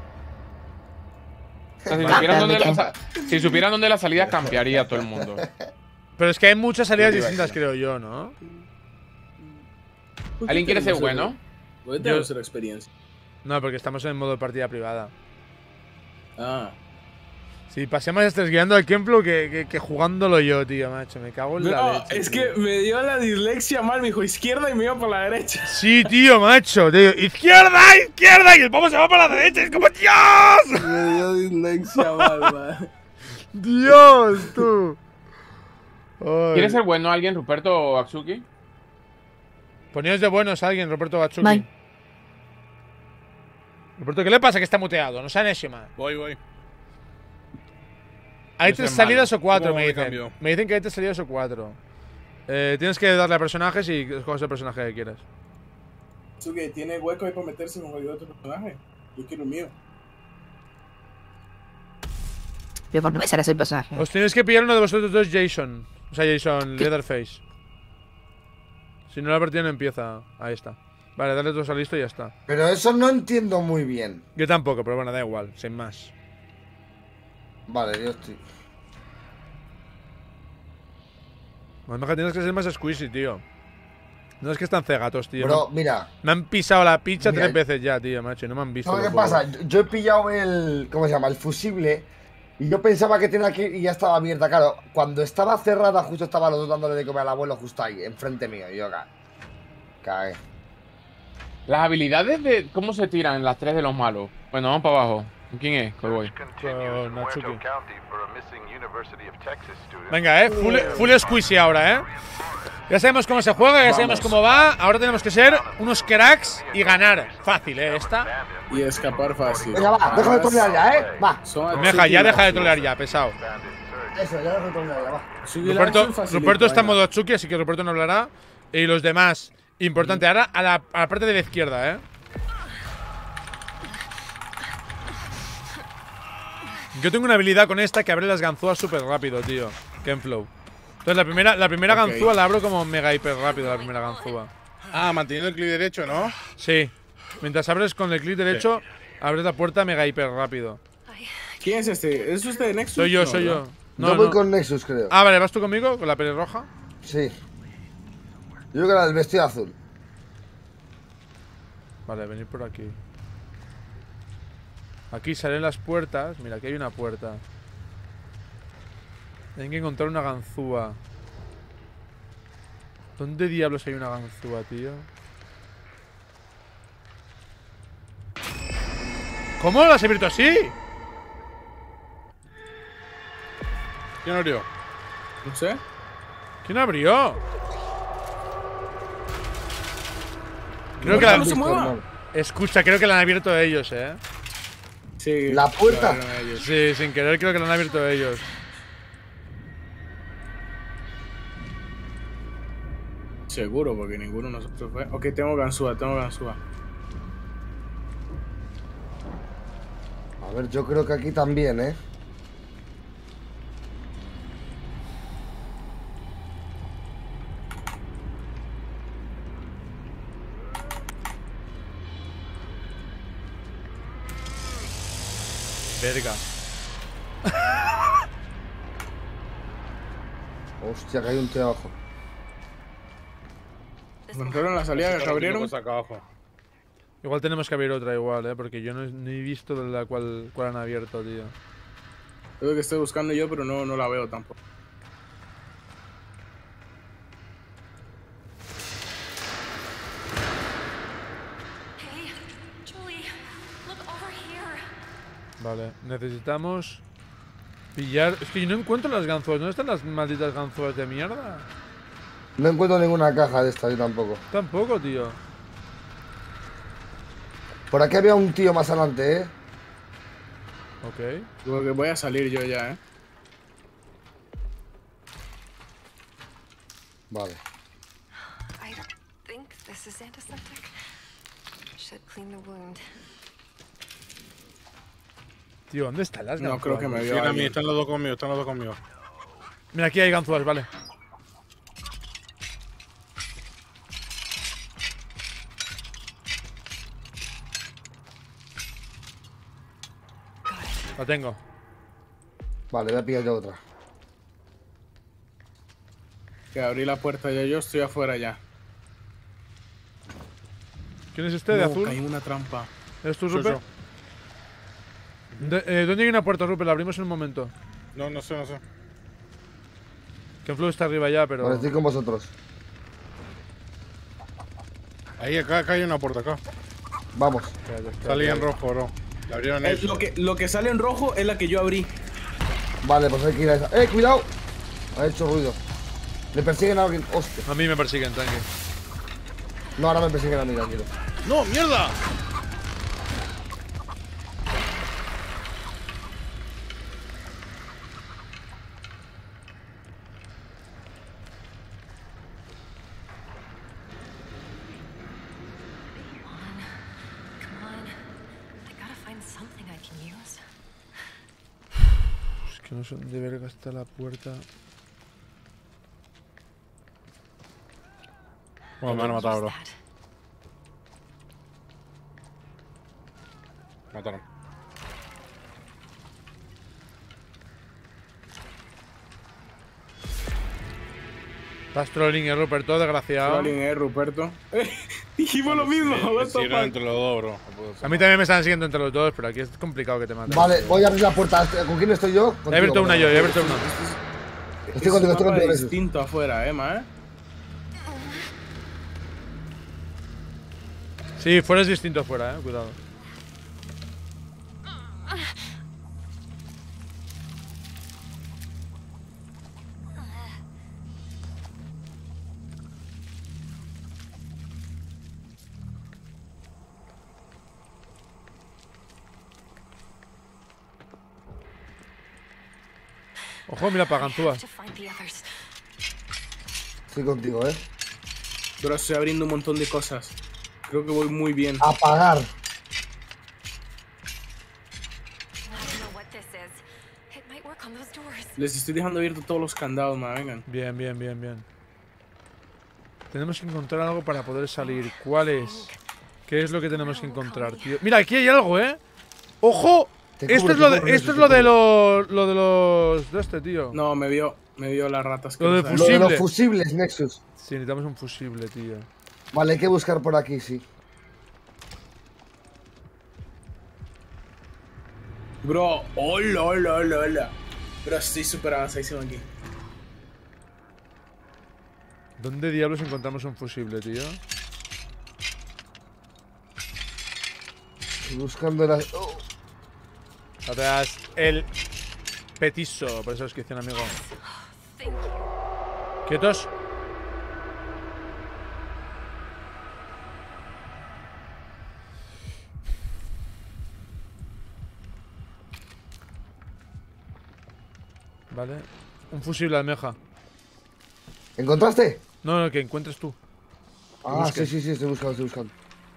O sea, si supieran dónde la salida, campearía todo el mundo. Pero es que hay muchas salidas distintas, creo yo, ¿no? ¿Alguien quiere ser bueno? Voy a tener la experiencia. No, porque estamos en modo de partida privada. Ah. Sí, pasé más estrés guiando al Kenflow que jugándolo yo, tío, macho. Me cago en la leche. Es que me dio la dislexia mal, me dijo izquierda y me iba por la derecha. Sí, tío, macho. Tío. ¡Izquierda! Y el pavo se va para la derecha. Es como, ¡Dios! Me dio dislexia mal, man. ¡Dios, tú! Ay. ¿Quiere ser bueno alguien, Ruperto o Atsuki? Poníos de buenos a alguien, Roberto o Atsuki. Bye. Roberto, ¿qué le pasa que está muteado? No sean eso, man. Voy. Hay No 3 sé salidas malo. o 4, ¿Cómo me me dicen. cambio? Me dicen que hay 3 salidas o 4. Tienes que darle a personajes y escoges el personaje que quieras. Suge, ¿tiene hueco ahí para meterse con cualquier otro personaje? Yo quiero el mío. Pero por no me sale ese personaje. Os tenéis que pillar uno de vosotros dos, Jason. O sea, Jason Leatherface. Si no, la partida no empieza. Ahí está. Vale, dale todos a listo y ya está. Pero eso no entiendo muy bien. Yo tampoco, pero bueno, da igual, sin más. Vale, yo estoy. Además, tienes que ser más squeezy, tío. No es que están cegatos, tío. Bro, mira. Me han pisado la picha Mira, 3 veces ya, tío, macho. Y no me han visto. ¿Sabes qué pasa? Yo he pillado el. ¿Cómo se llama? El fusible. Y yo pensaba que tenía que ir y ya estaba abierta. Claro, cuando estaba cerrada, justo estaba los dos dándole de comer al abuelo, justo ahí, enfrente mío. Y yo cagué. Las habilidades de cómo se tiran las 3 de los malos. Bueno, vamos para abajo. ¿Quién es? ¿Cuál voy? Con Natsuki. Venga, full squeezy ahora, Ya sabemos cómo se juega, ya sabemos cómo va. Ahora tenemos que ser unos cracks y ganar. Fácil, esta. Y escapar fácil. Venga, va, deja de trolear ya, Va. Meja, ya deja de trolear ya, pesado. Eso, ya deja de trolear ya, va. Ruperto está en modo Atsuki, así que Ruperto no hablará. Y los demás, importante, ahora a la parte de la izquierda, Yo tengo una habilidad con esta que abre las ganzúas súper rápido, tío. Kenflow. Entonces la primera ganzúa la abro como mega hiper rápido, la primera ganzúa. Ah, manteniendo el clic derecho, ¿no? Sí. Mientras abres con el clic derecho, abres la puerta mega hiper rápido. ¿Quién es este? ¿Es usted de Nexus? Soy yo, soy yo. Yo voy con Nexus, creo. Ah, vale, ¿vas tú conmigo? ¿Con la pelirroja? Sí. Yo creo que era el vestido azul. Vale, venid por aquí. Aquí salen las puertas. Mira, aquí hay una puerta. Hay que encontrar una ganzúa. ¿Dónde diablos hay una ganzúa, tío? ¿Cómo? ¿Lo has abierto así? ¿Quién abrió? No sé. ¿Quién abrió? Creo que no se mueva. Escucha, creo que la han abierto ellos, Sí. ¿La puerta? Sí, sin querer creo que la han abierto ellos. Seguro, porque ninguno de nosotros fue. Ok, tengo ganzúa. A ver, yo creo que aquí también, Verga. Hostia, que hay un tío abajo. ¿Encontraron la salida que abrieron? Acá abajo. Igual tenemos que abrir otra igual, porque yo no he visto de la cual han abierto, tío. Creo que estoy buscando yo, pero no la veo tampoco. Vale, necesitamos pillar. Es que yo no encuentro las ganzúas. ¿Dónde están las malditas ganzúas de mierda? No encuentro ninguna caja de esta, yo tampoco. Tampoco, tío. Por aquí había un tío más adelante, Ok. Creo que voy a salir yo ya, Vale. Tío, ¿dónde están las ganzúas? No creo que me vio. Mira, a mí, están los dos conmigo, Mira, aquí hay ganzúas, vale. La tengo. Vale, voy a pillar yo otra. Que abrí la puerta ya, yo estoy afuera ya. ¿Quién es este de azul? Hay una trampa. ¿Eres tú, Rupert? ¿Dónde hay una puerta, Rupert? La abrimos en un momento. No sé. Kenflow está arriba ya, pero. Vale, estoy con vosotros. Ahí, acá hay una puerta, acá. Vamos. Salí en rojo, bro. La abrieron ellos. Lo que sale en rojo es la que yo abrí. Vale, pues hay que ir a esa. ¡Cuidado! Ha hecho ruido. Le persiguen a alguien. Hostia. A mí me persiguen, tranqui. No, ahora me persiguen a mí, tranquilo. ¡No, mierda! Es que no sé dónde verga está la puerta. Bueno, me van a matar, bro. Mataron. Estás trolling, Ruperto, desgraciado. Trolling, Ruperto. Dijimos lo mismo. Me siguieron entre los dos, bro. A mí también me están siguiendo entre los dos, pero aquí es complicado que te maten. Vale, voy a abrir la puerta. ¿Con quién estoy yo? He abierto una yo, he abierto una. Estoy contigo, estoy contigo. Es distinto afuera, ma, Sí, fuera es distinto fuera, cuidado. Ojo, mira, para ganzúa. Estoy contigo, Pero estoy abriendo un montón de cosas. Creo que voy muy bien. Apagar. Les estoy dejando abiertos todos los candados, ma, vengan. Bien, bien, bien, bien. Tenemos que encontrar algo para poder salir. ¿Cuál es? ¿Qué es lo que tenemos que encontrar, tío? Mira, aquí hay algo, ¡Ojo! Esto es lo de los... de este, tío. No, me vio las ratas. Lo de Lo de los fusibles, Nexus. Sí, necesitamos un fusible, tío. Vale, hay que buscar por aquí, sí. Bro, hola. Bro, estoy súper avanzadísimo aquí. ¿Dónde diablos encontramos un fusible, tío? Estoy buscando la... Atrás, el petiso, por eso es que dice un amigo. ¿Quietos? Vale. Un fusible almeja. ¿Encontraste? No, que encuentres tú. Ah, sí, estoy buscando.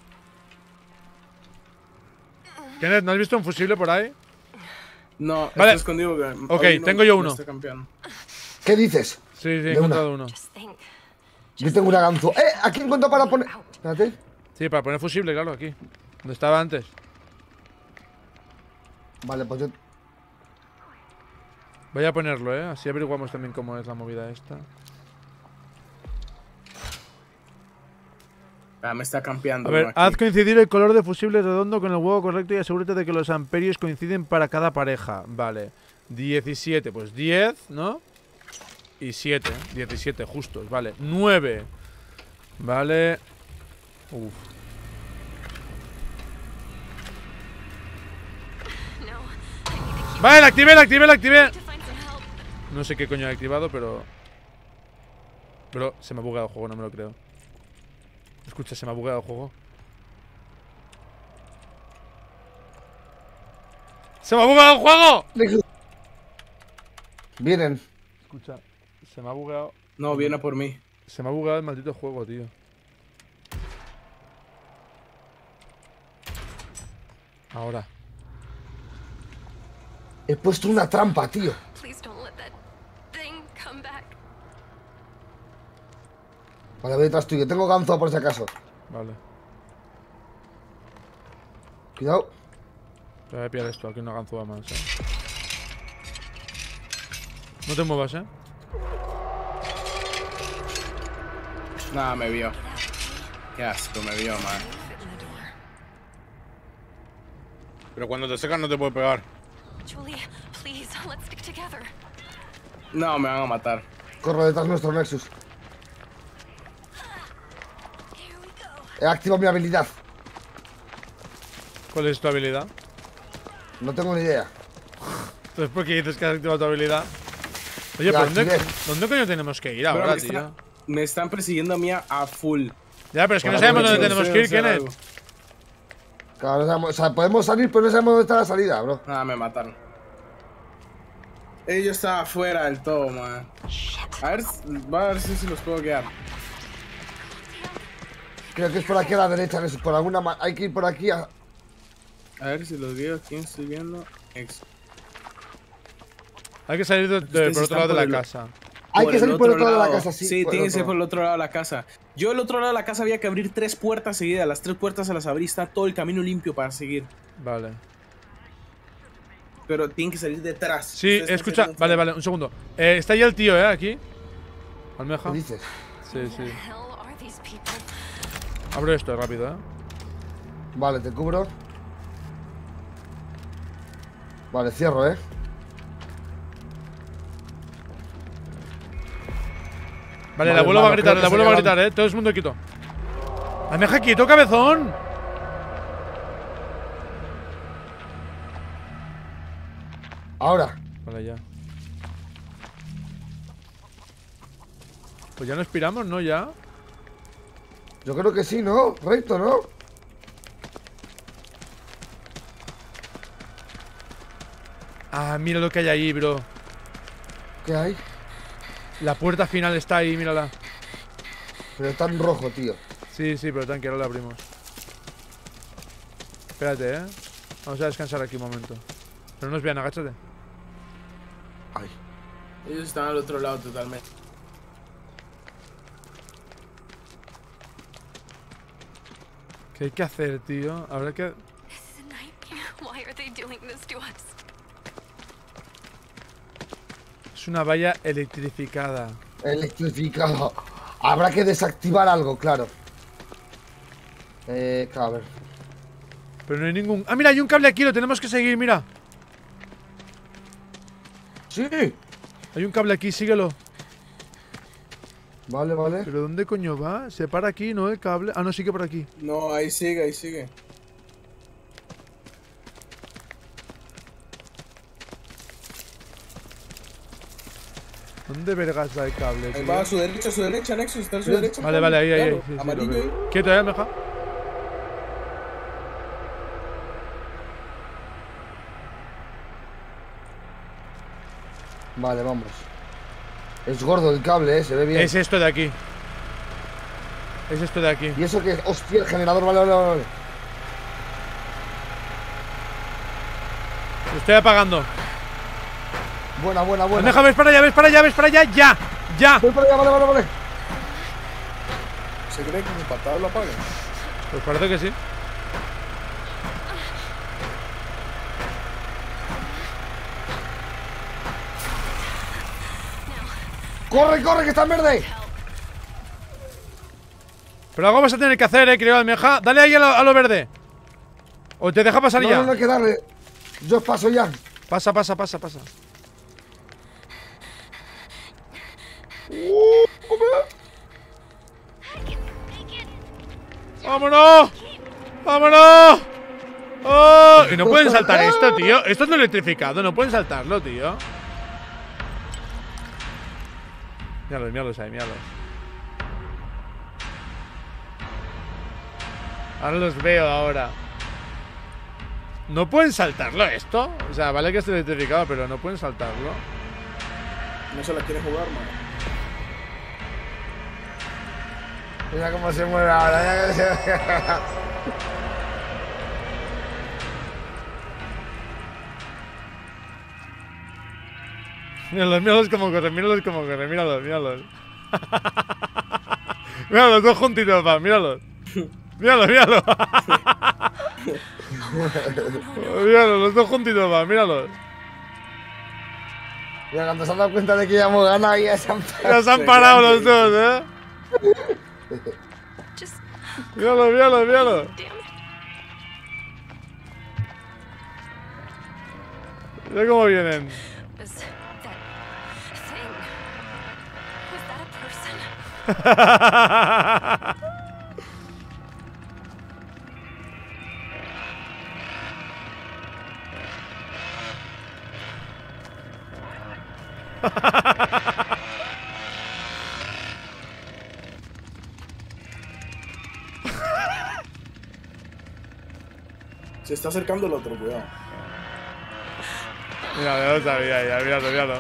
Kenneth, ¿no has visto un fusible por ahí? No, vale. Está escondido. Ok, tengo yo uno. ¿Qué dices? Sí, he encontrado uno. Yo tengo una ganzúa. Aquí encuentro para poner... Espérate. Sí, para poner fusible, claro, aquí. Donde estaba antes. Vale, pues yo... Voy a ponerlo, así averiguamos también cómo es la movida esta. Me está campeando. A ver, haz coincidir el color de fusible redondo con el huevo correcto y asegúrate de que los amperios coinciden para cada pareja. Vale. 17, pues 10, ¿no? Y 7, 17 justos, vale. 9. Vale. Uf. Vale, la activé. No sé qué coño he activado, pero se me ha bugado el juego, no me lo creo. Escucha, se me ha bugado el juego. ¡Se me ha bugado el juego! Vienen. Escucha, se me ha bugado. No, viene por mí. Se me ha bugado el maldito juego, tío. Ahora. He puesto una trampa, tío. Vale, voy detrás tuyo. Tengo ganzúa por si acaso. Vale. Cuidado. Voy a pillar esto, aquí una ganzúa más, No te muevas, Nada, me vio. Qué asco, me vio, man. Pero cuando te secan no te puede pegar. No, me van a matar. Corro detrás nuestro Nexus. He activado mi habilidad. ¿Cuál es tu habilidad? No tengo ni idea. Entonces, ¿por qué dices que has activado tu habilidad? Oye, ¿por dónde coño tenemos que ir ahora, tío? Me están persiguiendo a mí a full. Ya, pero es que no sabemos dónde tenemos que ir, Kenneth. Claro, no sabemos, o sea, podemos salir, pero no sabemos dónde está la salida, bro. Nada, me mataron. Ellos estaban afuera del todo, man. Va a ver si los puedo quedar. Creo que es por aquí a la derecha, por alguna hay que ir por aquí a... A ver si los guío. ¿Quién estoy viendo? Hay que salir por otro lado de la casa. Hay que salir por el otro lado de la casa, sí. Sí, tiene que ser por el otro lado de la casa. Yo el otro lado de la casa había que abrir 3 puertas seguidas. Las 3 puertas se las abrí, está todo el camino limpio para seguir. Vale. Pero tienen que salir detrás. Sí, escucha, vale, un segundo. Está ya el tío, aquí. Almeja. ¿Qué dices? Sí, sí. Abro esto rápido, Vale, te cubro. Vale, cierro, Vale, la vuelvo a gritar, Todo el mundo quito. ¡Almeja quieto, cabezón! Ahora. Vale, ya. Pues ya nos piramos, ¿no? Ya. Yo creo que sí, ¿no? Recto, ¿no? Ah, mira lo que hay ahí, bro. ¿Qué hay? La puerta final está ahí, mírala. Pero está en rojo, tío. Sí, pero tranqui, ahora la abrimos. Espérate, Vamos a descansar aquí un momento. Pero no nos vean, agáchate. Ay. Ellos están al otro lado totalmente. ¿Qué hay que hacer, tío? Habrá que... Es una valla electrificada. Electrificada. Habrá que desactivar algo, claro. A ver. Pero no hay ningún... ¡Ah, mira! Hay un cable aquí, lo tenemos que seguir, mira. ¡Sí! Hay un cable aquí, síguelo. Vale, vale. ¿Pero dónde coño va? Se para aquí, ¿no? El cable. Ah, no, sigue por aquí. No, ahí sigue, ahí sigue. ¿Dónde vergas va el cable, tío? Ahí va, a su derecha, Nexus, está a su derecha. Vale, vale, ahí, ahí. Sí, amarillo ahí. Quieto, Almeja. Vale, vamos. Es gordo el cable, se ve bien. Es esto de aquí. Es esto de aquí. ¿Y eso qué? Hostia, el generador, vale. Lo estoy apagando. Buena. Almeja, ves para allá, ya. Voy para allá, vale. ¿Se cree que mi patada lo apague? Pues parece que sí. ¡Corre, que está en verde! Pero algo vas a tener que hacer, creo, Almeja. Dale ahí a lo verde. O te deja pasar ya. No hay que darle. Yo paso ya. Pasa. ¡Vámonos! ¡Oh! Y no pueden saltar esto, tío. Esto es no electrificado, no pueden saltarlo, tío. Míralos ahí, míralos. Ahora los veo ahora. ¿No pueden saltarlo esto? O sea, vale que esté electrificado, pero no pueden saltarlo. No se la quiere jugar, man. Mira cómo se mueve ahora. Míralos cómo corren, míralos. Mira los dos juntitos, va, míralos. Míralo. Míralo, los dos juntitos, va, míralos. Mira, cuando se han dado cuenta de que ya hemos ganado, ya se han parado. Ya se han parado los dos, Míralo. Mira cómo vienen. Se está acercando el otro, cuidado. Mira, ya lo sabía, ya, míralo.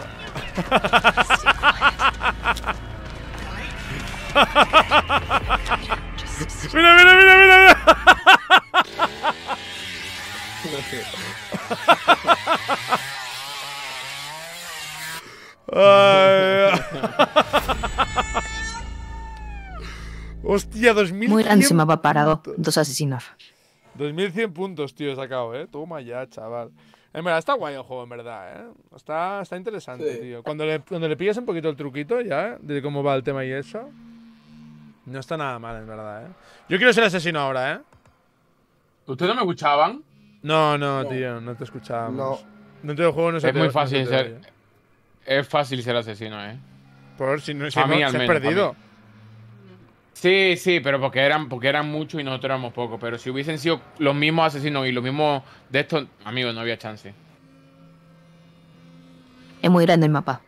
Mira. Hostia, 2100. Muy grande se me ha parado. 2 asesinos. 2100 puntos, tío, he sacado, Toma ya, chaval. En verdad está guay el juego, en verdad, ¿eh? Está interesante, sí, tío. Cuando le pillas un poquito el truquito ya, de cómo va el tema y eso, no está nada mal, en verdad, ¿eh? Yo quiero ser asesino ahora, ¿eh? ¿Ustedes no me escuchaban? No, tío, no te escuchábamos. No te juego, no sé. Es muy fácil ser. Es fácil ser asesino, ¿eh? Por si no se has perdido. Sí, pero porque eran muchos y nosotros éramos pocos. Pero si hubiesen sido los mismos asesinos y los mismos de estos, amigos, no había chance. Es muy grande el mapa.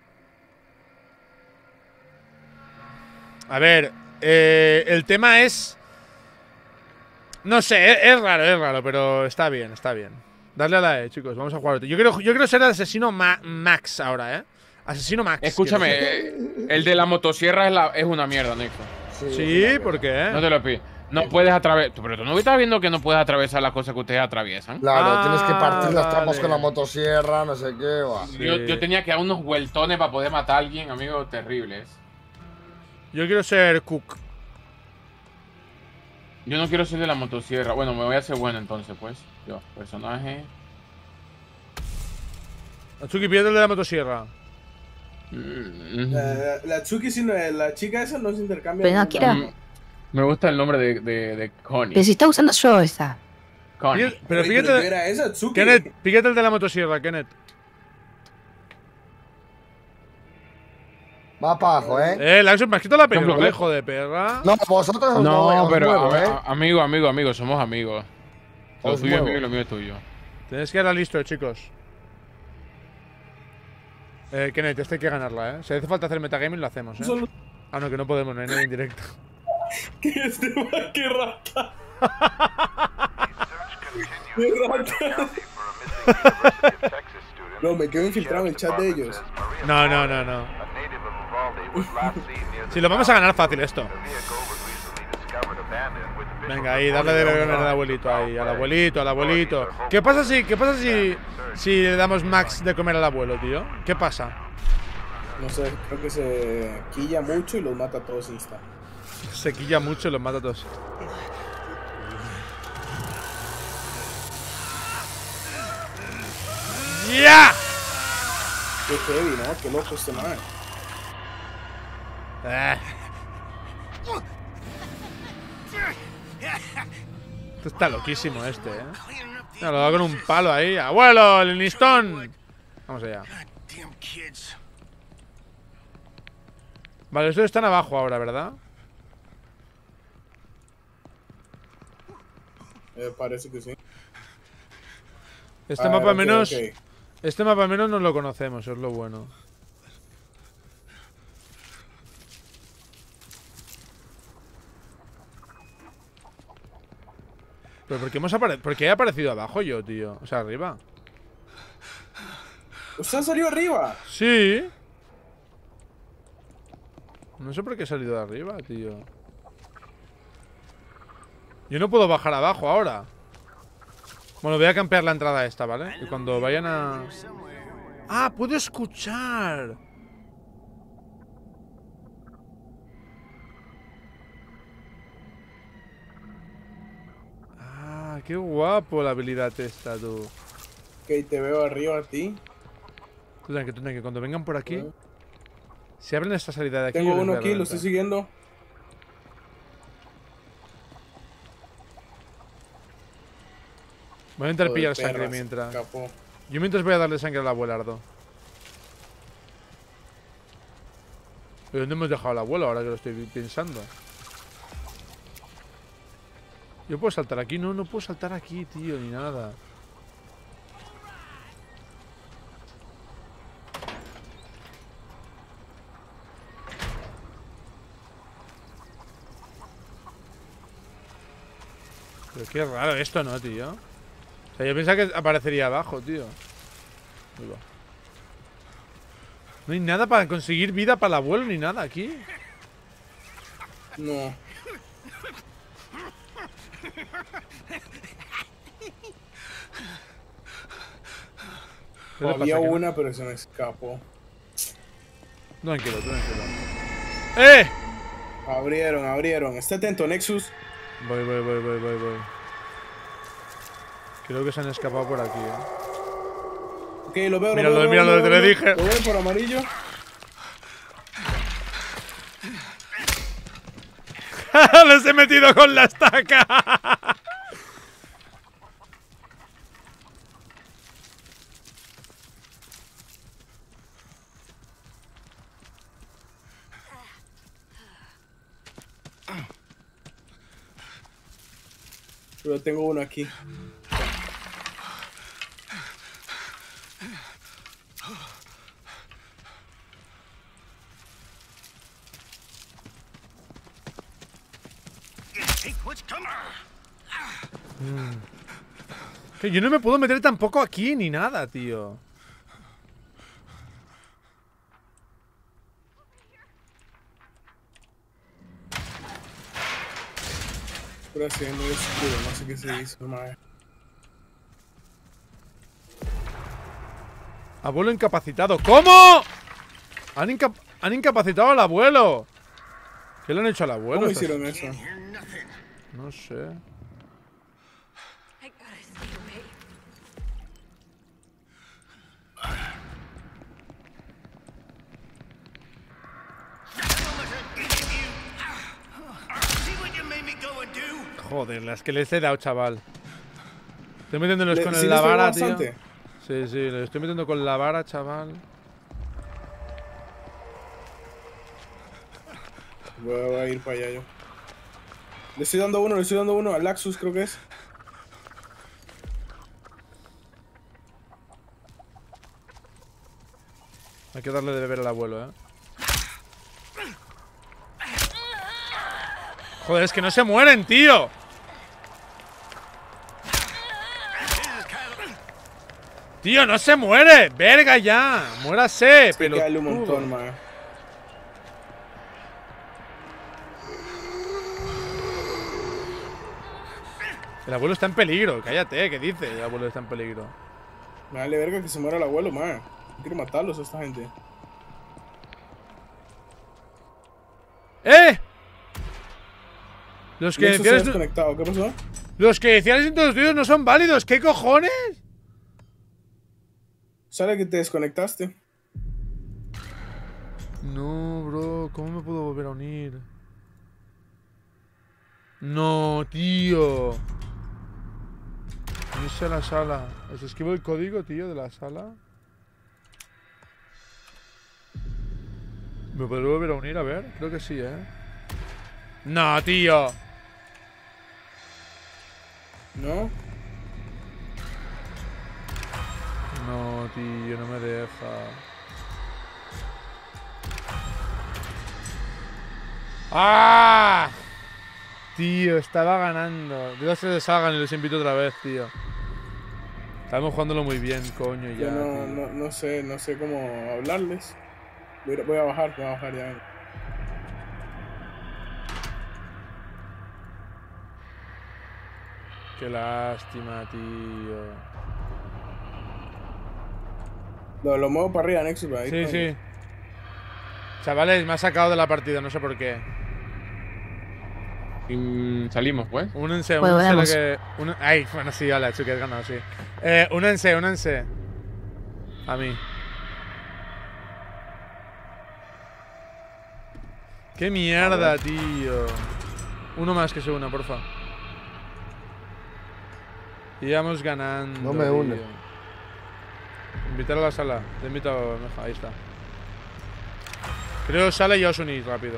A ver, el tema es... No sé, es raro, pero está bien. Darle a la E, chicos, vamos a jugar. Yo quiero ser el asesino Max ahora, ¿eh? Asesino Max. Escúchame, el de la motosierra es una mierda, Nexo. Sí, ¿por qué? No te lo pido. No puedes atravesar. Pero tú no estás viendo que no puedes atravesar las cosas que ustedes atraviesan. Claro, tienes que partir las trampas con la motosierra, no sé qué. Sí. Yo tenía que dar unos vueltones para poder matar a alguien, amigos, terribles. Yo quiero ser Cook. Yo no quiero ser de la motosierra. Bueno, me voy a hacer bueno entonces, pues. Yo, personaje. Atsuki, pierde el de la motosierra. La Tsuki, la chica esa no se intercambia. Pero no, Kira. Me gusta el nombre de Connie. Pero si está usando yo esa. Connie. Pero píquete. Era esa, Tsuki. Kenneth, píquete el de la motosierra, Kenneth. Va para abajo, ¿eh? Laxus, me has quitado la pelota, hijo de perra. No, vosotros no, pero muevo, amigo, somos amigos. Lo tuyo es mío y lo mío es tuyo. Tenéis que dar listo, chicos. Kenneth, esta hay que ganarla, ¿eh? Si hace falta hacer metagaming, lo hacemos, ¿eh? Ah, no, que no podemos, no hay nadie en directo. ¡Qué rata! ¡Qué rata! No, me quedo infiltrado en el chat de ellos. No. Si lo vamos a ganar fácil esto. Venga, ahí, darle de beber al abuelito, ahí, al abuelito. ¿Qué pasa si le damos max de comer al abuelo, tío? ¿Qué pasa? No sé, creo que se quilla mucho y los mata a todos insta. Se quilla mucho y los mata a todos. ¡Ya! Qué heavy, ¿no? Qué loco este man. Esto está loquísimo este, ¿eh? No, lo da con un palo ahí. ¡Abuelo, el listón! Vamos allá. Vale, estos están abajo ahora, ¿verdad? Parece que sí. Este mapa menos... Okay. Este mapa menos no lo conocemos, es lo bueno. ¿Pero por qué he aparecido abajo yo, tío? O sea, arriba. ¿Usted ha salido arriba? Sí. No sé por qué he salido de arriba, tío. Yo no puedo bajar abajo ahora. Bueno, voy a campear la entrada esta, ¿vale? Y cuando vayan a... ¡Ah! ¡Puedo escuchar! ¡Ah! ¡Qué guapo la habilidad esta, tú! Ok, te veo arriba a ti. Tú que cuando vengan por aquí... Si abren esta salida de aquí... Tengo uno aquí, lo estoy siguiendo. Voy a intentar pillar sangre mientras. Yo mientras voy a darle sangre al abuelardo. ¿Pero dónde hemos dejado al abuelo ahora que lo estoy pensando? ¿Yo puedo saltar aquí? No, no puedo saltar aquí, tío, ni nada. Pero qué raro esto, ¿no, tío? O sea, yo pensaba que aparecería abajo, tío. No hay nada para conseguir vida para el abuelo ni nada aquí. No. Había una, pero se me escapó. Tranquilo. ¡Eh! Abrieron. Está atento, Nexus. Voy. Creo que se han escapado por aquí, Ok, lo veo, Míralo, te lo dije. Lo veo por amarillo. ¡Les he metido con la estaca! Pero tengo uno aquí. Que yo no me puedo meter tampoco aquí ni nada, tío. Pero haciendo oscuro, no sé qué se hizo, madre. Abuelo incapacitado. ¿Cómo? Han incapacitado al abuelo. ¿Qué le han hecho al abuelo? ¿Cómo hicieron eso? No sé. Joder, las que les he dado, chaval. Estoy metiéndolos con la vara, tío. Sí, le estoy metiendo con la vara, chaval. Voy a ir para allá yo. Le estoy dando uno, al Laxus creo que es. Hay que darle de beber al abuelo, Joder, es que no se mueren, tío. Tío, no se muere. Verga ya. Muérase, pero. Dale un montón, man. El abuelo está en peligro. Cállate, ¿qué dice? El abuelo está en peligro. Dale, verga, que se muera el abuelo, man. Quiero matarlos a esta gente. ¡Eh! Los que decían. ¿Qué pasó? Los que decían introducidos no son válidos. ¿Qué cojones? Sale que te desconectaste. No, bro. ¿Cómo me puedo volver a unir? No, tío. Unirse a la sala. ¿Os escribo el código, tío, de la sala? ¿Me podré volver a unir? A ver. Creo que sí, No, tío. ¿No? No, tío, no me deja. ¡Ah! Tío, estaba ganando. Dios se deshagan y los invito otra vez, tío. Estamos jugándolo muy bien, coño, ya. Yo no sé cómo hablarles. Voy a bajar ya. Qué lástima, tío. Lo muevo para arriba, Nexus. Ahí sí. Chavales, me ha sacado de la partida, no sé por qué. Salimos, pues. Únense, Ay, bueno, sí, hola, Chucky, has ganado, sí. Únense. A mí. Qué mierda, tío. Uno más que se una, porfa. Y vamos ganando. No me une. Invitar a la sala. Te invito, ahí está. Creo sala y ya os unís rápido.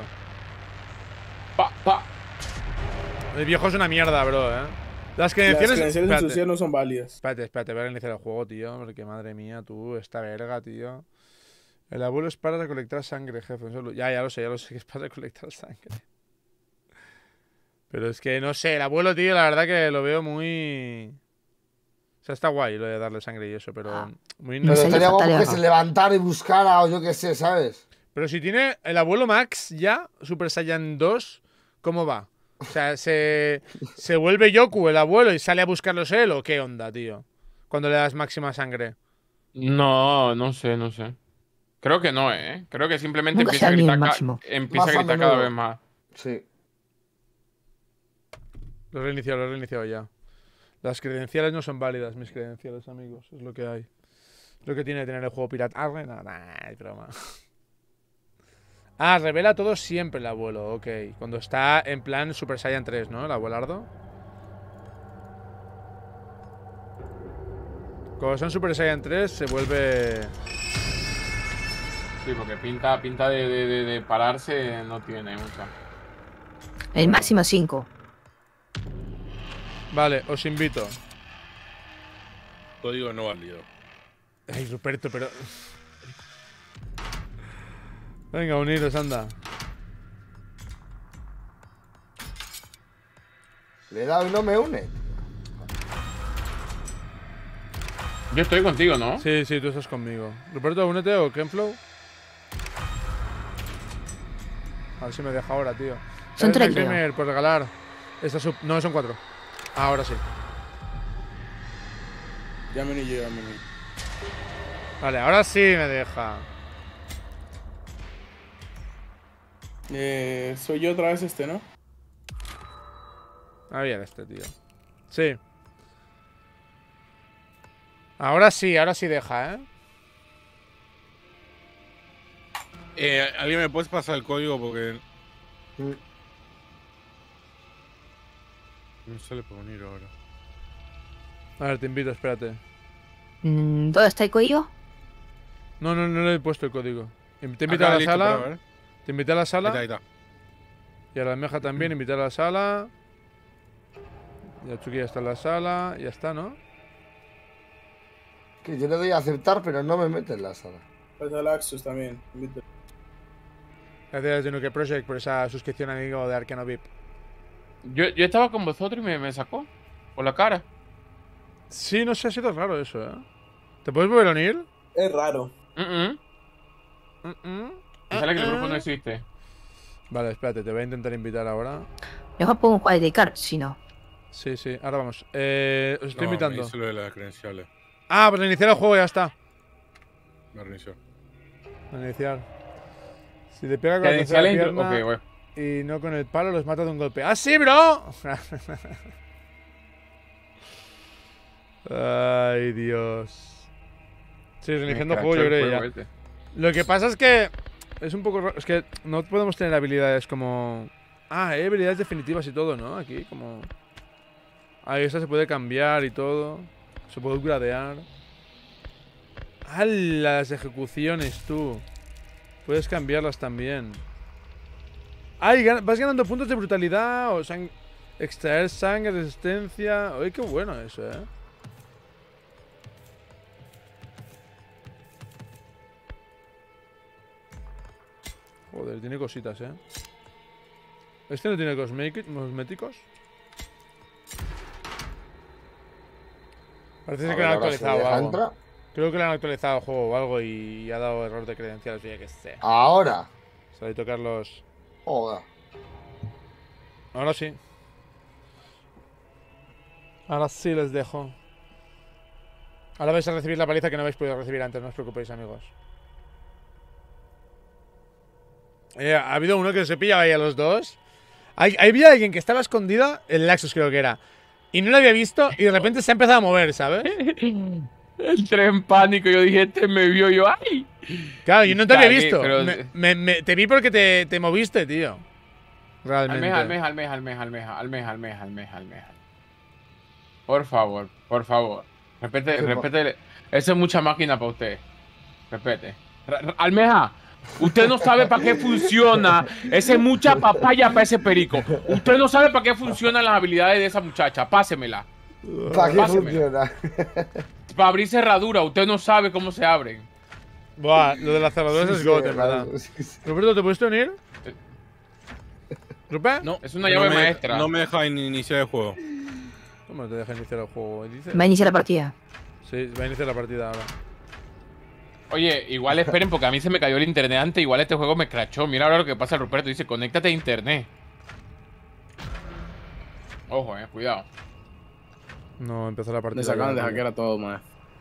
El viejo es una mierda, bro, Las credenciales de suciedad no son válidas. Espérate, voy a iniciar el juego, tío. Porque madre mía, tú, esta verga, tío. El abuelo es para recolectar sangre, jefe. Ya lo sé que es para recolectar sangre. Pero es que no sé, el abuelo, tío, la verdad que lo veo muy. O sea, está guay lo de darle sangre y eso, pero muy. Pero estaría guapo que se levantara y buscara o yo qué sé, ¿sabes? Pero si tiene el abuelo Max ya, Super Saiyan 2, ¿cómo va? O sea, ¿se vuelve Yoku el abuelo y sale a buscarlos él o qué onda, tío? Cuando le das máxima sangre. No sé. Creo que no, Creo que simplemente empieza a gritar cada vez más. Sí. Lo he reiniciado ya. Las credenciales no son válidas, mis credenciales, amigos. Es lo que hay. Lo que tiene tener el juego pirata. Ah, no, es broma. Ah, revela todo siempre el abuelo, ok. Cuando está en plan Super Saiyan 3, ¿no? El abuelardo. Cuando son Super Saiyan 3 se vuelve... Sí, porque pinta de pararse no tiene mucha. El máximo 5. Vale, os invito. Código no válido. Ay, Ruperto, pero... Venga, uniros, anda. Le he dado y no me une. Yo estoy contigo, ¿no? Sí, sí, tú estás conmigo. Ruperto, únete o Kenflow. A ver si me deja ahora, tío. Son 3, creo. Por regalar. No, son 4. Ahora sí. Ya me uní yo, ya me uní. Vale, ahora sí me deja. Soy yo otra vez este, ¿no? Ah, bien este, tío. Sí. Ahora sí deja, ¿Alguien me puedes pasar el código? Porque... No sale por venir ahora. A ver, te invito, espérate. ¿Dónde está el código? No le he puesto el código. Te invito a la sala. Te invité a la sala. Ahí está. Y a la almeja también, invité a la sala. Y a Chucky ya está en la sala. Ya está, ¿no? Que yo le doy a aceptar, pero no me mete en la sala. Pues al Axus también. Invito. Gracias de Nuke Project por esa suscripción amigo de Arcano VIP. Yo estaba con vosotros y me sacó. Por la cara. Sí, no sé, ha sido raro eso, ¿Te puedes volver a unir? Es raro. Sale que el grupo no existe. Vale, espérate, te voy a intentar invitar ahora. Mejor pongo un juego de car, si no. Sí, ahora vamos. Os estoy invitando. Me hice lo de las credenciales. Ah, pues iniciar el juego ya está. Me reinició. Iniciar. Si te pega con la tercera pierna bueno. Y no con el palo, los mata de un golpe. ¡Ah, sí, bro! Ay, Dios. Sí, reiniciando el juego, yo creo ya. Lo que pasa es que es un poco... Es que no podemos tener habilidades como... Ah, hay habilidades definitivas y todo, ¿no? Aquí, como... Ahí esta se puede cambiar y todo. Se puede upgradear. ¡Ah, las ejecuciones, tú! Puedes cambiarlas también. ¡Ay! Vas ganando puntos de brutalidad o extraer sangre, resistencia... ¡Ay, qué bueno eso, Joder, tiene cositas, ¿Este no tiene cosméticos? Parece que lo han actualizado algo. Creo que le han actualizado el juego o algo y ha dado error de credenciales, ya que sé. Ahora. Salito Carlos. Joder. Ahora sí. Ahora sí les dejo. Ahora vais a recibir la paliza que no habéis podido recibir antes, no os preocupéis, amigos. Ha habido uno que se pillaba ahí a los dos. Había alguien que estaba escondida, el Laxus creo que era, y no lo había visto y de repente se ha empezado a mover, ¿sabes? Entré en pánico, yo dije, me vio, yo, ¡ay! Claro, yo no te había visto. Pero... te vi porque te moviste, tío. Realmente. Almeja. Por favor. Respete. Eso es mucha máquina para usted. Respete. Almeja. Usted no sabe para qué funciona. Esa es mucha papaya para ese perico. Usted no sabe para qué funcionan las habilidades de esa muchacha. Pásemela. ¿Para qué funciona? Para abrir cerradura. Usted no sabe cómo se abren. Buah, lo de las cerraduras es gote, ¿verdad? Roberto, ¿te puedes unir? ¿Rupert? No, es una llave maestra. No me deja iniciar el juego. ¿Cómo no te deja iniciar el juego? Va a iniciar la partida. Sí, va a iniciar la partida ahora. Oye, igual esperen porque a mí se me cayó el internet antes. Igual este juego me crachó. Mira ahora lo que pasa, Ruperto. Dice, conéctate a internet. Ojo, cuidado. No, empezó la partida. Me sacaron de hackear a todo, man.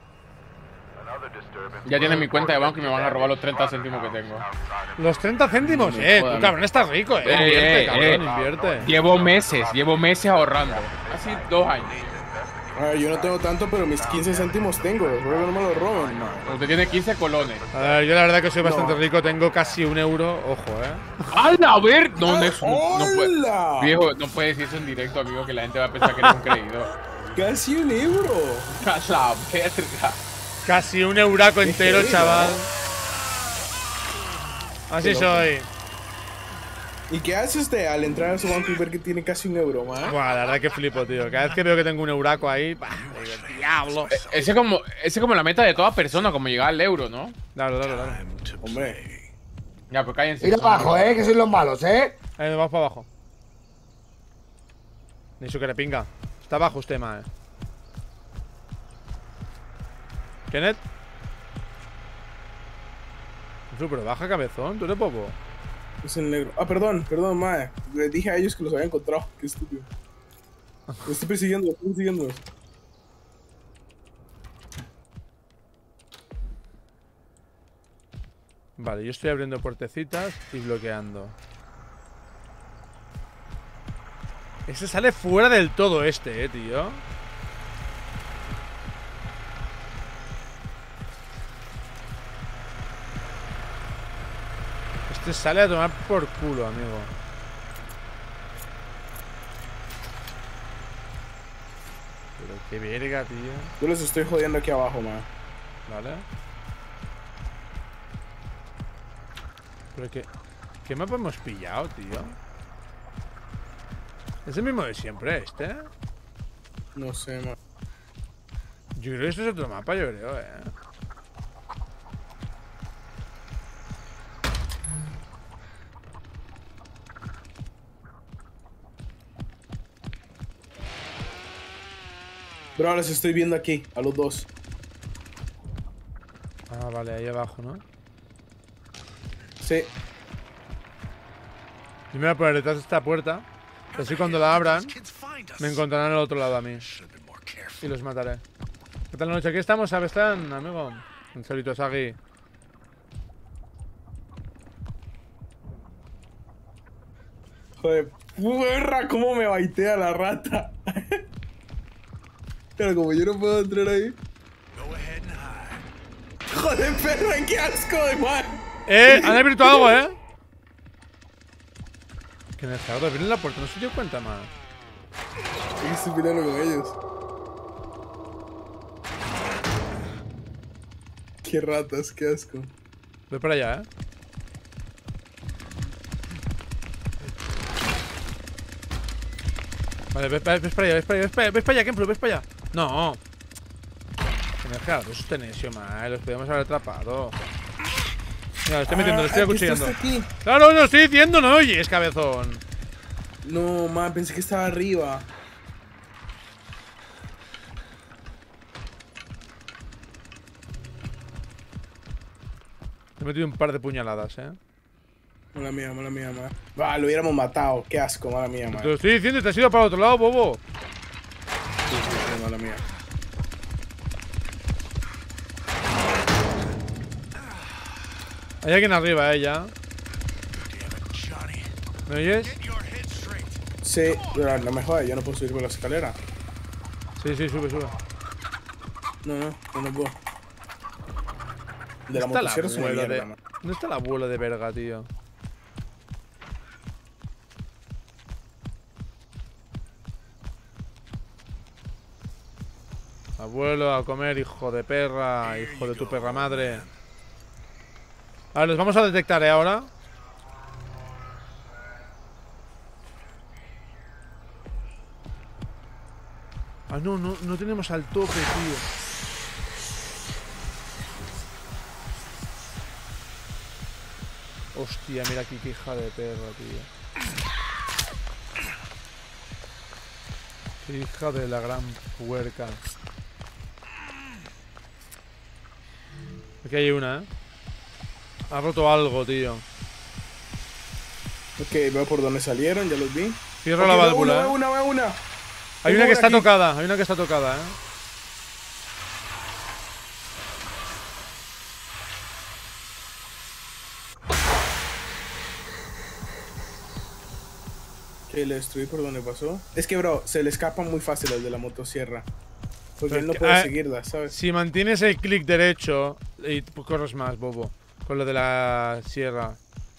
Ya tienen mi cuenta de banco y me van a robar los 30 céntimos que tengo. ¿Los 30 céntimos? Tú, cabrón, estás rico, Invierte, cabrón, invierte. Llevo meses ahorrando. Casi 2 años. A ver, yo no tengo tanto, pero mis 15 céntimos tengo. Luego no me lo roben. Usted tiene 15 colones. A ver, yo la verdad que soy bastante rico. Tengo casi €1. Ojo, ¡Hala! A ver. No, eso no puede. Viejo, no puede decir eso en directo, amigo, que la gente va a pensar que eres un creído. Casi €1. A la verga. Casi €1 entero, chaval. Así soy. ¿Y qué hace usted al entrar a su banco y ver que tiene casi €1, man? Buah, la verdad que flipo, tío. Cada vez que veo que tengo €1 ahí, digo, diablo. Ese es como la meta de toda persona, como llegar al euro, ¿no? Claro. Hombre. Ya, pues cállense. Ir abajo, que sois los malos, Vamos para abajo. Ni su que le pinga. Está abajo usted, man. ¿Kenneth? Pero baja, cabezón. ¿Tú eres popo? Es el negro. Ah, perdón, mae. Le dije a ellos que los había encontrado. Qué estúpido. Lo estoy persiguiendo, Vale, yo estoy abriendo puertecitas y bloqueando. Ese sale fuera del todo tío. Este sale a tomar por culo, amigo. Pero qué verga, tío. Yo les estoy jodiendo aquí abajo, man. Vale. Pero ¿qué mapa hemos pillado, tío? ¿Es el mismo de siempre este? No sé, man. Yo creo que este es otro mapa, yo creo, Bro, los estoy viendo aquí, a los dos. Ah, vale, ahí abajo, ¿no? Sí. Yo me voy a poner detrás de esta puerta. Así cuando la abran, me encontrarán al otro lado a mí. Y los mataré. ¿Qué tal la noche? Aquí estamos, ¿sabes? ¿Están, amigo? Un solito Sagi. Joder, perra, cómo me baitea la rata. Pero como yo no puedo entrar ahí. Joder, perra, qué asco de man. Han abierto algo, Que me ha dejado de abrir la puerta, no se dio cuenta, man. Estoy peleando con ellos. Qué ratas, qué asco. Voy para allá, Vale, ves para allá, ves para allá, Kenflu, ves para allá. No. Que me ha dejado eso Tenesio, man. Los podíamos haber atrapado. Mira, lo estoy metiendo, lo estoy acuchillando. Claro, lo estoy diciendo, no oyes, cabezón. No, man, pensé que estaba arriba. Te he metido un par de puñaladas, Mala mía, man. Va, lo hubiéramos matado. Qué asco, mala mía, man. Te lo estoy diciendo, te has ido para el otro lado, bobo. Sí, mala mía. Hay alguien arriba, ya. ¿Me oyes? Sí, pero no me jodas, yo no puedo subir por la escalera. Sí, sube. No puedo. De la motosierra es una mierda, man. ¿Dónde está el abuelo de verga, tío? Abuelo, a comer, hijo de perra, hijo de tu perra madre. A ver, los vamos a detectar, ahora. Ah, no tenemos al tope, tío. Hostia, mira aquí qué hija de perra, tío. Qué hija de la gran puerca. Aquí hay una, Ha roto algo, tío. Ok, veo por dónde salieron, ya los vi. Cierra la válvula. Una. Hay una que está tocada, Que le destruí por donde pasó. Es que, bro, se le escapan muy fácil los de la motosierra. Porque él no puede seguirla, ¿sabes? Si mantienes el clic derecho y corres más, bobo. Con lo de la sierra.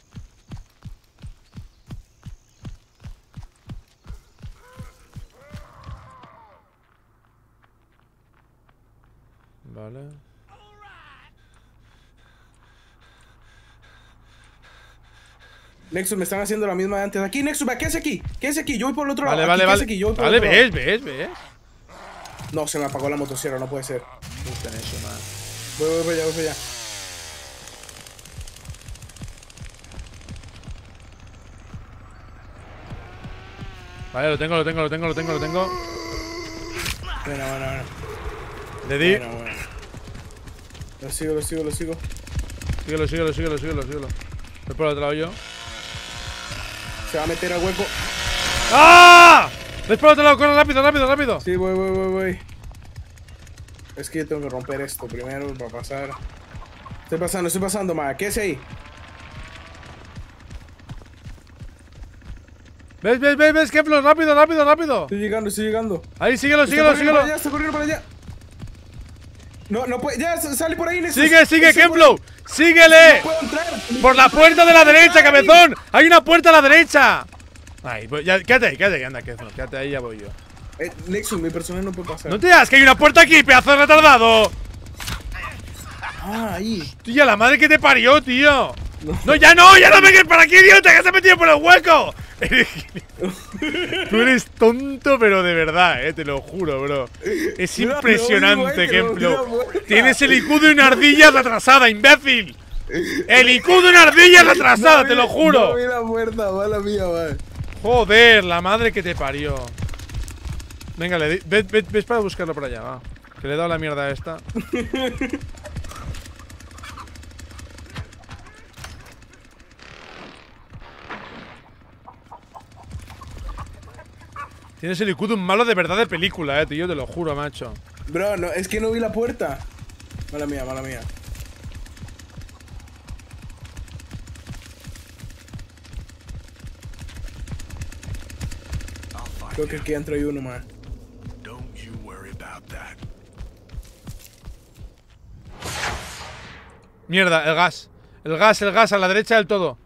Vale. Nexus, me están haciendo la misma de antes. Aquí, Nexus, ¿qué hace aquí? ¿Qué hace aquí? Yo voy por el otro lado. Vale, vale. Vale, ves. No, se me apagó la motosierra, no puede ser. Justo en eso, man. Voy para allá. Vale, lo tengo. Bueno. Le di. Bueno. Lo sigo. Síguelo. Voy por el otro lado yo. Se va a meter al hueco. ¡Ah! ¡Ves por el otro lado! ¡Corre rápido! Sí, voy. Es que yo tengo que romper esto primero para pasar. Estoy pasando, ma. ¿Qué es ahí? ¿Ves? ¡Keflo! ¡Rápido! Estoy llegando. Ahí, síguelo. Está corriendo para allá. No puede. Ya, sale por ahí, Nexus. Sigue, Keflo. ¡Síguele! No puedo entrar. ¡Por la puerta de la derecha, cabezón! ¡Hay una puerta a la derecha! Ay, pues ya, quédate ahí, anda, Keflo. Quédate ahí, ya voy yo. Nexus, mi personaje no puede pasar. ¡No te das que hay una puerta aquí, pedazo de retardado! Ah, ahí. Tía, la madre que te parió, tío. No, ya no vengas para aquí, idiota, que se ha metido por el hueco. Tú eres tonto, pero de verdad, te lo juro, bro. Es impresionante, ejemplo. Tienes el IQ de una ardilla retrasada, imbécil. El IQ de una ardilla retrasada, te lo juro. No vi la puerta, mala mía, man. Joder, la madre que te parió. Venga, ves para buscarlo por allá, va. Que le he dado la mierda a esta. Tienes el IQ de un malo de verdad de película, tío, te lo juro, macho. Bro, no, es que no vi la puerta. Mala mía. Creo que aquí entra uno más. Mierda, el gas, a la derecha del todo.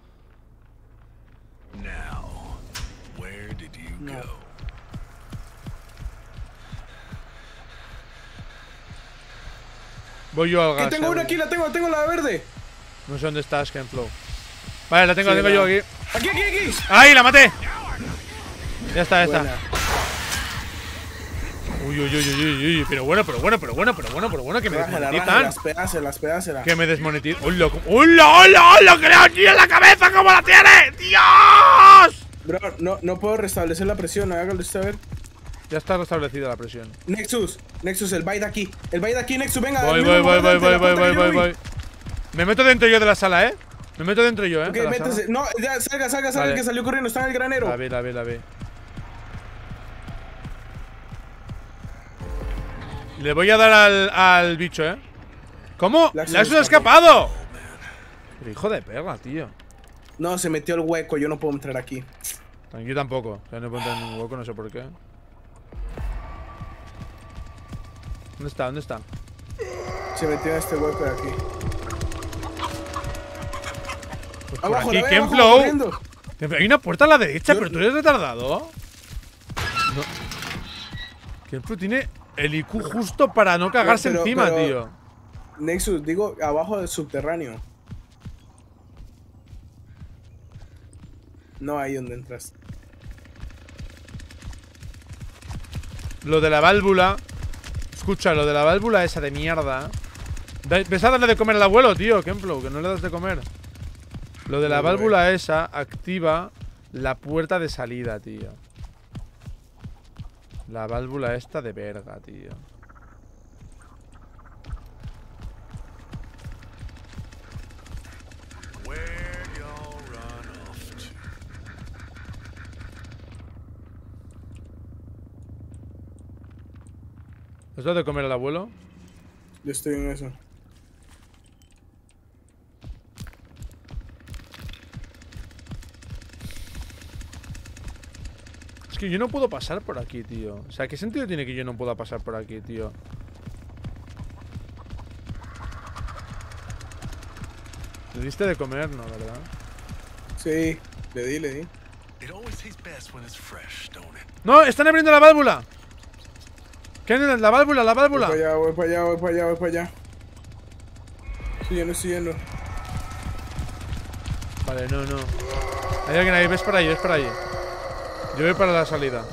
Voy yo al gas. Que tengo una aquí, la tengo la verde. No sé dónde estás, Kenflow. Vale, la tengo yo aquí. Aquí. ¡Ahí, la maté! Ya está. Buena. Uy. Pero bueno, que me desmonetizan. Pedásela. Que me desmonetizan. ¡Hola! ¡Que le ha aquí en la cabeza! ¿Cómo la tiene? ¡Dios! Bro, no puedo restablecer la presión, hágalo saber. Ya está restablecida la presión. Nexus, el bait aquí, Nexus, venga. Voy. Me meto dentro yo de la sala, Me meto dentro yo, Ok, métese. No, ya, salga, vale. Que salió corriendo, está en el granero. La ve. Le voy a dar al bicho, ¿Cómo? ¡Le has escapado! Pero hijo de perra, tío. No, se metió el hueco, yo no puedo entrar aquí. Yo tampoco, o sea, no puedo entrar en ningún hueco, no sé por qué. ¿Dónde está? Se metió en este hueco de aquí. Pues por aquí, Kenflow. Hay una puerta a la derecha, pero tú eres retardado. No. Kenflow tiene el IQ justo para no cagarse encima, tío. Nexus, digo, abajo del subterráneo. No ahí donde entras. Lo de la válvula. Escucha, lo de la válvula esa de mierda. Ves a darle de comer al abuelo, tío, Kenflow, que no le das de comer. Lo de la válvula esa activa la puerta de salida, tío. La válvula esta de verga, tío. ¿Has dado de comer al abuelo? Yo estoy en eso. Es que yo no puedo pasar por aquí, tío. O sea, ¿qué sentido tiene que yo no pueda pasar por aquí, tío? Le diste de comer, ¿no? ¿Verdad? Sí, le di. ¡No! ¡Están abriendo la válvula! ¿Qué es la válvula, la válvula? Voy para allá. Estoy yendo. Vale, no. Hay alguien ahí, ves para ahí. Yo voy para la salida.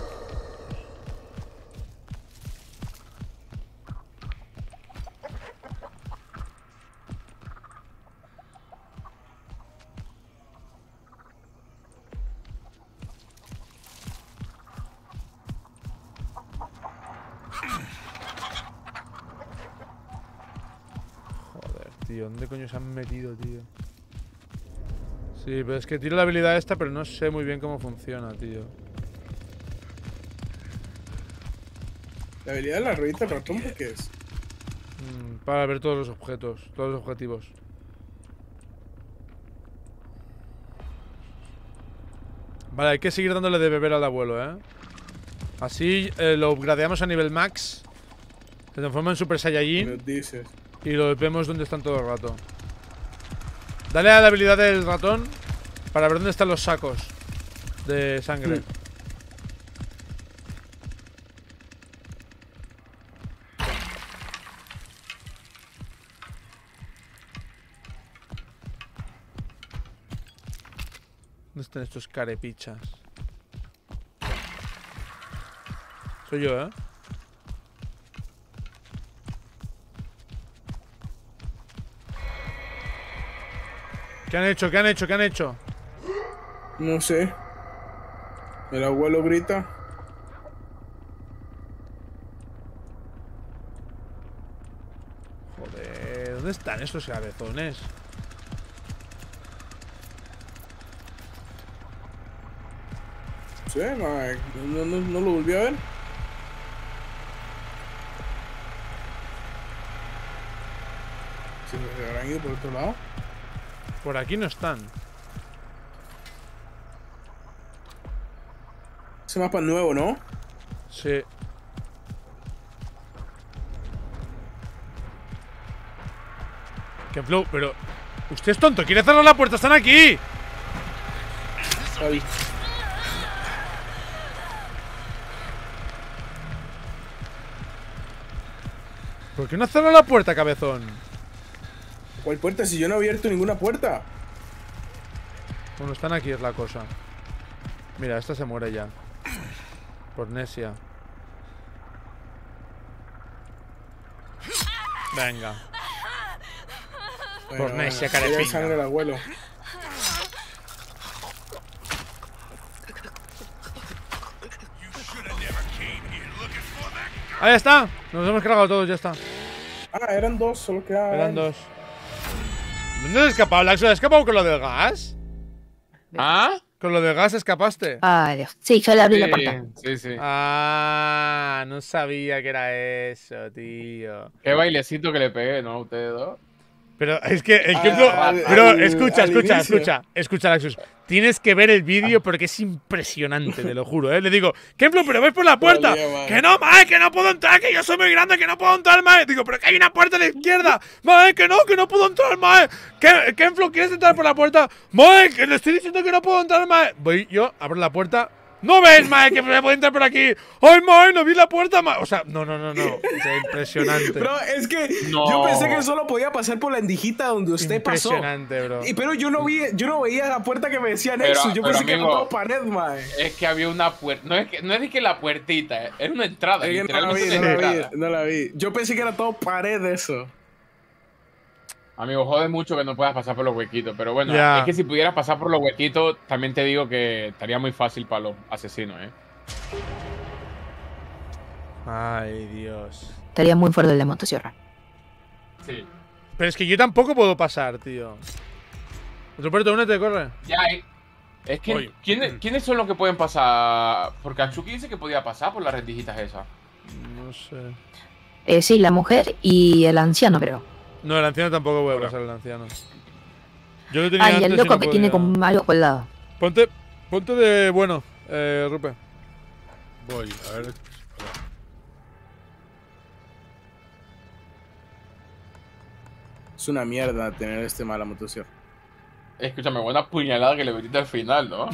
Joder, tío, ¿dónde coño se han metido, tío? Sí, pero es que tiro la habilidad esta, pero no sé muy bien cómo funciona, tío. ¿La habilidad de la ruedita del ratón por qué es? Para ver todos los objetos, todos los objetivos. Vale, hay que seguir dándole de beber al abuelo, ¿eh? Así lo upgradeamos a nivel max. Se transforma en Super Saiyajin. Y lo vemos donde están todo el rato. Dale a la habilidad del ratón para ver dónde están los sacos de sangre. ¿Dónde están estos carepichas? Soy yo, ¿eh? ¿Qué han hecho? No sé. El abuelo grita. Joder, ¿dónde están estos cabezones? Sí, Mike. No lo volví a ver. ¿Se habrán ido por otro lado? Por aquí no están. Ese mapa es nuevo, ¿no? Sí. ¿Qué flow? Pero... Usted es tonto, quiere cerrar la puerta, están aquí. Ahí. ¿Por qué no has cerrado la puerta, cabezón? ¿Cuál puerta? Si yo no he abierto ninguna puerta. Bueno, están aquí, es la cosa. Mira, esta se muere ya. Por necia. Venga. Por necia, carepinga. Sangre del abuelo. Ahí está. Nos hemos cargado todos, ya está. Ah, eran dos, solo quedaban. Eran dos. ¿Dónde has escapado, Laxo? ¿Has escapado con lo del gas? ¿Ah? ¿Con lo del gas escapaste? Ay, Dios. Sí, yo le abrí la puerta. Sí. Ah, no sabía que era eso, tío. Qué bailecito que le pegué, ¿no? A ustedes dos. Pero es que el pero escucha, Laxus. Tienes que ver el vídeo porque es impresionante, te lo juro, ¿eh? Le digo, Kenflo, pero ves por la puerta. Que no, mae, que no puedo entrar, que yo soy muy grande, que no puedo entrar, mae. Digo, pero que hay una puerta a la izquierda. Mae, que no puedo entrar, mae. Kenflo, ¿quieres entrar por la puerta? Mae, que le estoy diciendo que no puedo entrar, mae. Voy yo, abro la puerta. ¡No ves, mae, que me puedo entrar por aquí! ¡Ay, mae, no vi la puerta, mae! O sea, no. O sea, impresionante. Bro, es que yo pensé que solo podía pasar por la endijita donde usted pasó. Impresionante, bro. Pero yo no veía la puerta que me decía Nexus. Yo pensé que era todo pared, mae. Es que había una puerta. No es de que la puertita, era una entrada. No la vi. Yo pensé que era todo pared eso. Amigo, jode mucho que no puedas pasar por los huequitos. Pero bueno, es que si pudieras pasar por los huequitos, también te digo que estaría muy fácil para los asesinos, ¿eh? Ay, Dios. Estaría muy fuerte el de motosierra. Sí. Pero es que yo tampoco puedo pasar, tío. Ruperto, únete, corre. Ya, es que ¿quiénes son los que pueden pasar? Porque Atsuki dice que podía pasar por las rendijitas esas. No sé. Sí, la mujer y el anciano, creo. No, el anciano tampoco puede pasar, el anciano. Yo lo tenía y el loco que tiene como algo colgado. Ponte de bueno, Rupe. Voy, a ver. Es una mierda tener este mala motosierra. Escúchame, buena puñalada que le metiste al final, ¿no?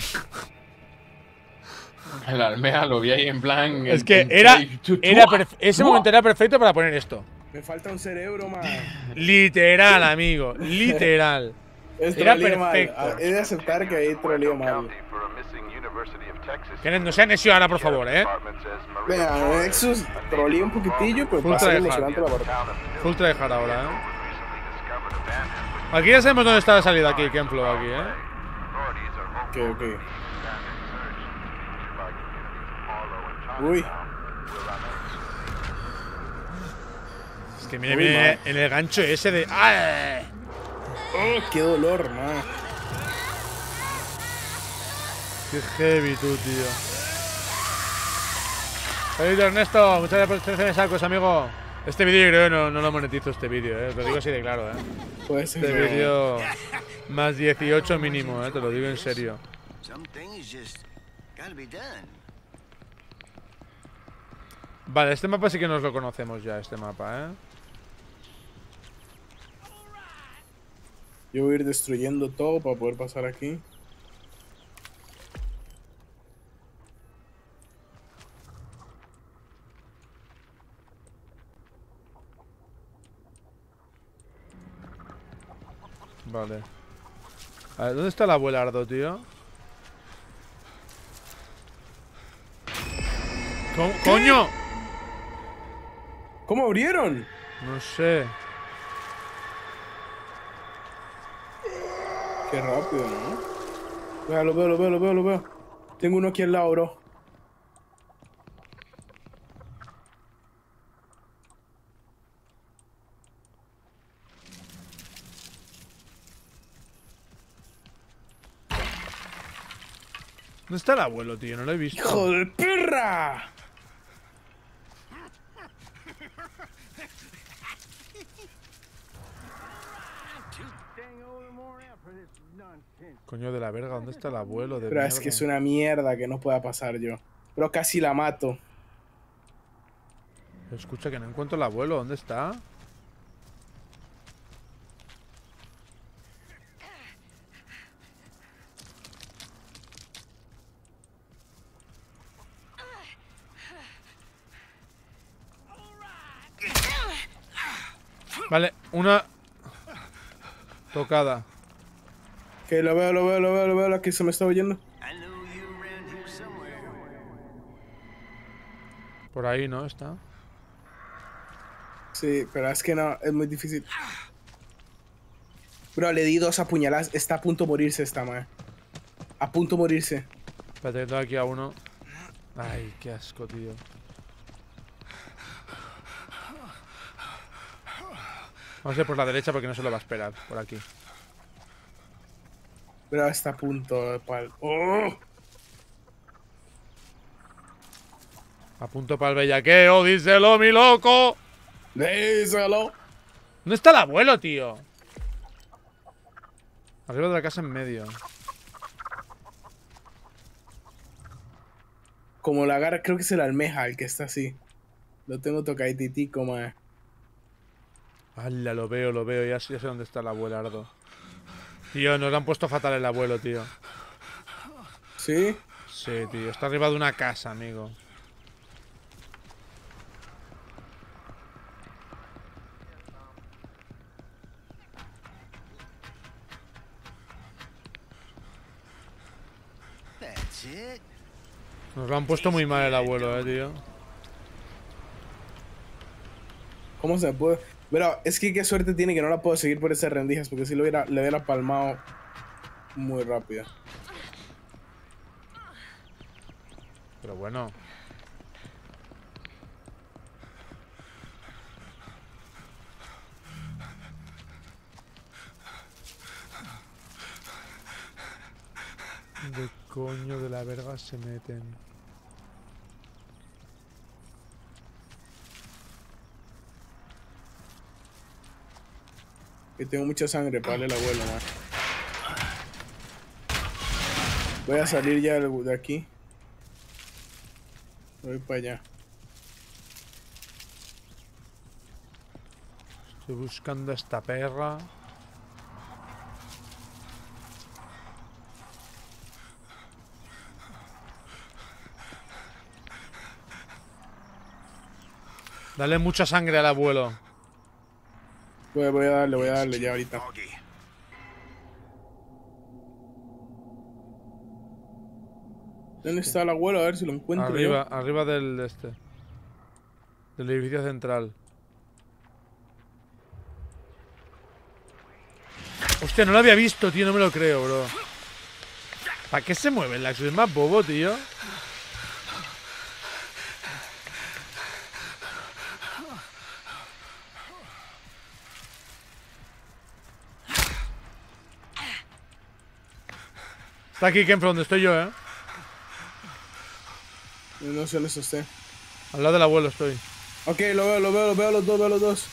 El almeja lo vi ahí en plan. Es que ese momento era perfecto para poner esto. Me falta un cerebro, man. Literal, amigo. Literal. Era perfecto. He de aceptar que ahí troleo mal. Que no sean eso ahora, por favor, Venga, Nexus trolea un poquitillo, pues Full pasa tryhard. emocionante la partida. Full tryhard ahora, Aquí ya sabemos dónde está la salida aquí, Kenflow, aquí, Ok. Uy. Es que mire en el gancho ese de. ¡Ay! Oh, qué dolor, man. Qué heavy tú, tío. Feliz Ernesto, muchas gracias por estar en sacos, amigo. Este vídeo creo que no lo monetizo este vídeo, Te lo digo así de claro, Puede ser. Este vídeo más 18 mínimo, te lo digo en serio. Vale, este mapa sí que nos lo conocemos ya, este mapa, Yo voy a ir destruyendo todo para poder pasar aquí. Vale. A ver, ¿dónde está el abuelardo, tío? ¡Coño! ¿Cómo abrieron? No sé. Qué rápido, ¿no? Vea, lo veo. Tengo uno aquí al lado, bro. ¿Dónde está el abuelo, tío? No lo he visto. ¡Hijo de perra! Coño de la verga, ¿dónde está el abuelo? Pero es que es una mierda que no pueda pasar yo. Pero casi la mato. Escucha, que no encuentro el abuelo. ¿Dónde está? Vale, una tocada. Que lo veo, que se me está oyendo. Por ahí, ¿no? Está. Sí, pero es que no, es muy difícil. Bro, le di 2 apuñaladas. Está a punto de morirse esta madre. A punto de morirse. Espérate, que tengo aquí a uno. Ay, qué asco, tío. Vamos a ir por la derecha porque no se lo va a esperar. Por aquí. Bro, está a punto de ¡Oh! A punto para el bellaqueo, díselo, mi loco. Díselo. ¿Dónde está el abuelo, tío? Arriba de la casa en medio. Como la agarra, creo que es el almeja el que está así. Lo tengo tocaditico, mae. ¡Hala! Lo veo. Ya sé dónde está el abuelardo. Tío, nos lo han puesto fatal el abuelo, tío. ¿Sí? Sí, tío. Está arriba de una casa, amigo. Nos lo han puesto muy mal el abuelo, tío. ¿Cómo se puede? Pero es que qué suerte tiene que no la puedo seguir por esas rendijas, porque si le hubiera palmado muy rápido. Pero bueno. ¿De coño de la verga se meten? Que tengo mucha sangre para darle el abuelo, man. Voy a salir ya de aquí. Voy para allá. Estoy buscando a esta perra. Dale mucha sangre al abuelo. Voy a darle ya ahorita. ¿Dónde está el abuelo? A ver si lo encuentro. Arriba del del edificio central. Hostia, no lo había visto, tío, no me lo creo, bro. ¿Para qué se mueve el Laxus? Es más bobo, tío. Está aquí, Kenfro, donde estoy yo, No sé dónde está usted. Al lado del abuelo estoy. Ok, lo veo los dos,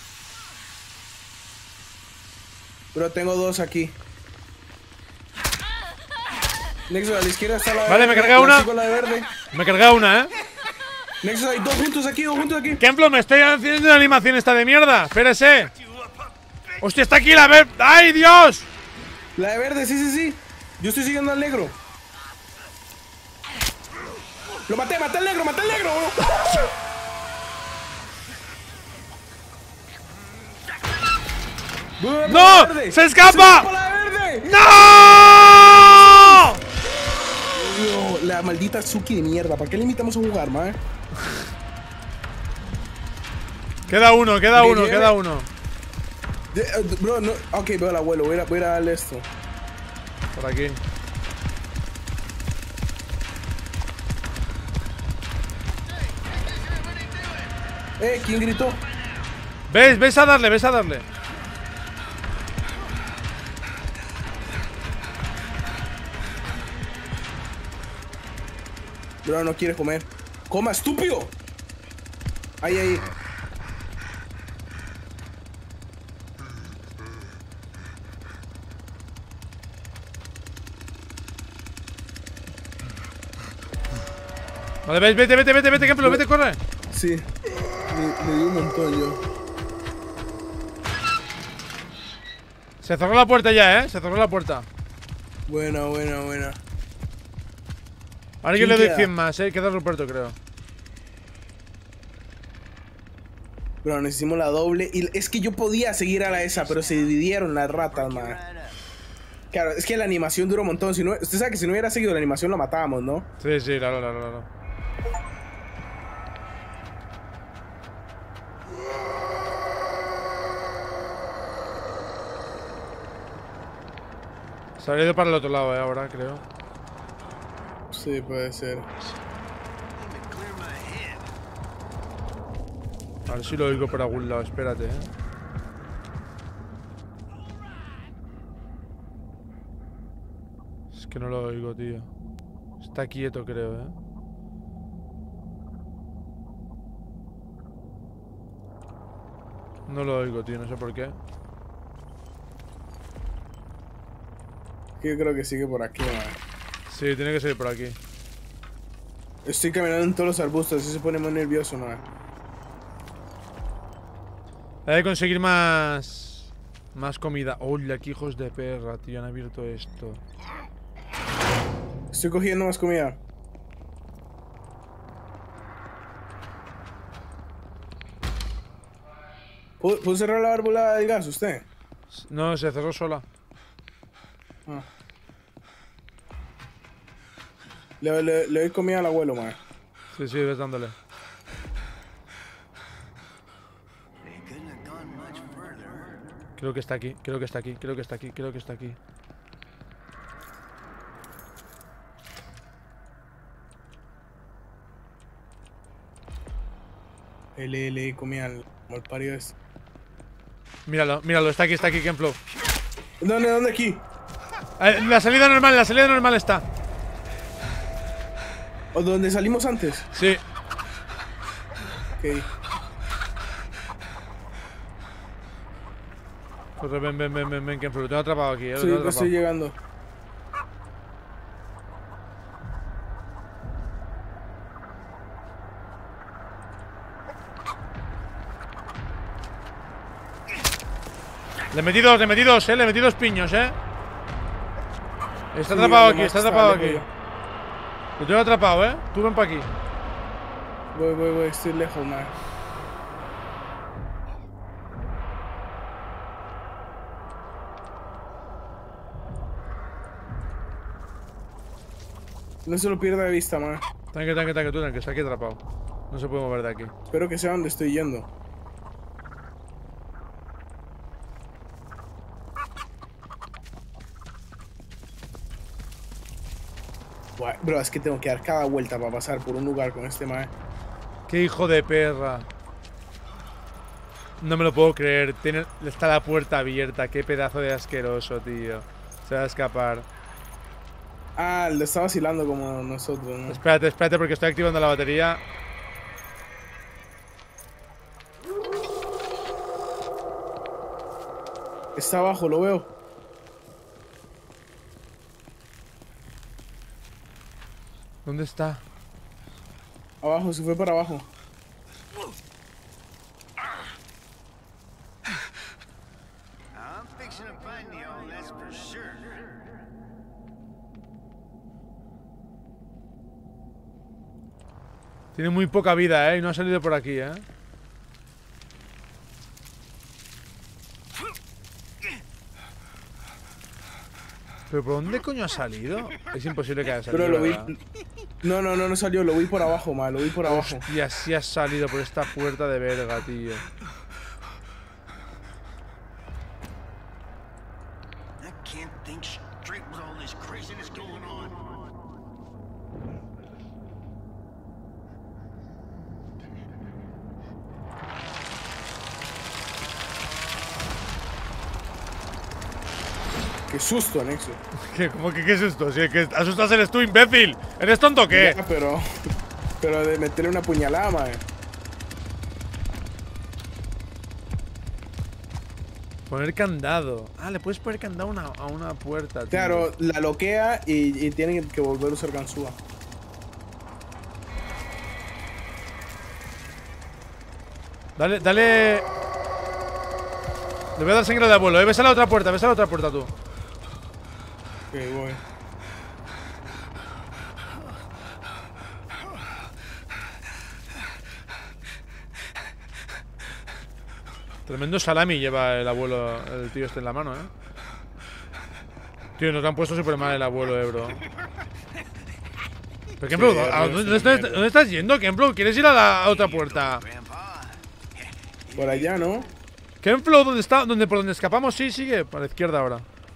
Pero tengo dos aquí. Nexus, a la izquierda está la vale, me cargué una. La de verde. Me cargué una, Nexus, hay dos juntos aquí. Kenflo, me estoy haciendo una animación esta de mierda. Espérese. Hostia, está aquí la verde. ¡Ay, Dios! La de verde, sí. Yo estoy siguiendo al negro. Lo maté al negro. ¡No! ¡Se escapa! ¡No! La maldita Suki de mierda. ¿Para qué le invitamos a jugar, man? Queda uno. Bro, no. Ok, veo al abuelo. Voy a darle esto. Por aquí. ¿Quién gritó? Ves a darle. Bro, no quiere comer. ¡Coma, estúpido! Ahí. Vale, vete, Kenflo, vete, corre. Sí. Le di un montón yo. Se cerró la puerta ya, Se cerró la puerta. Buena. Ahora yo le doy 100 más, Queda Ruperto, creo. Pero necesitamos la doble. Y es que yo podía seguir a la esa, pero se dividieron las ratas, man. Claro, es que la animación duró un montón. Si no, usted sabe que si no hubiera seguido la animación lo matábamos, ¿no? Sí, claro. Se habría ido para el otro lado, ahora, creo. Sí, puede ser. A ver si lo oigo por algún lado, espérate, Es que no lo oigo, tío. Está quieto, creo, No lo oigo, tío, no sé por qué. Yo creo que sigue por aquí, man. Sí, tiene que seguir por aquí. Estoy caminando en todos los arbustos, así se pone muy nervioso, man. Hay que conseguir más comida. Hola, qué hijos de perra, tío, han abierto esto. Estoy cogiendo más comida. ¿Puedo cerrar la válvula del gas, usted? No, se cerró sola. Ah. Le doy comida al abuelo, man. Sí, ves dándole. Creo que está aquí. Le comida al malparido este. Míralo, está aquí, Kenflo. ¿Dónde aquí? La salida normal está. ¿O donde salimos antes? Sí. Ok. Corre, ven, Kenflo, lo tengo atrapado aquí, Sí, lo estoy llegando. Le metí dos, le metí dos piños, Está atrapado aquí, está atrapado aquí. Lo tengo atrapado, Tú ven para aquí. Voy, estoy lejos, man. No se lo pierda de vista, man. Tanque, está aquí atrapado. No se puede mover de aquí. Espero que sea donde estoy yendo. Bro, es que tengo que dar cada vuelta para pasar por un lugar con este man. Qué hijo de perra. No me lo puedo creer. Está la puerta abierta. Qué pedazo de asqueroso, tío. Se va a escapar. Ah, le está vacilando como nosotros, ¿no? Espérate, porque estoy activando la batería. Está abajo, lo veo. ¿Dónde está? Abajo, se fue para abajo. Tiene muy poca vida, y no ha salido por aquí, ¿Pero por dónde coño ha salido? Es imposible que haya salido. Pero lo vi. No salió, lo vi por abajo, man, lo vi por abajo. Hostia, sí ha salido por esta puerta de verga, tío. Qué susto, Nexo. ¿Cómo que qué susto? Si que asustas eres tú, imbécil. ¿Eres tonto o qué? Ya, pero de meterle una puñalada, man. Poner candado. Ah, le puedes poner candado a una puerta, tío. Claro, la bloquea y tienen que volver a usar ganzúa. Dale. Le voy a dar sangre al abuelo, Ves a la otra puerta, tú. Ok, voy. Tremendo salami lleva el abuelo, el tío este en la mano, Tío, nos han puesto súper mal el abuelo, bro. Pero, Kemplo, ¿dónde estás yendo, Kemplo? ¿Quieres ir a la otra puerta? Por allá, ¿no? Kemplo, ¿dónde está? ¿Por donde escapamos? Sí, sigue. Para la izquierda ahora.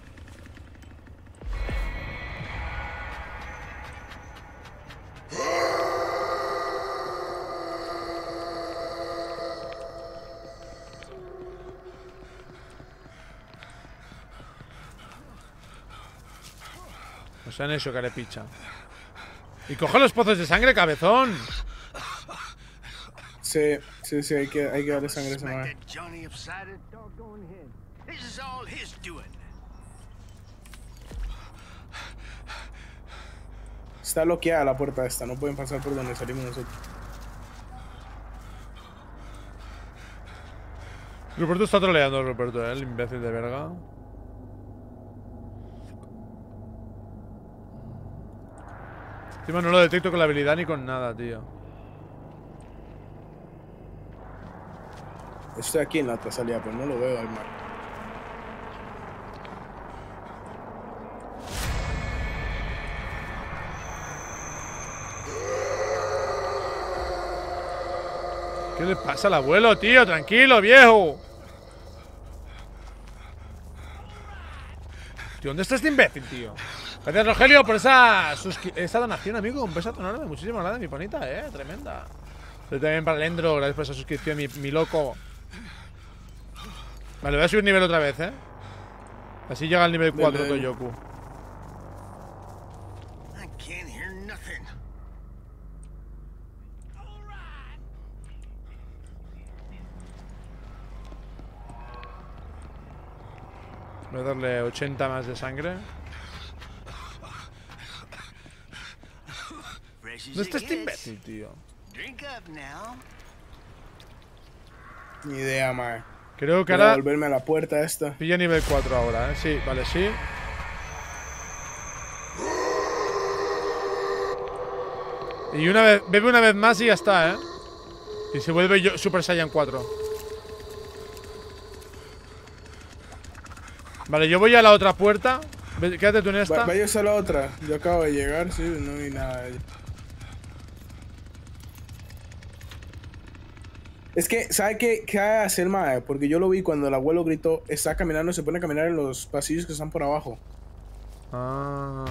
No sean eso, carepicha. Y coge los pozos de sangre, cabezón. Sí, hay que darle sangre a esa madre. Está bloqueada la puerta esta, no pueden pasar por donde salimos nosotros. Ruperto está troleando, Ruperto, el imbécil de verga. Encima no lo detecto con la habilidad ni con nada, tío. Estoy aquí en la otra salida, pero no lo veo al mar. ¿Qué le pasa al abuelo, tío? Tranquilo, viejo. Tío, ¿dónde está este imbécil, tío? Gracias, Rogelio, por esa donación, amigo. Un beso enorme. Muchísimas gracias, mi panita, tremenda. Yo también para el Endro, gracias por esa suscripción, mi loco. Vale, voy a subir nivel otra vez, Así llega al nivel 4 Toyoku. Voy a darle 80 más de sangre. ¿Dónde está este imbécil, tío? Ni idea, man. Creo que Voy a ahora... volverme a la puerta esta. Pilla nivel 4 ahora, ¿eh? Sí, vale, sí. Y una vez... Bebe una vez más y ya está, ¿eh? Y se vuelve yo Super Saiyan 4. Vale, yo voy a la otra puerta. Quédate tú en esta. Vaya a la otra. Yo acabo de llegar, sí, no vi nada. Es que, ¿sabe qué va a hacer, mae? Porque yo lo vi cuando el abuelo gritó, está caminando, se pone a caminar en los pasillos que están por abajo. Ah.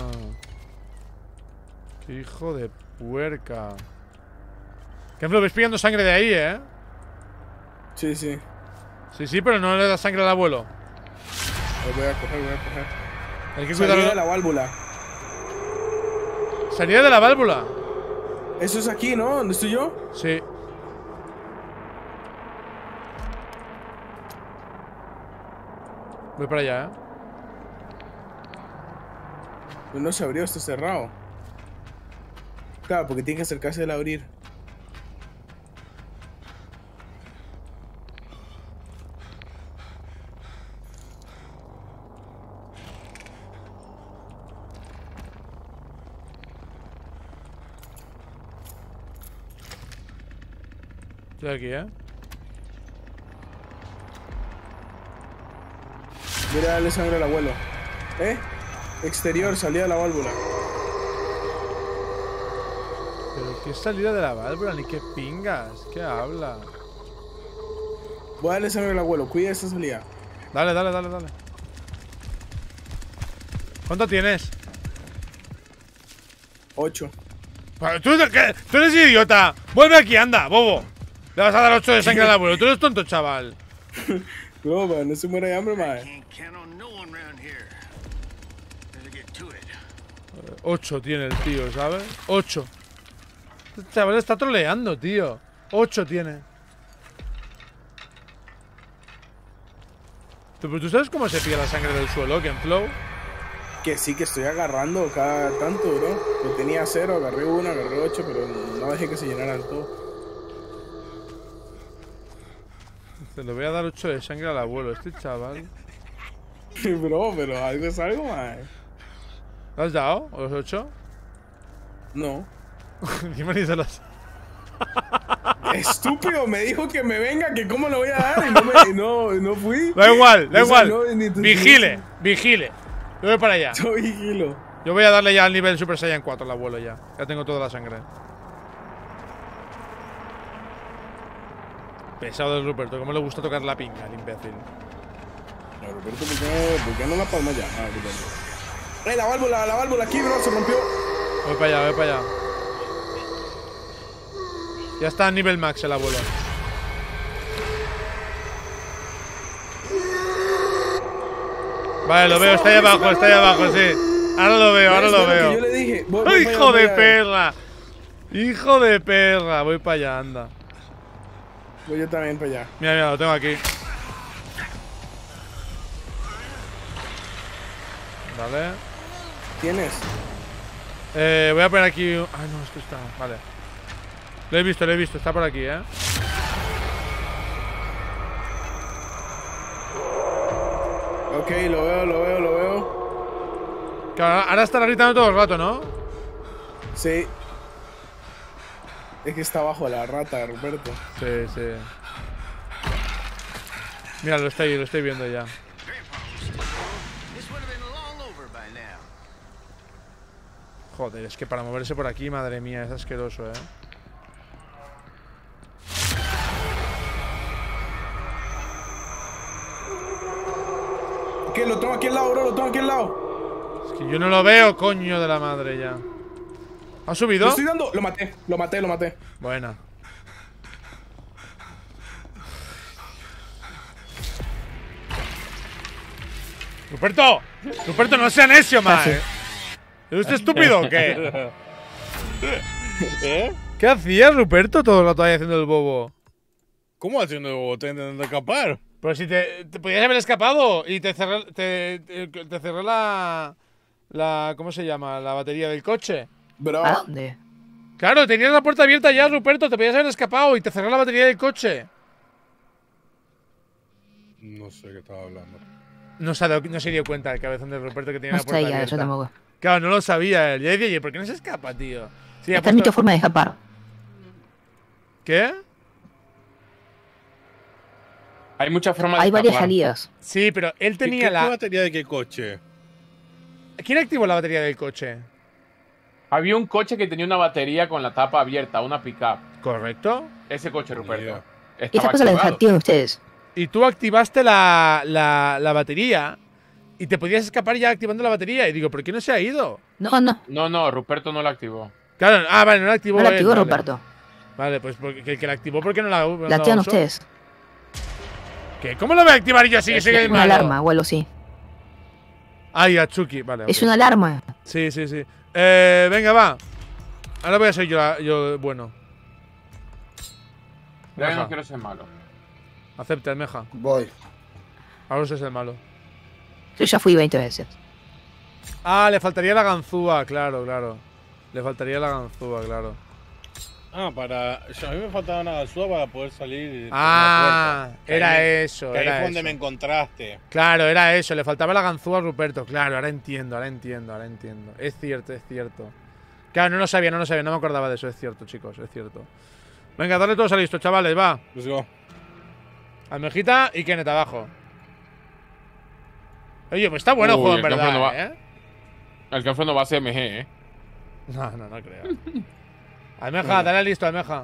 Qué hijo de puerca. Que me ves pillando sangre de ahí, ¿eh? Sí, sí. Sí, pero no le da sangre al abuelo. Lo voy a coger, Hay que cuidarlo. Salida de la válvula. Salida de la válvula. Eso es aquí, ¿no? ¿Dónde estoy yo? Sí. Voy para allá, ¿eh? No se abrió, está cerrado. Claro, porque tiene que acercarse al abrir. Estoy aquí, ¿eh? Voy a darle sangre al abuelo. Exterior, salida de la válvula. Pero qué salida de la válvula, ni qué pingas. ¿Qué habla? Voy a darle sangre al abuelo, cuida esta salida. Dale. ¿Cuánto tienes? 8. ¿Tú eres idiota? Vuelve aquí, anda, bobo. Le vas a dar 8 de sangre al abuelo. Tú eres tonto, chaval. No, man, no se muere de hambre, man. 8 tiene el tío, ¿sabes? 8. Este chaval está troleando, tío. 8 tiene. ¿Pero tú sabes cómo se pilla la sangre del suelo, Kenflow? Que sí, que estoy agarrando cada tanto, bro. Yo tenía 0, agarré 1, agarré 8, pero no dejé que se llenaran todo. Se le voy a dar 8 de sangre al abuelo, este chaval. Bro, pero algo es algo, man. ¿Lo has dado? ¿Los 8? No. ¿Quién me dice los? Estúpido, me dijo que me venga, que cómo lo voy a dar y no fui. Da igual, O sea, no, vigile. Yo voy para allá. Yo vigilo. Yo voy a darle ya al nivel Super Saiyan 4 al abuelo ya. Ya tengo toda la sangre. Pesado de Ruperto, cómo le gusta tocar la pinga, el imbécil. No, Ruperto, ¿por qué no la palma ya? La válvula aquí, bro, se rompió. Voy para allá. Ya está a nivel max el abuelo. Vale, lo veo, está ahí abajo, sí. Ahora lo veo. Yo le dije, ¡Hijo de perra! ¡Hijo de perra! Voy para allá, anda. Voy yo también para allá. Mira, lo tengo aquí. Vale. ¿Tienes? Voy a poner aquí... Ah, no, esto está... Vale. Lo he visto, está por aquí, ¿eh? Ok, lo veo. Claro, ahora estará gritando todo el rato, ¿no? Sí. Es que está abajo la rata, Ruperto. Sí. Mira, lo estoy viendo ya. Joder, es que para moverse por aquí, madre mía, es asqueroso, ¿eh? ¿Qué? Lo tengo aquí al lado, bro, lo tengo aquí al lado. Es que yo no lo veo, coño de la madre ya. ¿Ha subido? Lo estoy dando. Lo maté. Buena. Ruperto, no sea necio, man. ¿Es usted estúpido o qué? ¿Qué hacías, Ruperto, todo el rato ahí haciendo el bobo? ¿Cómo haciendo el bobo? ¿Te intentando escapar? Pero si te podías haber escapado y te cerré la ¿cómo se llama? La batería del coche. Bro. ¿A dónde? Claro, tenías la puerta abierta ya, Ruperto. Te podías haber escapado y te cerré la batería del coche. No sé qué estaba hablando. No se dio cuenta el cabezón de Ruperto que tenía No la puerta está ya, abierta. yo tampoco. Claro, no lo sabía él. Y decía, oye, ¿por qué no se escapa, tío? Sí, Esta es mi forma de escapar. ¿Qué? Hay muchas formas de Hay varias escapar. salidas. Sí, pero él tenía ¿Qué la... batería de qué coche? ¿Quién activó la batería del coche? Había un coche que tenía una batería con la tapa abierta, una pickup. ¿Correcto? Ese coche, Ruperto. Esa cosa la desactivan ustedes. Y tú activaste la batería y te podías escapar ya activando la batería. Y digo, ¿por qué no se ha ido? No, Ruperto no la activó. Claro, vale, no la activó. No la él, activó vale. Ruperto. Vale, pues porque el que la activó, ¿por qué no la La activan usó? ustedes. ¿Qué? ¿Cómo lo voy a activar yo así que soy el Una malo? alarma o algo así. Ay, Atsuki, vale. Es ok. una alarma. Sí. Venga, va. Ahora voy a ser yo bueno. Yo Meja. no quiero ser malo. Acepta el meja. Voy. Ahora usted es el malo. Yo ya fui 20 veces. Ah, le faltaría la ganzúa, claro. Le faltaría la ganzúa, claro. Ah, a mí me faltaba una ganzúa para poder salir. Ah, por la puerta. Que era ahí eso, Que ahí era fue donde eso. me encontraste. Claro, era eso. Le faltaba la ganzúa a Ruperto. Claro, ahora entiendo. Es cierto. Claro, no lo sabía. No me acordaba de eso. Es cierto, chicos, es cierto. Venga, dale todos a listo, chavales, va. Let's go. Almejita y Kenneth abajo. Oye, pues está bueno el Uy, juego, en el Kenfro no verdad, va- ¿eh? El Kenfro no va a ser MG, ¿eh? No creo. Almeja, dale al listo, Almeja.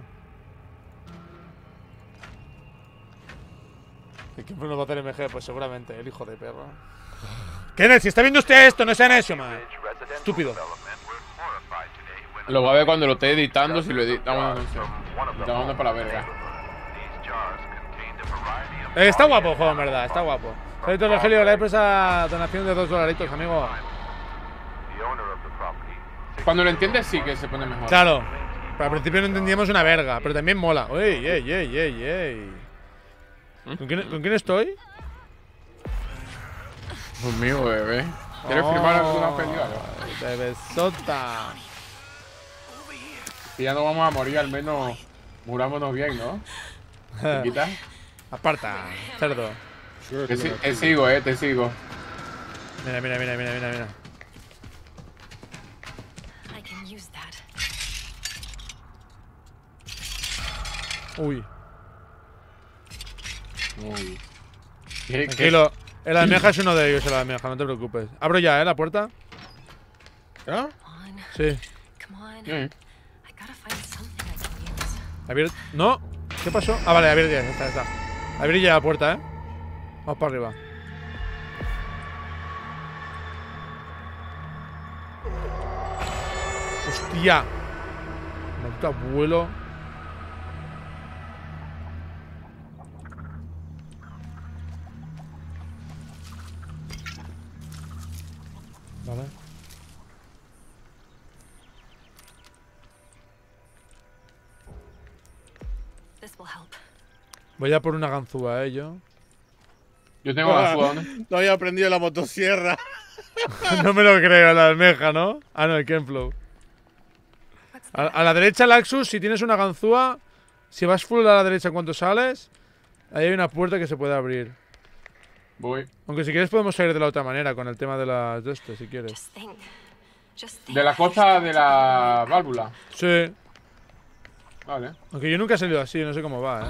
¿Y quién no va a hacer MG? Pues seguramente, el hijo de perro. Kenneth, si está viendo usted esto, no sea necio, man. Estúpido. Lo va a ver cuando lo esté editando, si lo edita. Bueno, no sé. Está mandando para la verga. Está guapo el juego, en verdad, está guapo. Saludos, Rogelio, la empresa donación de $2, amigo. Cuando lo entiendes, sí que se pone mejor. Claro, pero al principio no entendíamos una verga, pero también mola. ¡Ey! ¿Con quién estoy? Conmigo, bebé. ¿Quieres firmar alguna película? Bebesota. Si ya no vamos a morir, al menos murámonos bien, ¿no? ¿Te quitas? Aparta, cerdo. Te sigo, te sigo. Mira. Uy. Tranquilo. El almeja es uno de ellos, el almeja, no te preocupes. Abro ya, la puerta. ¿Ah? Sí. No. ¿Qué pasó? Ah, vale, abrir ya, está. Abrir ya la puerta, Vamos para arriba. Hostia. Maldito abuelo. Vale. Voy a por una ganzúa, yo. Yo tengo ganzúa, ¿no? No había aprendido la motosierra. No me lo creo, la almeja, ¿no? Ah, no, el Kenflow. A la derecha, Laxus, si tienes una ganzúa, si vas full a la derecha en cuanto sales, ahí hay una puerta que se puede abrir. Voy. Aunque si quieres podemos salir de la otra manera, con el tema de las de este, si quieres. De la cosa de la válvula. Sí. Vale. Aunque yo nunca he salido así, no sé cómo va,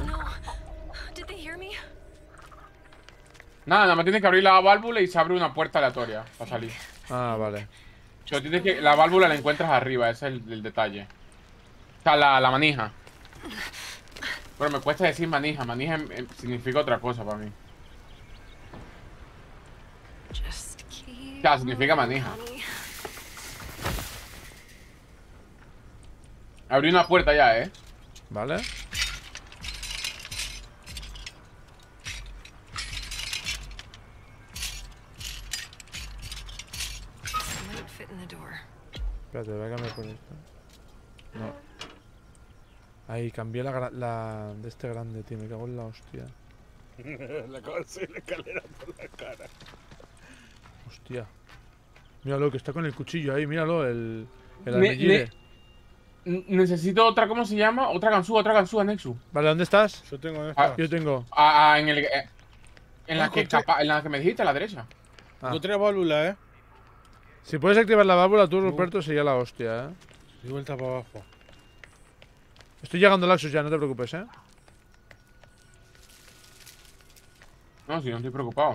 Nada más tienes que abrir la válvula y se abre una puerta aleatoria para salir. Ah, vale. Pero tienes que, la válvula la encuentras arriba, ese es el detalle. O sea, la manija. Pero me cuesta decir manija. Manija significa otra cosa para mí. O sea, significa manija. Abrí una puerta ya, Vale. Espérate, voy a cambiar por esto. No. Ahí, cambié la de este grande, tío. Me cago en la hostia. Le acabo de hacer la escalera por la cara. Hostia. Míralo, que está con el cuchillo ahí. Míralo, el almellire. Necesito otra, ¿cómo se llama? Otra ganzúa, Nexus. Vale, ¿dónde estás? Yo tengo Yo tengo. En En la que me dijiste, a la derecha. Encontré válvula, Si puedes activar la válvula tú, Ruperto, sería la hostia, Y vuelta para abajo. Estoy llegando al Axus ya, no te preocupes, No, si no estoy preocupado.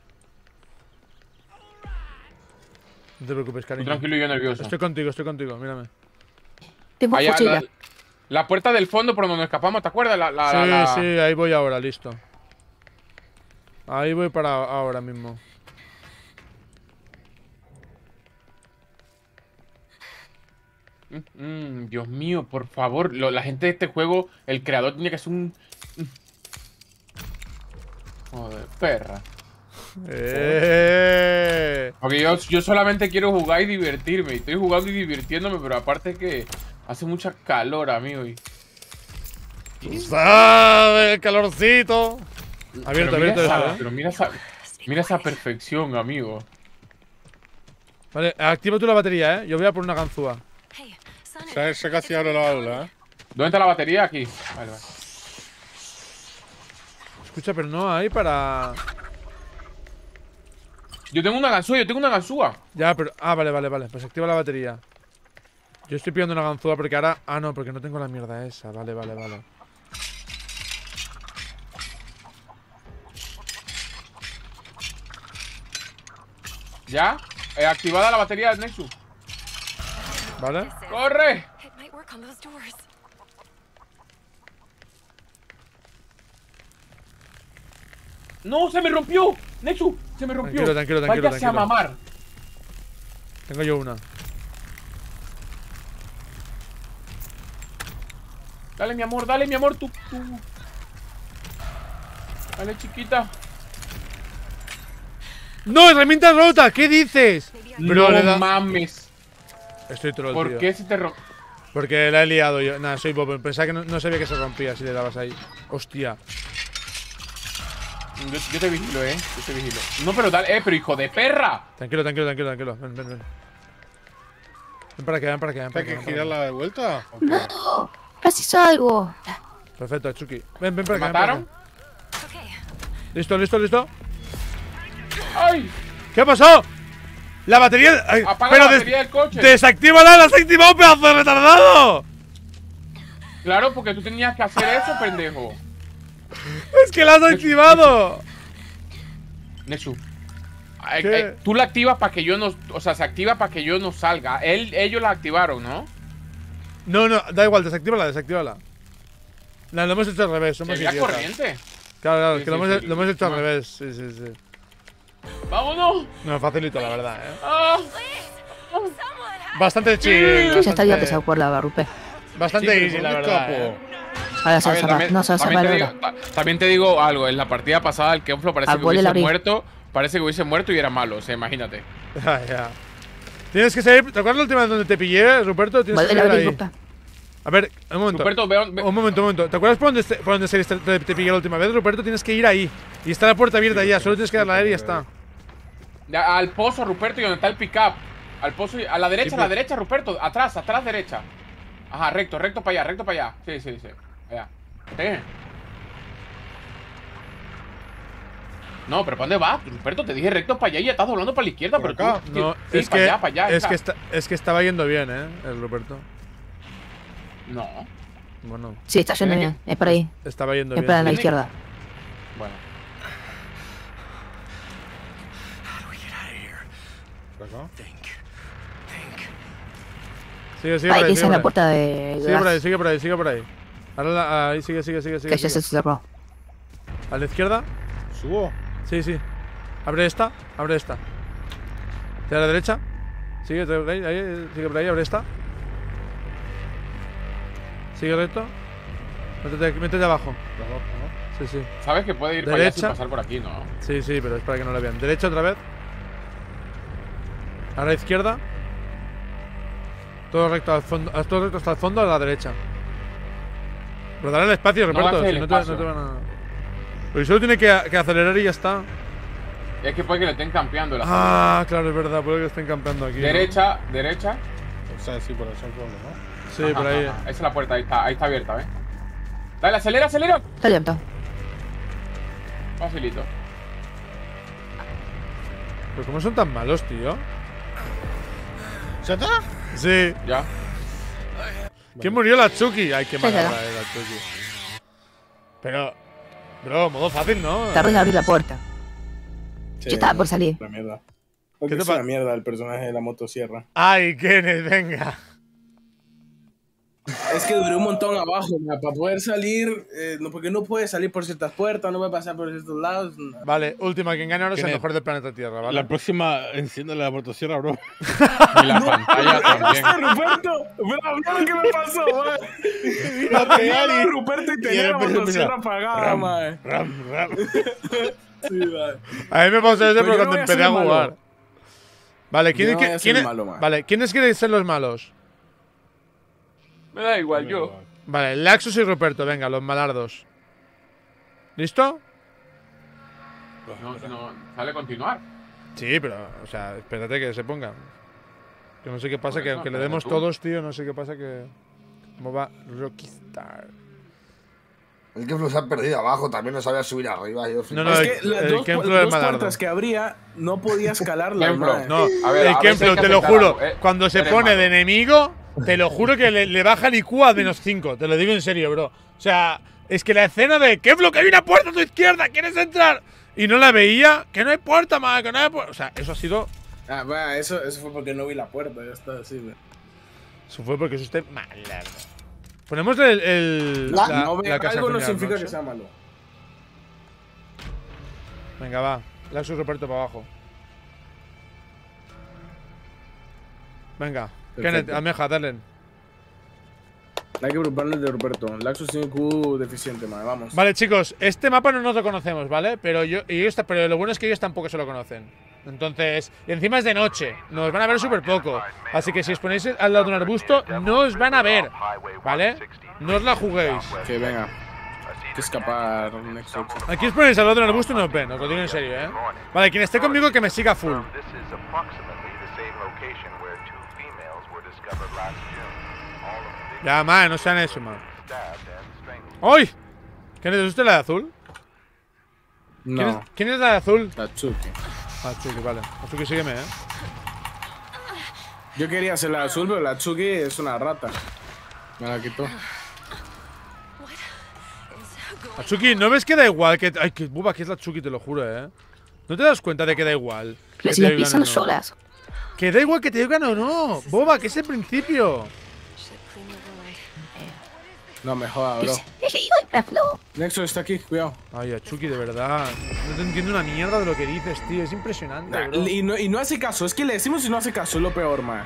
No te preocupes, cariño. Estoy tranquilo y yo nervioso. Estoy contigo, mírame. Tengo cuchilla. La puerta del fondo por donde nos escapamos, ¿te acuerdas? Sí, ahí voy ahora, listo. Ahí voy para ahora mismo. Dios mío, por favor. La gente de este juego, el creador tiene que ser un... Joder, perra. Porque yo solamente quiero jugar y divertirme. Y estoy jugando y divirtiéndome, pero aparte que hace mucha calor, amigo. ¡Sabe! ¡El calorcito! Abierto. Pero mira esa perfección, amigo. Vale, activa tú la batería, Yo voy a por una ganzúa. Se casi abre la válvula, ¿Dónde está la batería? Aquí. Vale. Escucha, pero no hay para... Yo tengo una ganzúa, Ya, pero... vale. Pues activa la batería. Yo estoy pidiendo una ganzúa porque ahora... no, porque no tengo la mierda esa. Vale. ¿Ya? Activada la batería del Nexus. ¿Vale? ¡Corre! ¡No! ¡Se me rompió! ¡Nexus! ¡Se me rompió! Tranquilo. Váyase a mamar. Tengo yo una. Dale, mi amor, tú. Dale, chiquita. ¡No! ¡Herramienta rota! ¿Qué dices? No mames. Estoy troll, ¿Por tío. qué se te rompe? Porque la he liado yo. Nada, soy Bob. Pensaba que no sabía que se rompía si le dabas ahí. Hostia. Yo te vigilo, Yo te vigilo. No, pero dale, pero hijo de perra. Tranquilo. Ven. Ven para acá. ¿Hay que girarla de vuelta? No, preciso algo. Perfecto, Chucky. Ven para acá. ¿Mataron? Listo. ¡Ay! ¿Qué ha pasado? La batería... Apaga la batería del coche. ¡Desactívala! ¡La has activado, pedazo de retardado! Claro, porque tú tenías que hacer eso, pendejo. ¡Es que la has activado! Nexus. Tú la activas para que yo no... O sea, se activa para que yo no salga. Ellos la activaron, ¿no? No, da igual, desactívala. No, lo hemos hecho al revés, somos ¿Sería idiotas. corriente? Claro, Sí, que lo hemos hecho al revés. Sí. ¡Vámonos! No, facilito, la verdad, Ah. Bastante chill. Ya estaría pesado por la Rupe. Bastante easy, la verdad. Ahora se va a cerrar. No, se va a cerrar. También te digo algo. En la partida pasada, el Kenflo parece que hubiese abrir. muerto. Parece que hubiese muerto y era malo. O sea, imagínate. Ya. Tienes que salir. ¿Te acuerdas la última vez donde te pillé, Ruperto? Tienes que salir ahí. A ver, un momento. Ruperto, Un momento. ¿Te acuerdas por dónde te pillé la última vez, Ruperto? Tienes que ir ahí. Y está la puerta abierta ya. Solo tienes que darle a él y ya está. Al pozo, Ruperto, y donde está el pick-up. Al pozo, a la derecha, Ruperto. Atrás, derecha. Ajá, recto para allá. Sí. Allá. No, pero ¿para dónde vas, Ruperto? Te dije recto para allá y ya estás doblando para la izquierda, pero acá. tú... No, sí, es para que, allá, es que estaba yendo bien, el Ruperto. No. Bueno. Sí, está yendo bien. Es por ahí. Estaba yendo bien. Es para la izquierda. Bueno. Sigue por ahí. Esa es la puerta de... Sigue por ahí. Ahora ahí, sigue. Que ya se cerró. ¿A la izquierda? ¿Subo? Sí. Abre esta. ¿Hacia la derecha? Sigue por ahí, abre esta. Sigue recto. Métete abajo. Sí. Sabes que puede ir para allá sin pasar por aquí, ¿no? Sí, pero es para que no la vean. Derecha otra vez. Ahora izquierda. Todo recto al fondo. Todo recto hasta el fondo a la derecha. Pero dale el espacio, Roberto. Si no te van a... Pero solo tiene que acelerar y ya está. Es que puede que le estén campeando la claro, es verdad. Puede que estén campeando aquí. Derecha. O sea, sí, por el fondo, ¿no? Sí, por ahí. Esa es la puerta, ahí está abierta, ¿ves? Dale, acelera. Está abierto. Facilito. Pero ¿cómo son tan malos, tío? ¿Ya está? Sí. Ya. ¿Quién murió? La Chucky. Ay, qué mala la Chucky. Pero, bro, modo fácil, ¿no? Tarda en abrir la puerta. Sí, Yo estaba por salir. La mierda. ¿Qué ¿Qué te es una mierda el personaje de la motosierra? Ay, Kenneth, venga. Es que duré un montón abajo, para poder salir, porque no puede salir por ciertas puertas, no puede pasar por ciertos lados. Vale, última, quien gane ahora es el Kenneth, mejor del planeta Tierra, ¿vale? La próxima, enciende la motosierra, bro. Y la pantalla también. Ruperto, pero mira lo que me pasó, man. La pegar y Ruperto y tenía la motosierra apagada, man. Sí, man. A mí me pasó eso, Pues pero yo no cuando voy a empecé ser a malo. jugar. Vale, Yo no voy a ser ¿quiénes malo, man. vale, ¿quiénes quieren ser los malos? Me da igual, yo. Vale, Laxus y Ruperto, venga, los malardos. ¿Listo? No, sale continuar. Sí, pero, o sea, espérate que se pongan. Que no sé qué pasa, Por que eso, aunque le espérate demos tú. todos, tío, no sé qué pasa que. ¿Cómo va Rockstar? El que se ha perdido abajo, también no sabía subir arriba. No, no, Es el- que las el dos, Kenflo las es dos malardo. puertas que abría no podía escalarlas, Kenflo, man. No, A ver, el a veces Kenflo, hay que te lo aceptar juro, algo, cuando se eres pone malo. de enemigo, te lo juro que le baja el IQ a -5. Te lo digo en serio, bro. O sea, es que la escena de Kenflo, que hay una puerta a tu izquierda, ¿quieres entrar? Y no la veía, que no hay puerta, man, que no hay puerta. O sea, eso ha sido. Ah, va, eso fue porque no vi la puerta, ya está así, man. Eso fue porque es usted malardo. Ponemos la No ver casa algo no final, significa ¿no? que sea malo. Venga, va. Laxus Ruperto para abajo. Venga. Perfecto. Kenneth, Almeja, dale. Hay que preocuparnos de Ruperto. Laxus tiene Q deficiente, man. Vamos. Vale, chicos, este mapa no nos lo conocemos, ¿vale? Pero pero lo bueno es que ellos tampoco se lo conocen. Entonces, y encima es de noche. Nos van a ver súper poco. Así que si os ponéis al lado de un arbusto, no os van a ver, ¿vale? No os la juguéis. Que venga. Hay que escapar, Nexus. Aquí os ponéis al lado de un arbusto y no os ven, os lo digo en serio, ¿eh? Vale, quien esté conmigo que me siga full. Ya, man, no sean eso, man. ¡Ay! ¿Quién es usted, la de azul? No, ¿Quién es la de azul? Tatsuki. Ah, Chucky, vale. Chucky, sígueme, Yo quería hacer la azul, pero la Tsuki es una rata. Me la quitó. Atsuki, ¿no ves que da igual? Ay, que buba, que es la Atsuki, te lo juro, ¿No te das cuenta de que da igual? Pero que si te le digan pisan o no? solas. Que da igual que te digan o no. Boba, que es el principio. No me jodas, bro. Nexus está aquí, cuidado. Ay, Atsuki, de verdad. No te entiendo una mierda de lo que dices, tío. Es impresionante, bro. Y no hace caso. Es que le decimos y no hace caso. Es lo peor, man.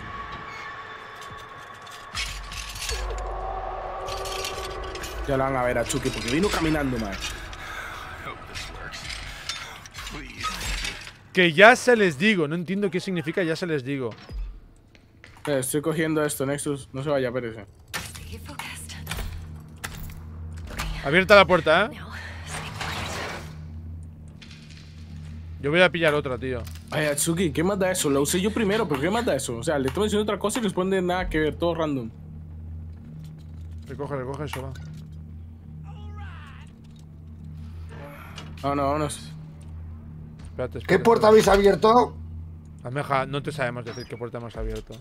Ya la van a ver a Chucky porque vino caminando, man. Que ya se les digo. No entiendo qué significa ya se les digo. Estoy cogiendo esto, Nexus. No se vaya, espérese. Abierta la puerta, Yo voy a pillar otra, tío. Ay, Atsuki, ¿qué más da eso? La usé yo primero, pero ¿qué más da eso? O sea, le estoy diciendo otra cosa y responde nada que ver, todo random. Recoge eso, va. Vámonos. Espérate, ¿Qué puerta habéis abierto? Almeja, no te sabemos decir qué puerta hemos abierto.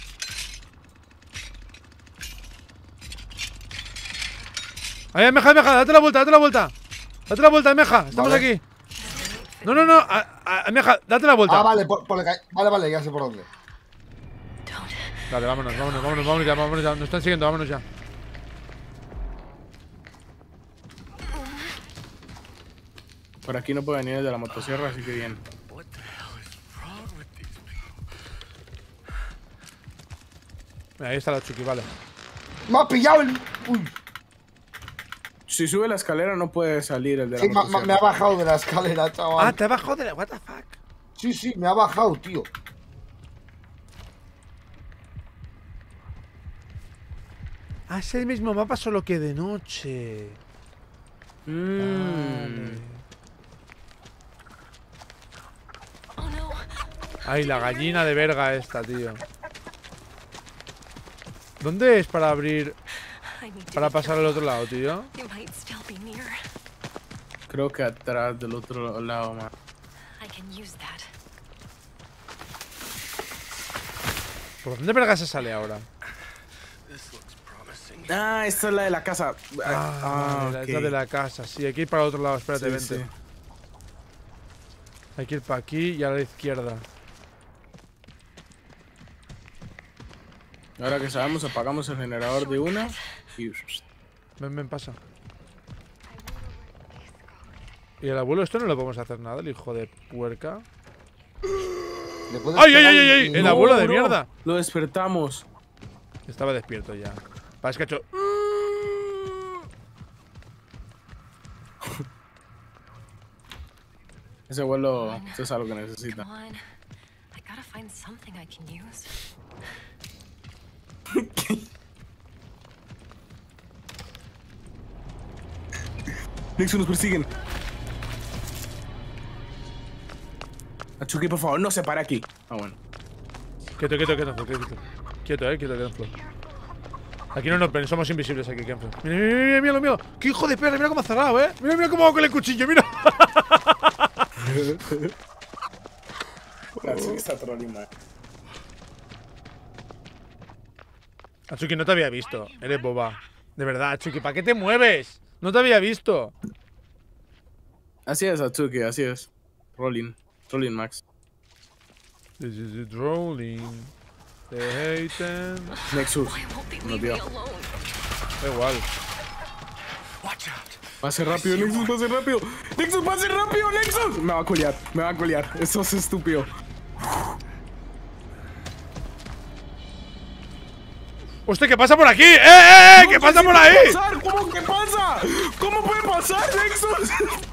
¡Ay, Almeja, date la vuelta! ¡Date la vuelta, Almeja! ¡Estamos Vale. aquí! No, Almeja, date la vuelta. Ah, vale, vale, ya sé por dónde. Dale, vámonos ya. Nos están siguiendo, vámonos ya. Por aquí no puede venir el de la motosierra, así que bien. Mira, ahí está la Chucky, vale. Me ha pillado el. Uy. Si sube la escalera no puede salir el de la Sí, motosierra. me ha bajado de la escalera, chaval. Ah, te ha bajado de la. What the fuck. Sí, me ha bajado, tío. Ah, es el mismo mapa, solo que de noche. Vale. Ay, la gallina de verga esta, tío. ¿Dónde es para abrir? Para pasar al otro lado, tío. Creo que atrás del otro lado, man. ¿Por dónde verga se sale ahora? Ah, esta es la de la casa. Es la de la casa. Sí, hay que ir para el otro lado. Espérate, Sí, vente. sí. Hay que ir para aquí y a la izquierda. Ahora que sabemos, apagamos el generador de una y... Ven, pasa. Y el abuelo, esto no le podemos hacer nada, el hijo de puerca. ¡Ay! ¡El No, abuelo de bro, mierda! Lo despertamos. Estaba despierto ya. Parece que ha hecho... Ese abuelo, eso es algo que necesita. Nexus nos persiguen. Atsuki, por favor, no se para aquí. Ah, bueno. Quieto. Quieto, Kenflo. Aquí no nos ven, somos invisibles aquí, Kenflo. Mira. ¡Qué hijo de perra! Mira cómo ha cerrado, Mira cómo hago con el cuchillo, mira. Atsuki está trolling, man. Atsuki, no te había visto. Eres boba. De verdad, Atsuki, ¿para qué te mueves? No te había visto. Así es, Atsuki, así es. Rolling Max. This is it rolling. They haten. Nexus. Nos vio. Da igual. Pase rápido, Nexus, pase rápido. Nexus, pase rápido, Nexus. Me va a colear. Eso es estúpido. ¡Hostia, qué pasa por aquí! ¿Qué pasa por ahí? ¿Cómo que pasa? ¿Cómo puede pasar, Nexus?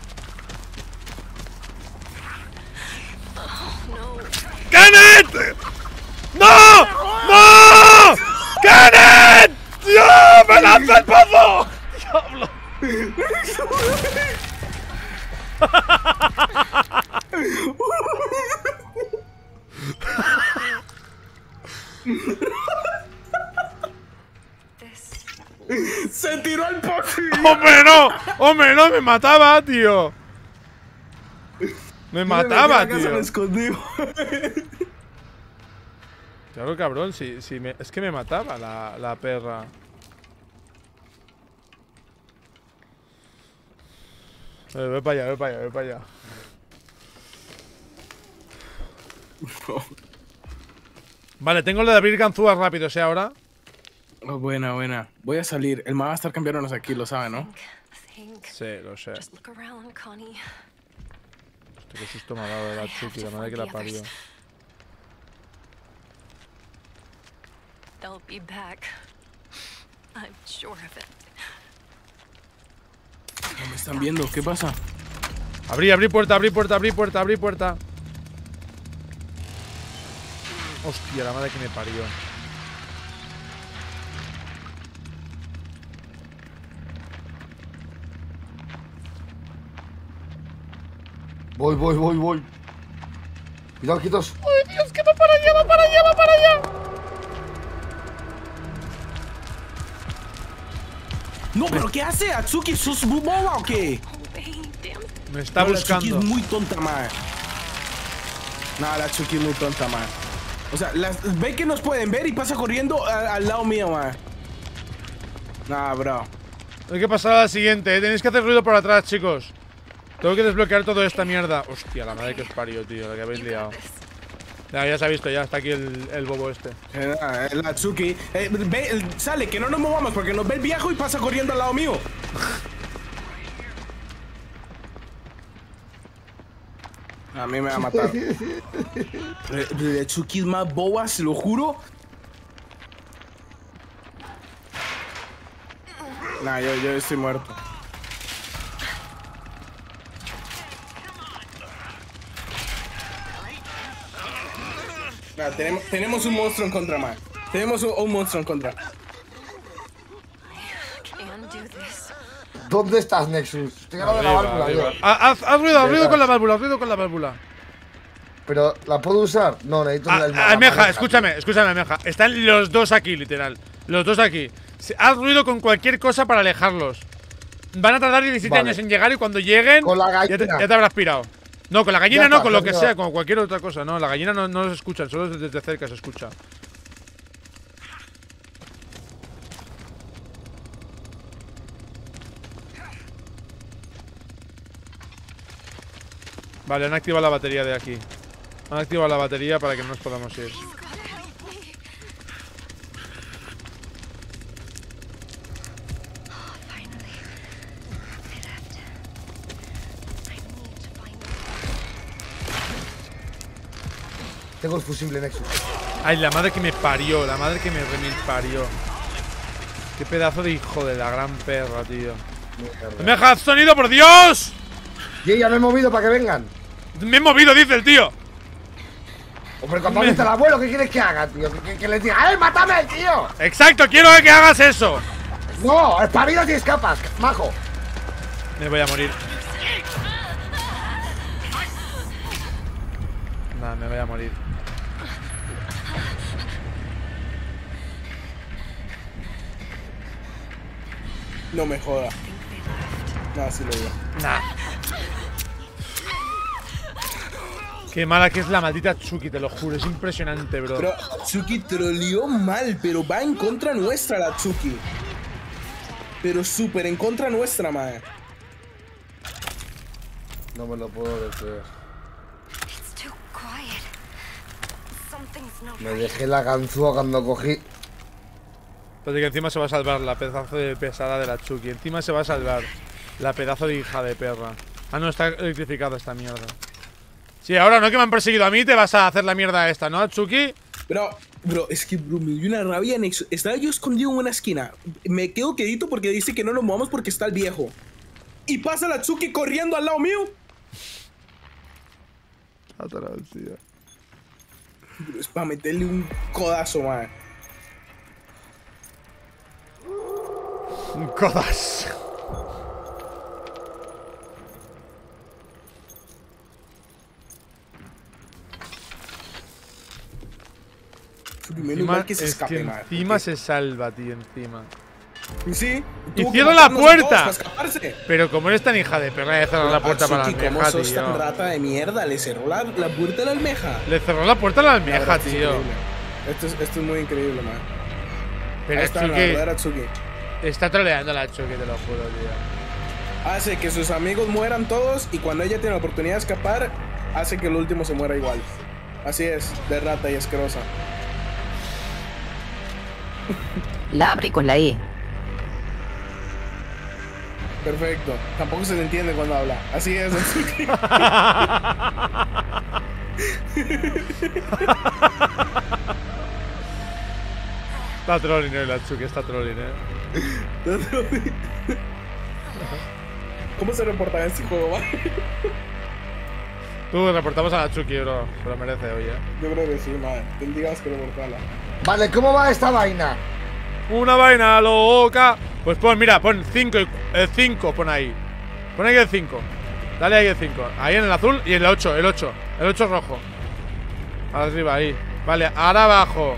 ¡Kenneth! ¡No! ¡No! ¡Kenneth! ¡Dios! ¡Me lanza el pozo! ¡Diablo! ¡Se tiró al pozo! ¡Hombre, no! ¡Me mataba, tío! Me mataba, tío. Me escondió. Claro, cabrón, es que me mataba la perra. Voy para allá. Vale, tengo lo de abrir ganzúas rápido, ¿sí ahora? Oh, buena. Voy a salir. El ma va a estar cambiándonos aquí, lo sabe, ¿no? Sí, lo sé. Hostia, qué susto me ha dado de la Chucky, la madre que la parió. No me están viendo, ¿qué pasa? Abrí puerta. Hostia, la madre que me parió. Voy. Cuidado, quietos. ¡Ay, Dios, que va para allá! No, pero ¿qué hace? Atsuki, ¿sos boba o qué? Me está buscando. Atsuki es muy tonta, man. No, la Atsuki es muy tonta, man. O sea, ve que nos pueden ver y pasa corriendo al lado mío, man. Nah, bro. Hay que pasar a la siguiente, Tenéis que hacer ruido por atrás, chicos. Tengo que desbloquear toda esta mierda. Hostia, la madre que os parió, tío. La que habéis liado. Ya se ha visto, ya está aquí el bobo este. El Atsuki. Sale, que no nos movamos porque nos ve el viejo y pasa corriendo al lado mío. A mí me va a matar. El Atsuki es más boba, se lo juro. Nah, yo estoy muerto. Nah, tenemos un monstruo en contra, man. Tenemos un monstruo en contra. ¿Dónde estás, Nexus? Estoy ganando la válvula, tío. Haz ruido con la válvula, Pero, ¿la puedo usar? No, necesito Almeja, escúchame, Almeja. Están los dos aquí, literal. Los dos aquí. Haz ruido con cualquier cosa para alejarlos. Van a tardar 17 años en llegar y cuando lleguen con la gallina. ya te habrás pirado. No, con la gallina no, con lo que sea, con cualquier otra cosa. No, la gallina no se escucha, solo desde cerca se escucha. Vale, han activado la batería de aquí. Han activado la batería para que no nos podamos ir. Tengo el fusible Nexus. Ay, la madre que me parió. La madre que me remil parió. Qué pedazo de hijo de la gran perra, tío. ¡Me deja sonido, por Dios! Yo ya me he movido para que vengan. Me he movido, dice el tío. Hombre, cuando ha visto el abuelo, ¿qué quieres que haga, tío? Que le diga, ¡ay, mátame, tío! Exacto, quiero que hagas eso. No, espabilas y escapas, majo. Me voy a morir. Nah, me voy a morir. No me joda. Nah, sí lo veo. Nah. Qué mala que es la maldita Tsuki, te lo juro. Es impresionante, bro. Pero Tsuki troleó mal, pero va en contra nuestra la Tsuki. Pero súper en contra nuestra, madre. No me lo puedo decir. Me dejé la ganzúa cuando cogí. Pero que encima se va a salvar la pedazo de pesada de la Tsuki. Encima se va a salvar la pedazo de hija de perra. Ah, no, está electrificada esta mierda. Sí, ahora no que me han perseguido a mí, te vas a hacer la mierda esta, ¿no, Tsuki? Bro, es que bro, me dio una rabia. Estaba yo escondido en una esquina. Me quedo quedito porque dice que no nos movamos porque está el viejo. Y pasa la Tsuki corriendo al lado mío. Atrás, tío. Bro, es para meterle un codazo, man. Un codazo. Encima, que se escape, encima se salva, tío, encima. Sí. ¡Y cierra la puerta! Pero como eres tan hija de perra, de cerrar la puerta para la almeja, ¿cómo sos tío? tan rata de mierda? Le cerró la puerta a la almeja. Le cerró la puerta a la almeja, tío. Esto es muy increíble, man. Pero Tsuki está troleando a la Tsuki, te lo juro, tío. Hace que sus amigos mueran todos y cuando ella tiene la oportunidad de escapar, hace que el último se muera igual. Así es, de rata y asquerosa. La abre con la E. Perfecto. Tampoco se le entiende cuando habla. Así es. Está trolling, la Tsuki está trolling, ¿Cómo se reporta en este juego, man? Tú reportamos a la Tsuki, bro. Se lo merece hoy, Yo creo que sí, man. Tendríamos que reportarla. Vale, ¿cómo va esta vaina? Una vaina loca. Pues mira, pon 5 el 5, pon ahí. Pon ahí el 5. Dale ahí el 5. Ahí en el azul y el 8, el 8 rojo. Arriba, ahí. Vale, ahora abajo.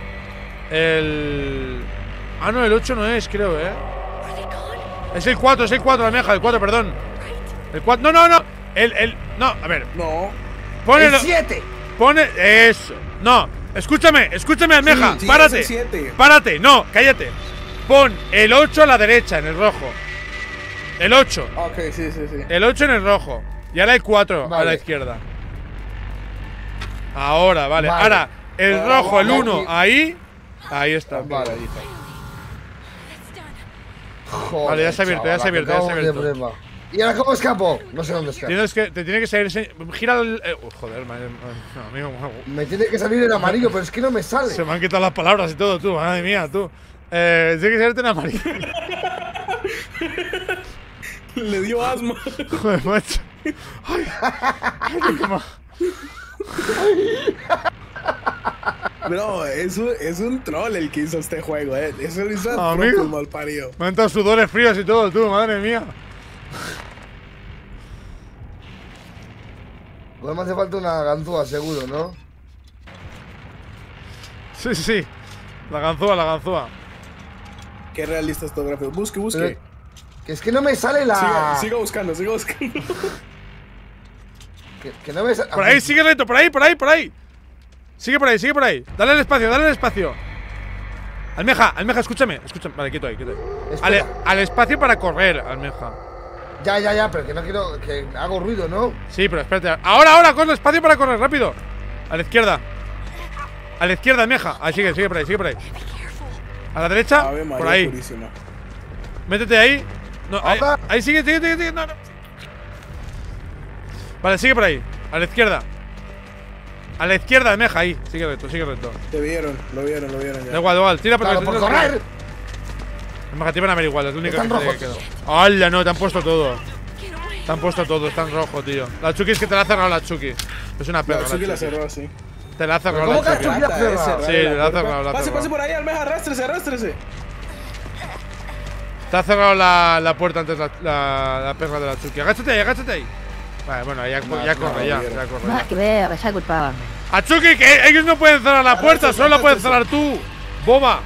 Ah, no, el 8 no es, creo, Es el 4, la almeja, el 4, perdón. El 4, no. No, a ver. No. Pon el 7. Pone eso. No, escúchame, almeja. Sí, Párate. Párate, no, cállate. Pon el 8 a la derecha, en el rojo. El 8. Ok, sí. El 8 en el rojo. Y ahora el 4 a la izquierda. Ahora, vale. Ahora, el rojo, el 1, ahí. Ahí está. Vale. Joder, vale, ya se ha abierto. ¿Y ahora cómo escapo? No sé dónde escapo. Te tiene que salir. Gira el. Joder, amigo. Me tiene que salir en amarillo, pero es que no me sale. Se me han quitado las palabras y todo, tú. Madre mía, tú. Tiene que salirte en amarillo. Le dio asma. Joder, macho. Ay, Bro, es un troll el que hizo este juego, Eso lo hizo el mal parido. Me han entrado sudores fríos y todo, tú, madre mía. Pues me hace falta una ganzúa, seguro, ¿no? Sí. La ganzúa. Qué realista esto, gráfico. Busque. Pero, que es que no me sale la. Siga buscando. que no me sale. Por ahí, sigue recto, por ahí. Sigue por ahí. Dale el espacio. Almeja, escúchame. Vale, quieto ahí. Al espacio para correr, almeja. Ya, pero que no quiero. Que hago ruido, ¿no? Sí, pero espérate. Ahora, corre, espacio para correr, rápido. A la izquierda. A la izquierda, Meja. Ahí sigue por ahí, A la derecha, por ahí. Purísima. Métete ahí. No, ahí sigue. No. Vale, sigue por ahí. A la izquierda. A la izquierda, Meja, ahí. Sigue recto. Te vieron, lo vieron ya. Da igual. Tira por por correr. Meja, te van a ver igual. Es lo único que queda. ¡Hala, no! Te han puesto todo. Está en rojo, tío. La Chucky es que te la ha cerrado la Chucky. Es una perra. La Chucky la cerró así. Te la ha cerrado la Chucky. ¿Cómo que la Chucky la cerrado? Sí, la ha cerrado. Pase por ahí, Almeja, arrástrese. Te ha cerrado la puerta antes la perra de la Chucky. Agáchate ahí. Vale, bueno, ya corre. Más que ver, ya culpable. ¡A Chucky, que ellos no pueden cerrar la puerta! ¡Solo la puedes cerrar tú! ¡Boba!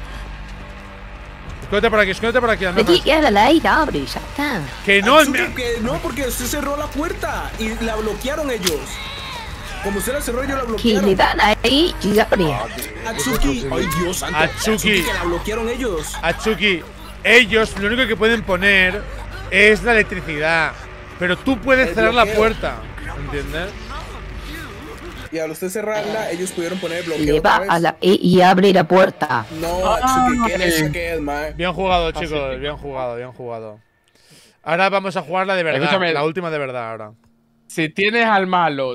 Escóndete por aquí, Aquí queda la aire, abre y ya está. Que no, que no, porque usted cerró la puerta y la bloquearon ellos. Como usted la cerró, ellos la Que bloquearon. le dan ahí y abre. Atsuki, ay Dios santo. Atsuki, que la bloquearon ellos. Atsuki, ellos lo único que pueden poner es la electricidad. Pero tú puedes cerrar la puerta, ¿entiendes? Y al usted cerrarla, ellos pudieron poner el bloqueo. Le va a la E y abre la puerta. No, Atsuki, ¿qué es, man? Bien jugado, chicos, bien jugado. Ahora vamos a jugar la de verdad, escúchame, la última de verdad ahora. Si tienes al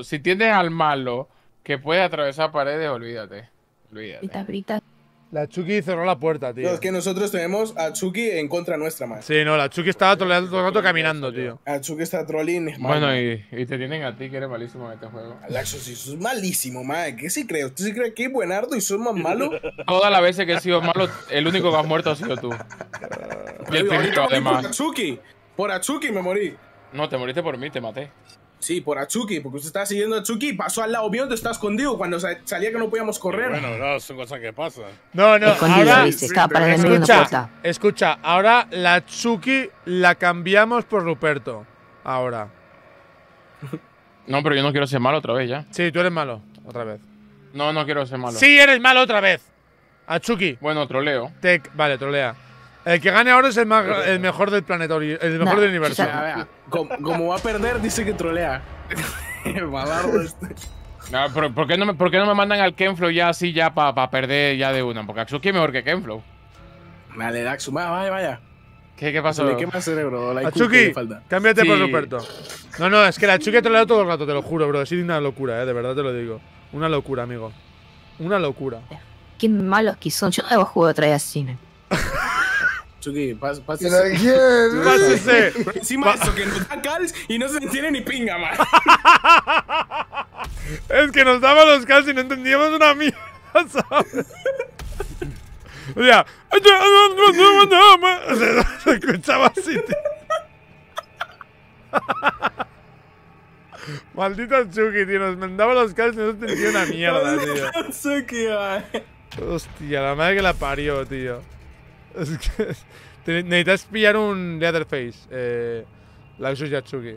malo que puede atravesar paredes, olvídate. Ahorita. La Chucky cerró la puerta, tío. No, es que nosotros tenemos a Atsuki en contra nuestra, man. Sí, no, la Chucky estaba todo el rato caminando, tío. Atsuki está trolling. Bueno, y te tienen a ti, que eres malísimo en este juego. Alaxo, si sos malísimo, man. ¿Qué sí cree? ¿Usted sí cree que es buenardo y sos más malo? Todas las veces que he sido malo, el único que has muerto ha sido tú. Y el primero, además. Por Atsuki me morí. No, te moriste por mí, te maté. Sí, por Atsuki, porque usted estaba siguiendo a Atsuki y pasó al lado mío donde está escondido cuando salía que no podíamos correr. Bueno, no, son cosas que pasan. No, ahora… Escucha, ahora la Chucky la cambiamos por Ruperto. Ahora. No, pero yo no quiero ser malo otra vez ya. Sí, tú eres malo, otra vez. No quiero ser malo. Sí, eres malo otra vez. Atsuki. Bueno, troleo. Vale, trolea. El que gane ahora es el mejor del planeta, el mejor del universo. Como va a perder, dice que trolea. Malardo este. No, pero ¿por qué no me mandan al Kenflow ya así ya para perder ya de una? Porque Atsuki es mejor que Kenflow. Dale, Daxu, vaya. ¿Qué pasó? ¿De qué más cerebro? Atsuki, cámbiate por Ruperto. No, es que la Atsuki ha troleado todo el rato, te lo juro, bro. Es una locura, de verdad te lo digo. Una locura, amigo. Una locura. Qué malos que son. Yo no juego otra vez así. Chucky, pásese. Pásese. Encima de eso, que nos da calls y no se tiene ni pinga, man. Es que nos daban los calls y no entendíamos una mierda, ¿sabes? O sea, se escuchaba así, tío. Maldita Chucky, tío. Nos mandaba los calls y no se entendía una mierda, tío. Hostia, la madre que la parió, tío. Es que necesitas pillar un Leatherface, Laxus Yatsuki.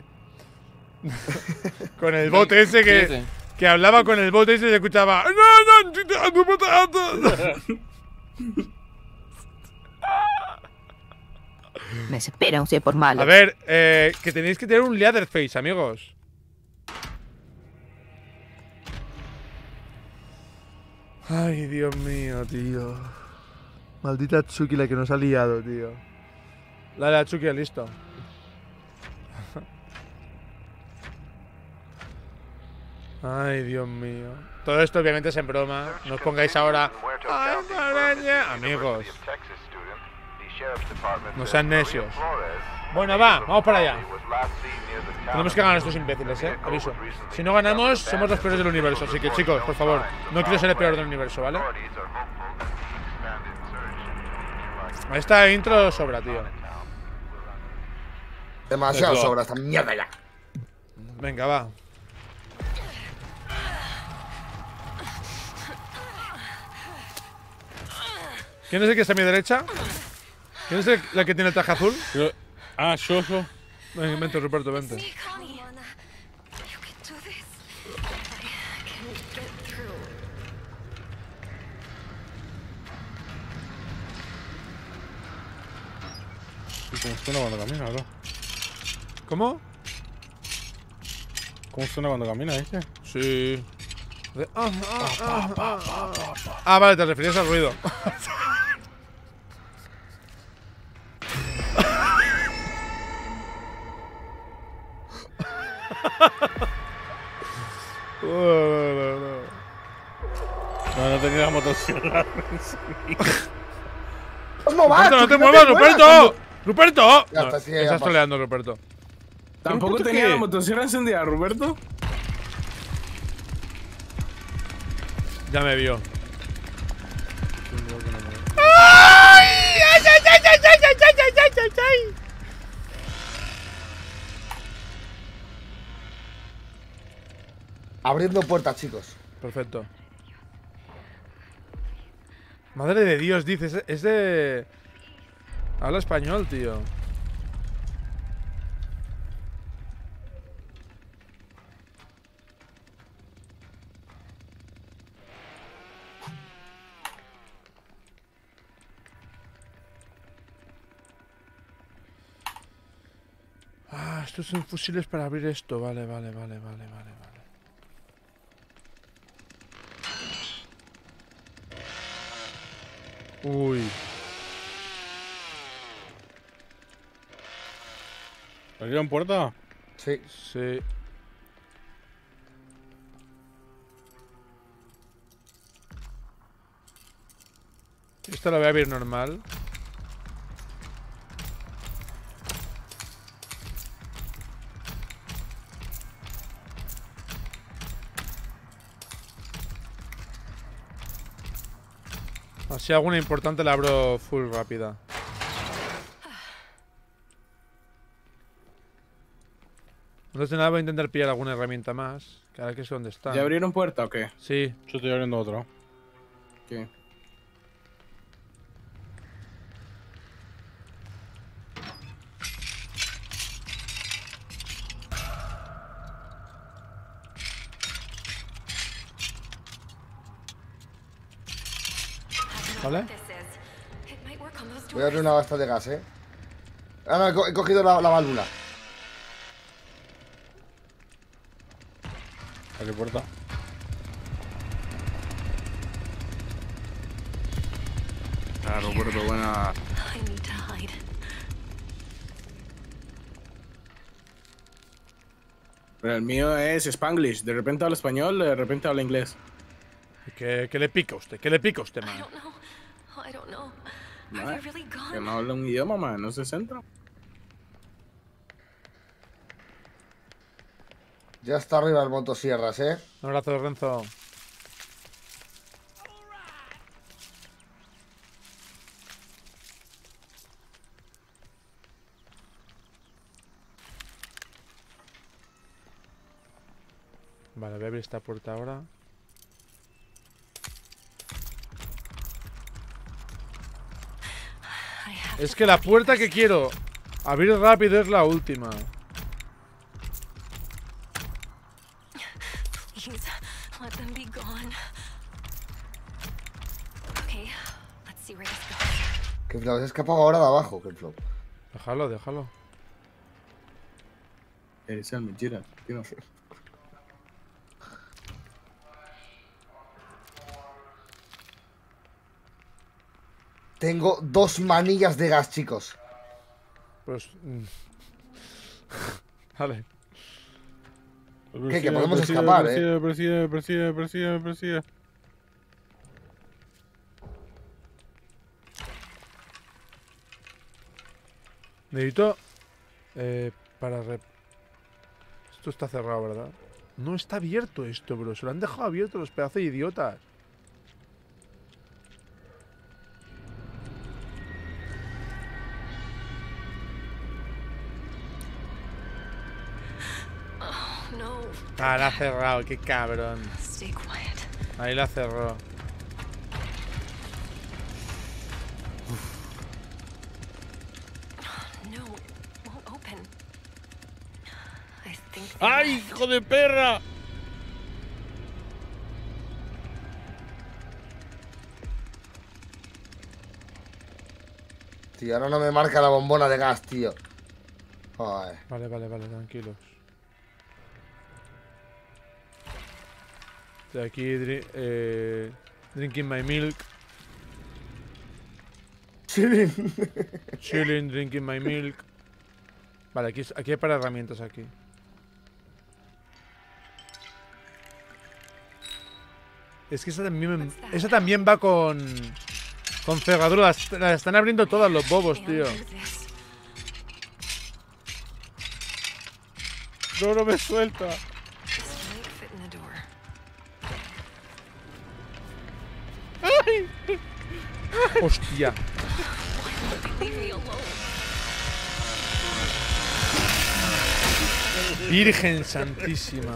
Con el bot ese que hablaba con el bot ese y se escuchaba. Me desespera, no sé por malo. A ver, que tenéis que tener un Leatherface, amigos. Ay, Dios mío, tío. Maldita Chucky la que nos ha liado, tío. La Chucky, listo. Ay, Dios mío. Todo esto obviamente es en broma. No os pongáis ahora… ¡Ay, araña! Amigos. No sean necios. Bueno, vamos para allá. Tenemos que ganar a estos imbéciles, aviso. Si no ganamos, somos los peores del universo. Así que, chicos, por favor, no quiero ser el peor del universo, ¿vale? Esta intro sobra, tío. Demasiado sobra esta mierda ya. Venga, va. ¿Quién es el que está a mi derecha? ¿Quién es la que tiene el traje azul? Yo. Vente, Ruperto, vente. ¿Cómo suena cuando camina, bro? ¿Cómo? ¿Cómo suena cuando camina, viste? Sí. Vale, te referías al ruido. No tenía la motosierra. ¡No te muevas, Ruperto! ¡Ruperto! Ya está, sí, ya Estás pasa. troleando, Ruperto. ¿Tampoco ¿Ruperto tenía qué? la motosierra encendida, Roberto? Ya me vio. Abriendo puertas, chicos. Perfecto. Madre de Dios, dices. Es de... Habla español, tío. Estos son fusiles para abrir esto. Vale. Uy. ¿Abrieron puerta? Sí. Sí. Esto lo voy a abrir normal. Si alguna importante la abro full rápida. Antes de nada voy a intentar pillar alguna herramienta más. Que ahora que sé dónde está. ¿Ya abrieron puerta o qué? Sí. Yo estoy abriendo otro. ¿Qué? ¿Vale? Voy a abrir una basta de gas, Ah, no, he cogido la válvula. Abre puerta. Ah, Roberto, buena. Pero el mío es Spanglish. De repente habla español, de repente habla inglés. ¿Qué le pica a usted? ¿Qué le pica a usted, man? Man, que no habla un idioma, man, no se centra. Ya está arriba el motosierras, Un abrazo, Renzo. Vale, voy a abrir esta puerta ahora. Es que la puerta que quiero abrir rápido es la última. Que Flow se ha escapado ahora de abajo, que Flow. Déjalo. Eres mentira, tío. Tengo 2 manillas de gas, chicos. Pues... Vale. ¿Qué? Que podemos escapar, Persigue. Necesito... Esto está cerrado, ¿verdad? No está abierto esto, bro. Se lo han dejado abierto los pedazos de idiotas. Ah, la ha cerrado, qué cabrón. Ahí la cerró. ¡Ay, hijo de perra! Tío, ahora no me marca la bombona de gas, tío. Ay. Vale, tranquilos. Estoy aquí drinking my milk. Chilling, drinking my milk. Vale, aquí hay para herramientas aquí. Es que esa también va con cerradura. Las están abriendo todas los bobos, tío. No me suelta. ¡Ay! ¡Hostia! Virgen santísima.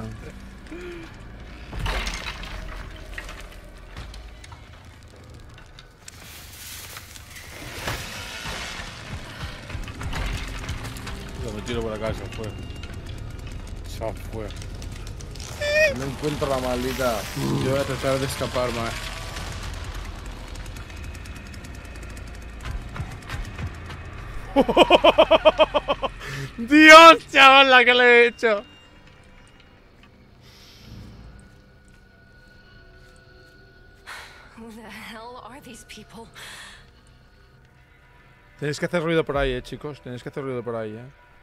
Me tiro por acá, ya fue. Ya fue. No encuentro la maldita. Yo voy a tratar de escapar, man. Dios, chaval, la que le he hecho. Tenéis que hacer ruido por ahí, chicos. Tenéis que hacer ruido por ahí,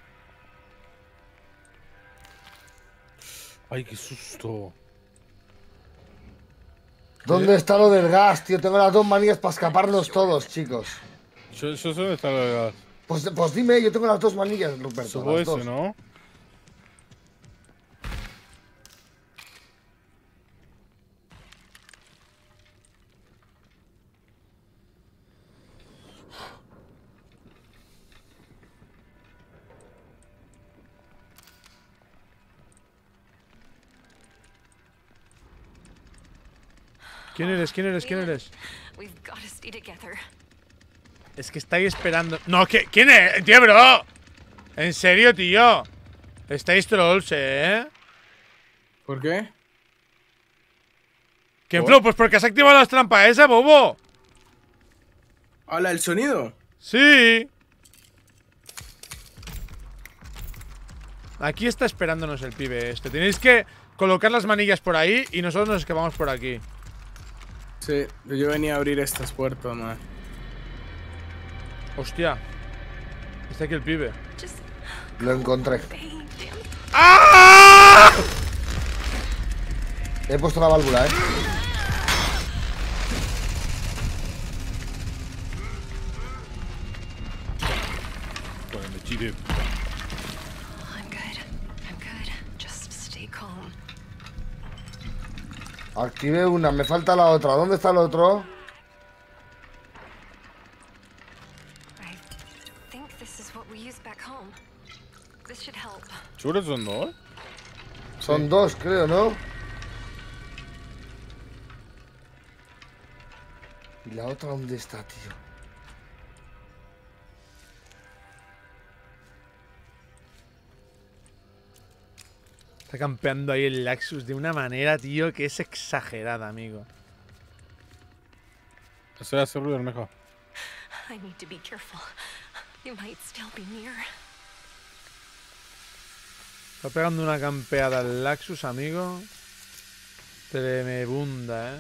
Ay, qué susto. ¿Dónde está lo del gas, tío? Tengo las dos manías para escaparnos todos, chicos. Yo sé dónde está lo del gas. Pues dime, yo tengo las dos manillas, Ruperto. Subo ese, ¿no? ¿Quién eres? ¿Quién eres? ¿Quién eres? Es que estáis esperando. No, ¿quién es? Tío, bro. ¿En serio, tío? Estáis trolls, ¿Por qué? ¿Qué flow? Pues porque has activado las trampas esa, bobo. ¿Hola, el sonido? Sí. Aquí está esperándonos el pibe este. Tenéis que colocar las manillas por ahí y nosotros nos escapamos por aquí. Sí, yo venía a abrir estas puertas, man. Hostia. Está aquí el pibe. Lo encontré. ¡Ah! He puesto la válvula, Bueno, me chile. Activé una, me falta la otra. ¿Dónde está el otro? ¿Churos son dos? Son dos, creo, ¿no? ¿Y la otra dónde está, tío? Está campeando ahí el Laxus de una manera, tío, que es exagerada, amigo. Eso hace ruido, mejor. Está pegando una campeada al Laxus, amigo. Tremebunda,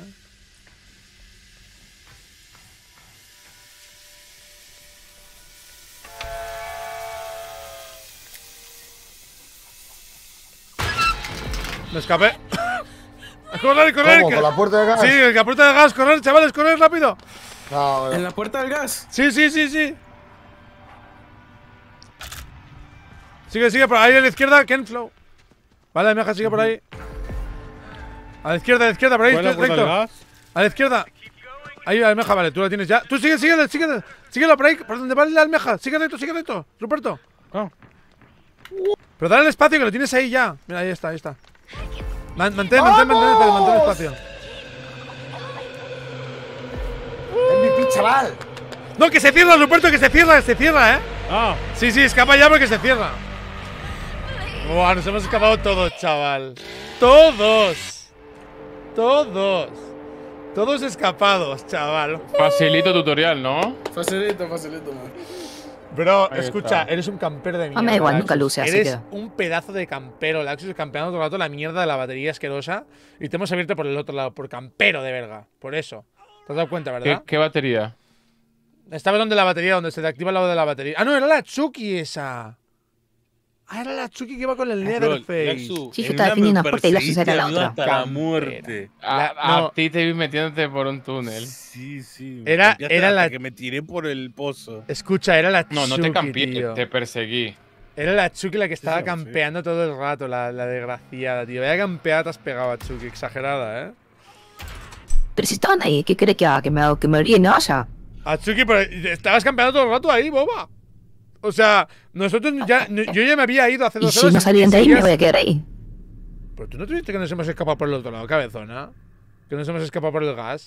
Me escapé. ¡Correr, correr! ¿Cómo? ¿Con la puerta de gas? Sí, la puerta de gas. ¡Correr, chavales! ¡Correr rápido! No, ¿En la puerta del gas? Sí, sí, sí, sí. Sigue, sigue, por ahí a la izquierda, Kenflow. Vale, Almeja, sigue por ahí. A la izquierda, por ahí, recto. A la izquierda. Ahí, Almeja, vale, tú la tienes ya. Tú sigue, síguelo, síguelo por ahí, por donde va la Almeja. Sigue recto, Ruperto. Oh. Pero dale el espacio que lo tienes ahí ya. Mira, ahí está, ahí está. Mantén el espacio. MVP, chaval. No, que se cierra, Ruperto, que se cierra, Ah. Sí, sí, escapa ya porque se cierra. Buah, nos hemos escapado todos, chaval. Todos escapados, chaval. Facilito tutorial, ¿no? Facilito, man. Bro, escucha, eres un campero de mierda. Me da igual, Laxus. nunca luce, así Eres que. un pedazo de campero, Laxus, campeando todo el rato la mierda de la batería asquerosa. Y te hemos abierto por el otro lado, por campero de verga. Por eso. ¿Te has dado cuenta, verdad? ¿Qué batería? Estaba donde la batería, donde se te activa el lado de la batería. Ah, no, era la Chucky esa. Ah, era la Chucky que iba con el Leatherface. Sí, yo estaba defendiendo una puerta y Laxus era la otra. Hasta la muerte. A ti te vi metiéndote por un túnel. Sí. Era la que me tiré por el pozo. Escucha, era la Chucky. No te cambié, tío. te perseguí. Era la Chucky la que estaba campeando todo el rato, la desgraciada, tío. Vaya campeada te has pegado a Chucky, exagerada, Pero si estaban ahí, ¿qué crees que haga? ¿Que me ríe no vaya? A Chucky, pero estabas campeando todo el rato ahí, boba. O sea, nosotros ya. Yo ya me había ido hace 2 Y horas. si no salían de ahí, me voy a quedar ahí. Pero tú no te viste que nos hemos escapado por el otro lado, cabezona. Que nos hemos escapado por el gas.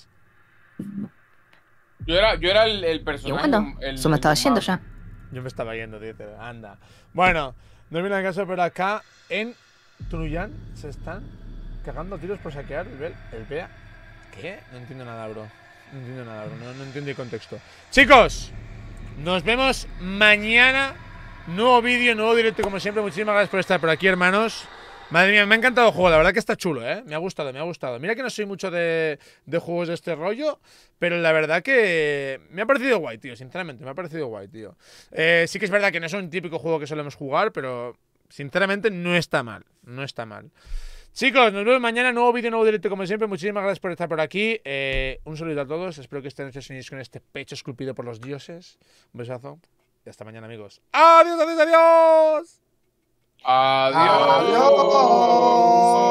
Yo era el Y personaje. bueno, eso me estaba yendo ya. Yo me estaba yendo, tío. Anda. Bueno, no viene el caso, pero acá en Tunuyán se están cagando a tiros por saquear el BEA. ¿Qué? No entiendo nada, bro. No entiendo nada, bro. No entiendo el contexto. Chicos, nos vemos mañana. Nuevo vídeo, nuevo directo, como siempre. Muchísimas gracias por estar por aquí, hermanos. Madre mía, me ha encantado el juego. La verdad que está chulo, Me ha gustado, me ha gustado. Mira que no soy mucho de juegos de este rollo, pero la verdad que me ha parecido guay, tío. Sinceramente, me ha parecido guay, tío. Sí que es verdad que no es un típico juego que solemos jugar, pero sinceramente no está mal. No está mal. Chicos, nos vemos mañana. Nuevo vídeo, nuevo directo, como siempre. Muchísimas gracias por estar por aquí. Un saludo a todos. Espero que estén hechos con este pecho esculpido por los dioses. Un besazo. Y hasta mañana, amigos. ¡Adiós, adiós, adiós! Adiós.